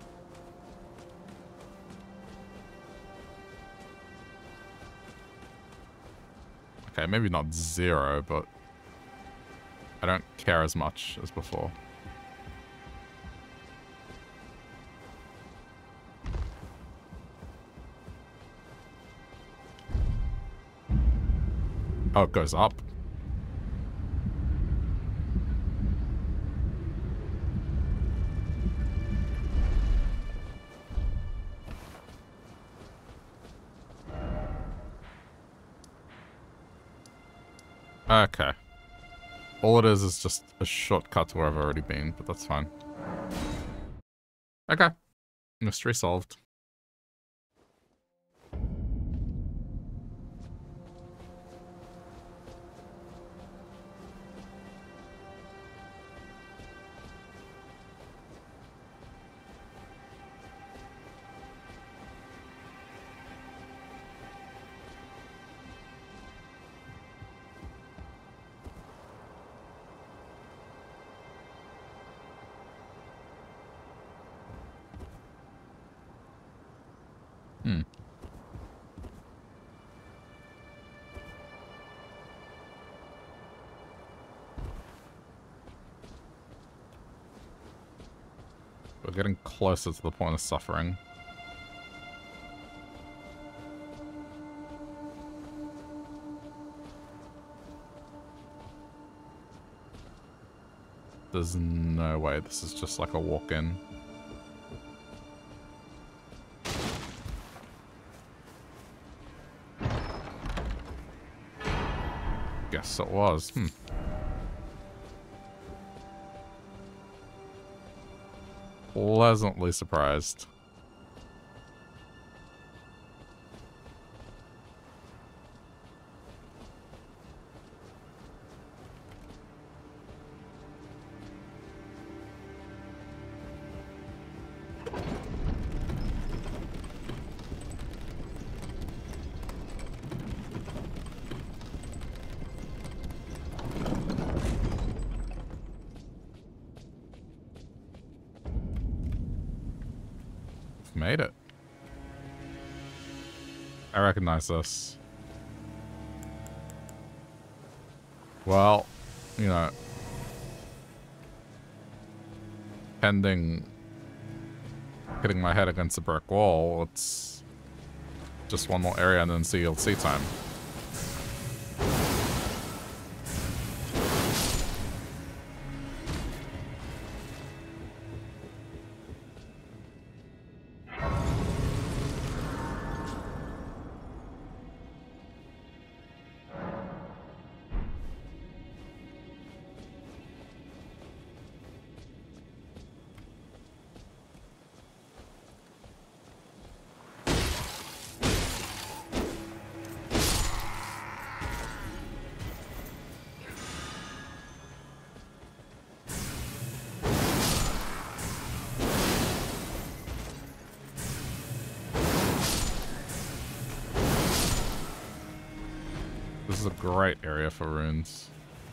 Okay, maybe not zero, but I don't care as much as before. Oh, it goes up. Okay. All it is just a shortcut to where I've already been, but that's fine. Okay. Mystery solved. We're getting closer to the point of suffering. There's no way this is just like a walk-in. Guess it was. Pleasantly surprised. Made it. I recognize this. Well, you know, pending hitting my head against a brick wall, it's just one more area and then CLC time. This is a great area for runes.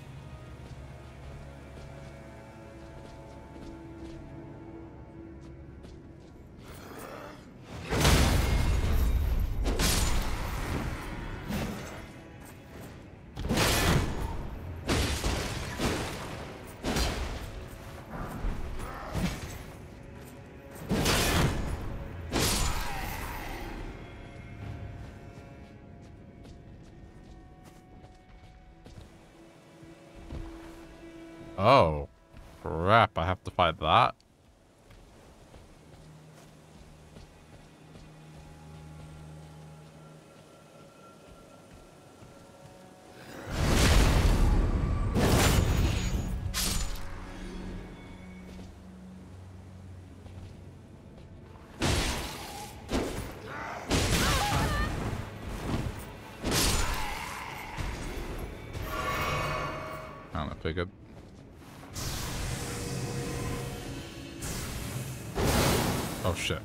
Oh, crap, I have to fight that? I figured. Oh shit.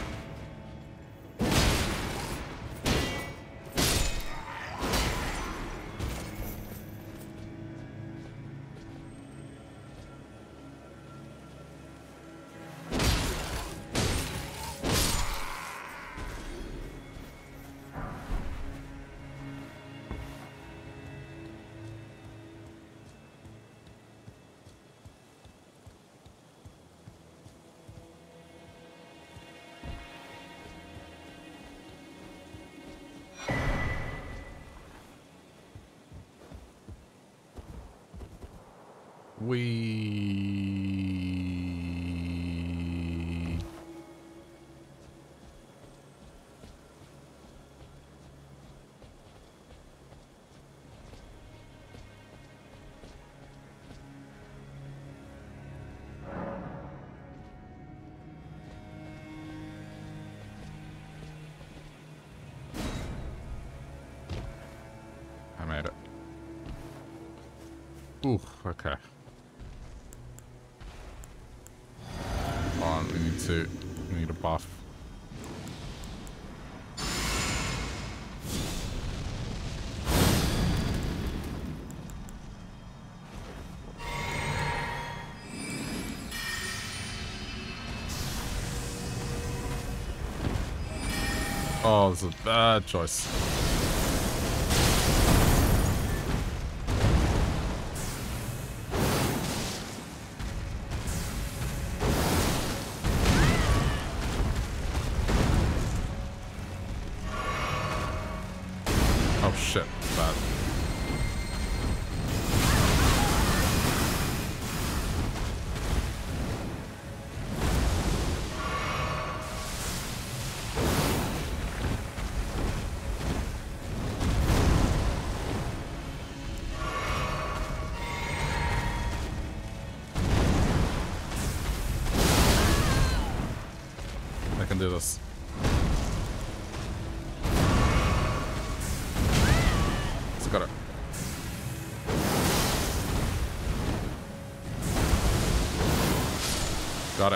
I made it. Ooh, okay. Hold on, we need a buff. Oh, this is a bad choice. do this. Just got it. Got it.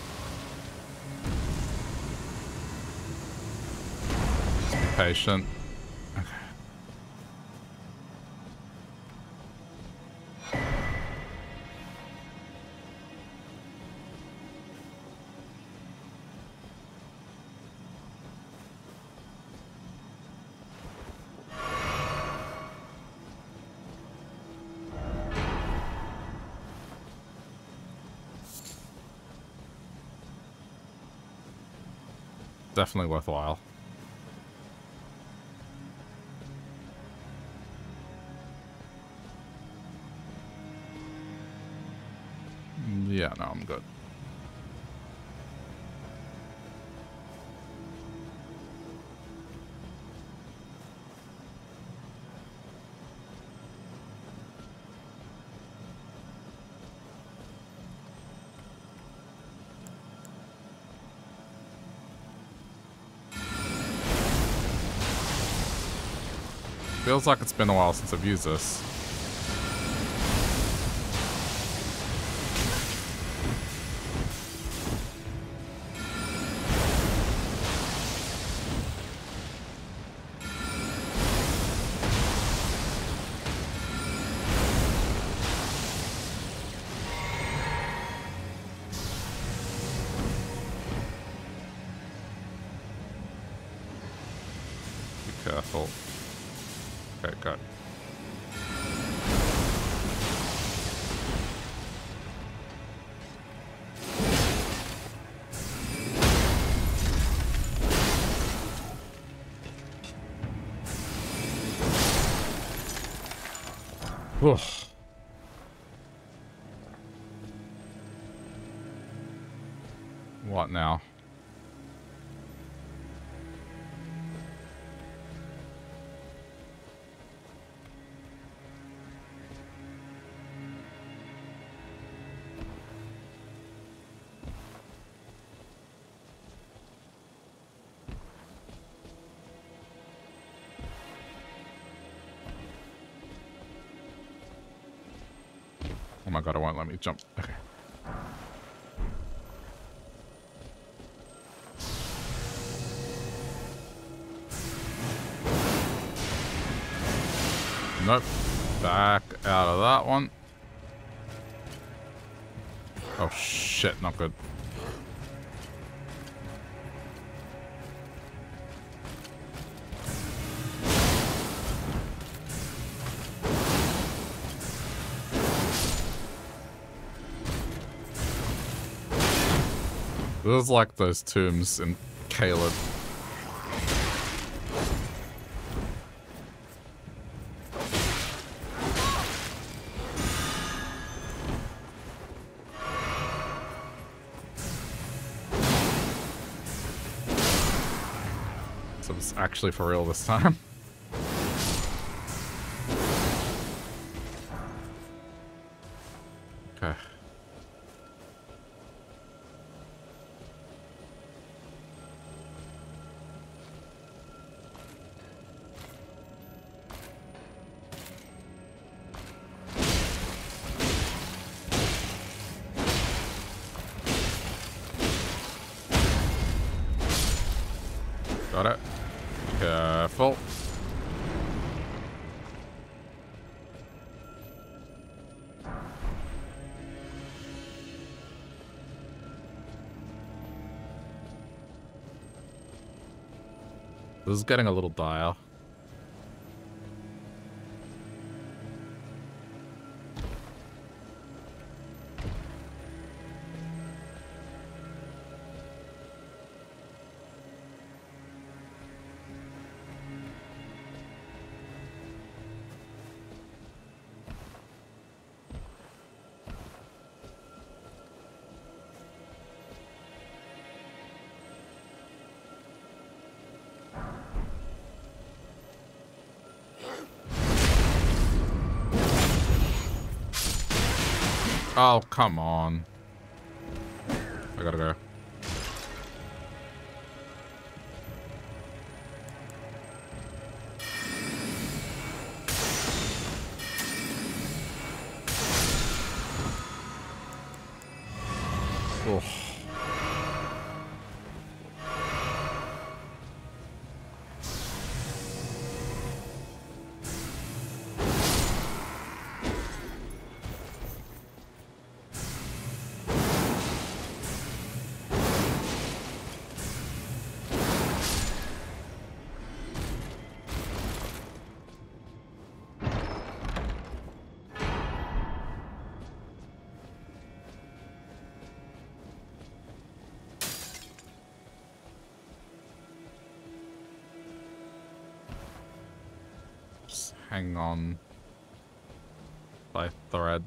Patient. Okay. Definitely worthwhile. Yeah, no, I'm good. Feels like it's been a while since I've used this. Be careful. Okay, go. Oof. What now? Oh my god, it won't let me jump. Okay. Nope. Back out of that one. Oh shit, not good. This is like those tombs in Caleb. So it's actually for real this time. Okay. Got it. Careful. This is getting a little dire. Oh, come on. I gotta go. Ugh. Hang on by thread.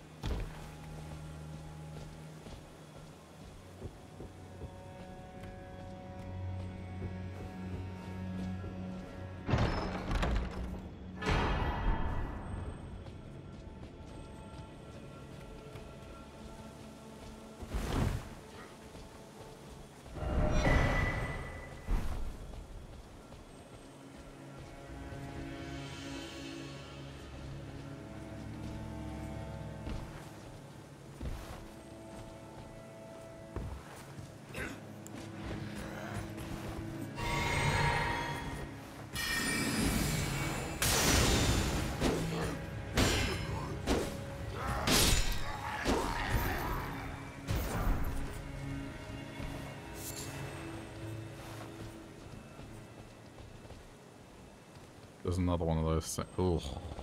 There's another one of those. Ooh.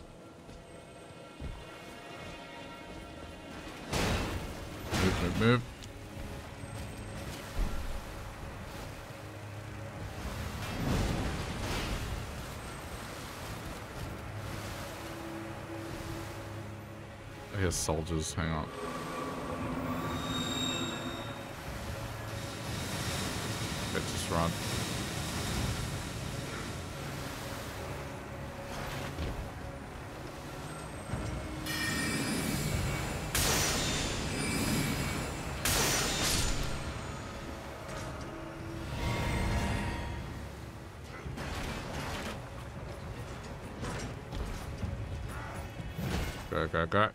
Move, move, move. I hear soldiers. Hang on. Okay, just run. Go.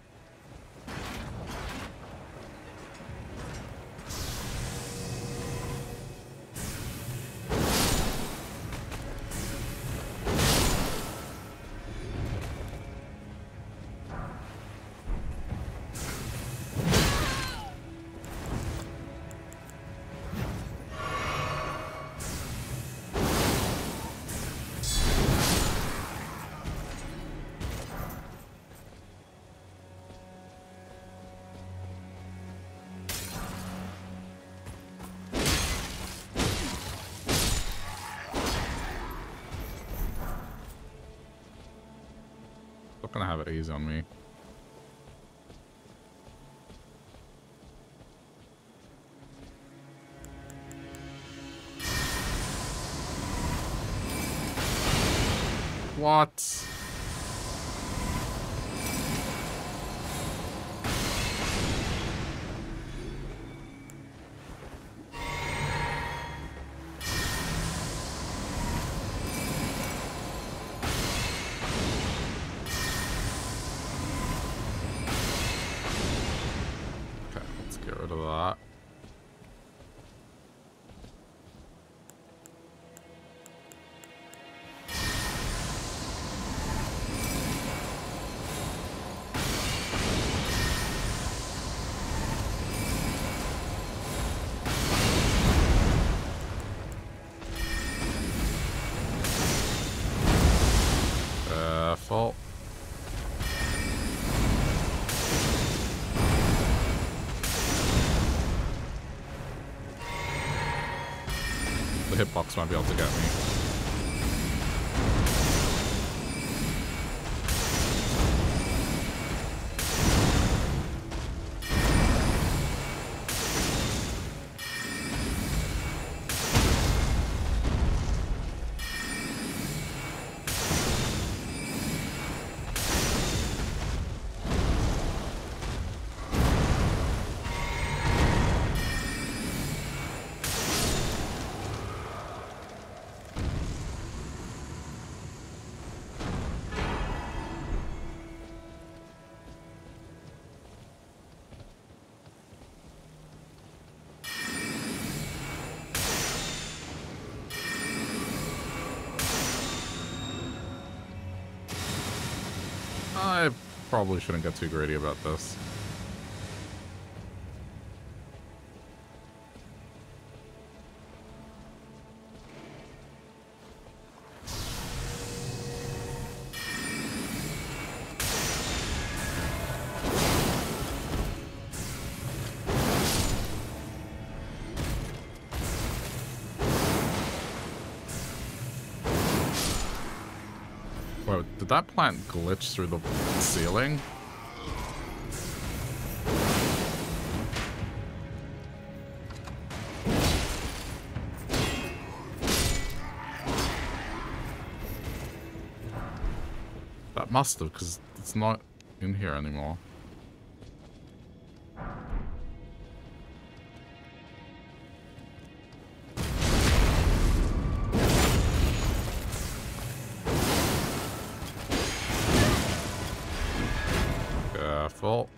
Gonna have it easy on me. What? Fault. The hitbox might be able to get me. probably shouldn't get too greedy about this. Did that plant glitch through the ceiling? That must have, because it's not in here anymore. Careful.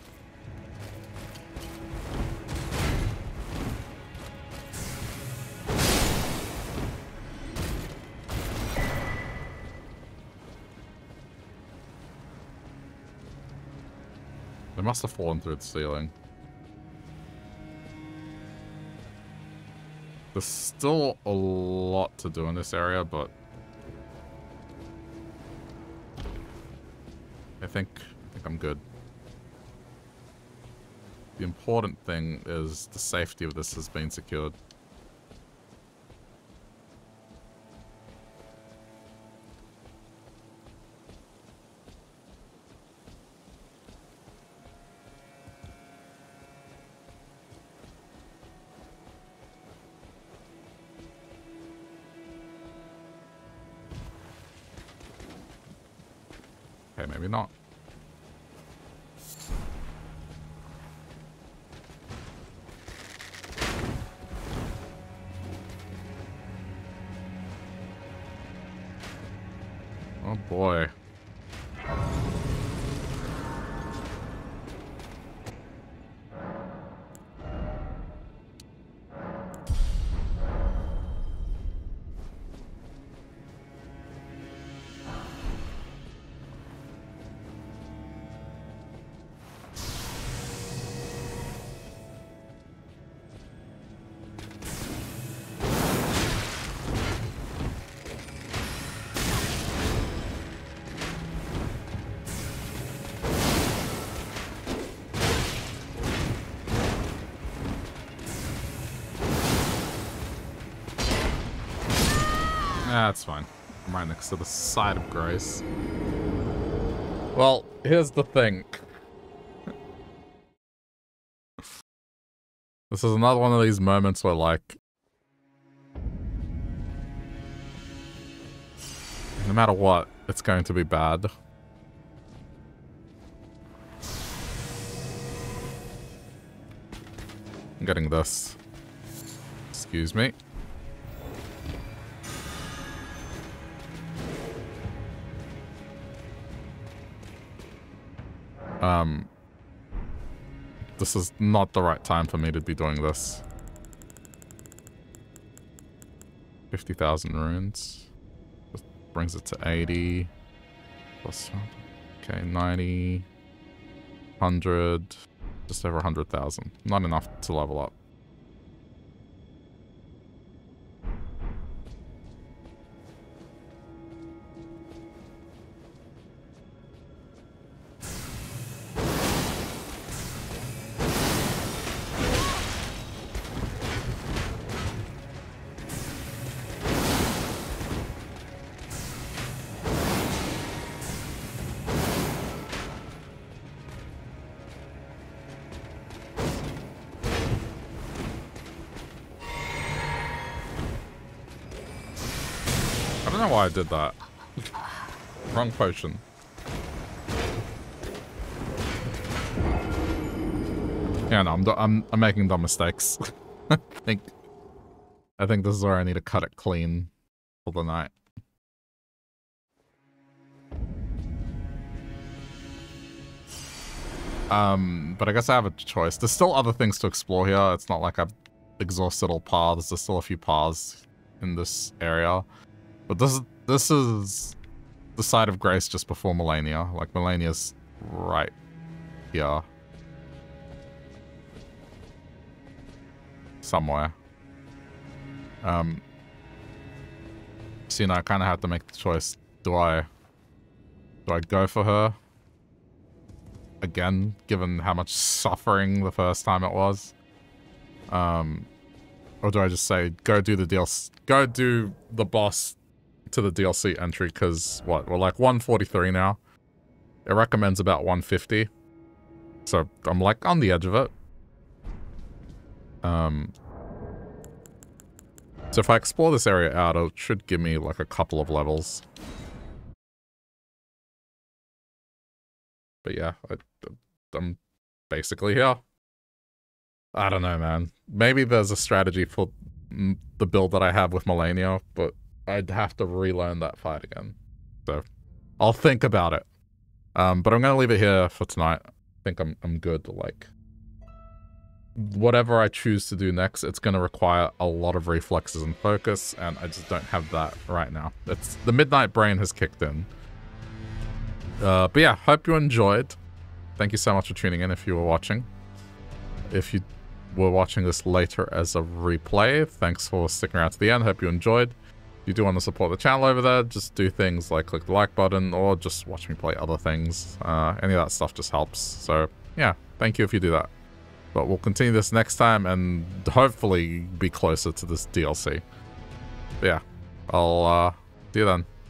They must have fallen through the ceiling. There's still a lot to do in this area, but I think I'm good. The important thing is the safety of this has been secured. Okay, maybe not. Oh boy. That's fine. I'm right next to the side of Grace. Well, here's the thing. This is another one of these moments where, like, no matter what, it's going to be bad. I'm getting this. Excuse me. This is not the right time for me to be doing this. 50,000 runes. This brings it to 80. Plus, okay, 90. 100. Just over 100,000. Not enough to level up. I don't know why I did that. Wrong potion. Yeah, no, I'm making dumb mistakes. I think this is where I need to cut it clean for the night. But I guess I have a choice. There's still other things to explore here. It's not like I've exhausted all paths. There's still a few paths in this area. But this is the side of Grace just before Malenia. Like, Malenia's right here. Somewhere. So, you know, I kind of have to make the choice. Do I go for her? Again, given how much suffering the first time it was. Or do I just say, go do the boss to the DLC entry, because, what, we're like 143 now. It recommends about 150. So, I'm like on the edge of it. So if I explore this area out, it should give me like a couple of levels. But yeah, I'm basically here. I don't know, man. Maybe there's a strategy for the build that I have with Malenia, but I'd have to relearn that fight again. So I'll think about it. But I'm gonna leave it here for tonight. I think I'm good. Like, whatever I choose to do next, it's gonna require a lot of reflexes and focus, and I just don't have that right now. It's the midnight brain has kicked in. But yeah, hope you enjoyed. Thank you so much for tuning in if you were watching. If you were watching this later as a replay, thanks for sticking around to the end. Hope you enjoyed. If you do want to support the channel over there, just do things like click the like button or just watch me play other things. Any of that stuff just helps. So yeah, thank you if you do that. But we'll continue this next time and hopefully be closer to this DLC. But yeah, I'll see you then.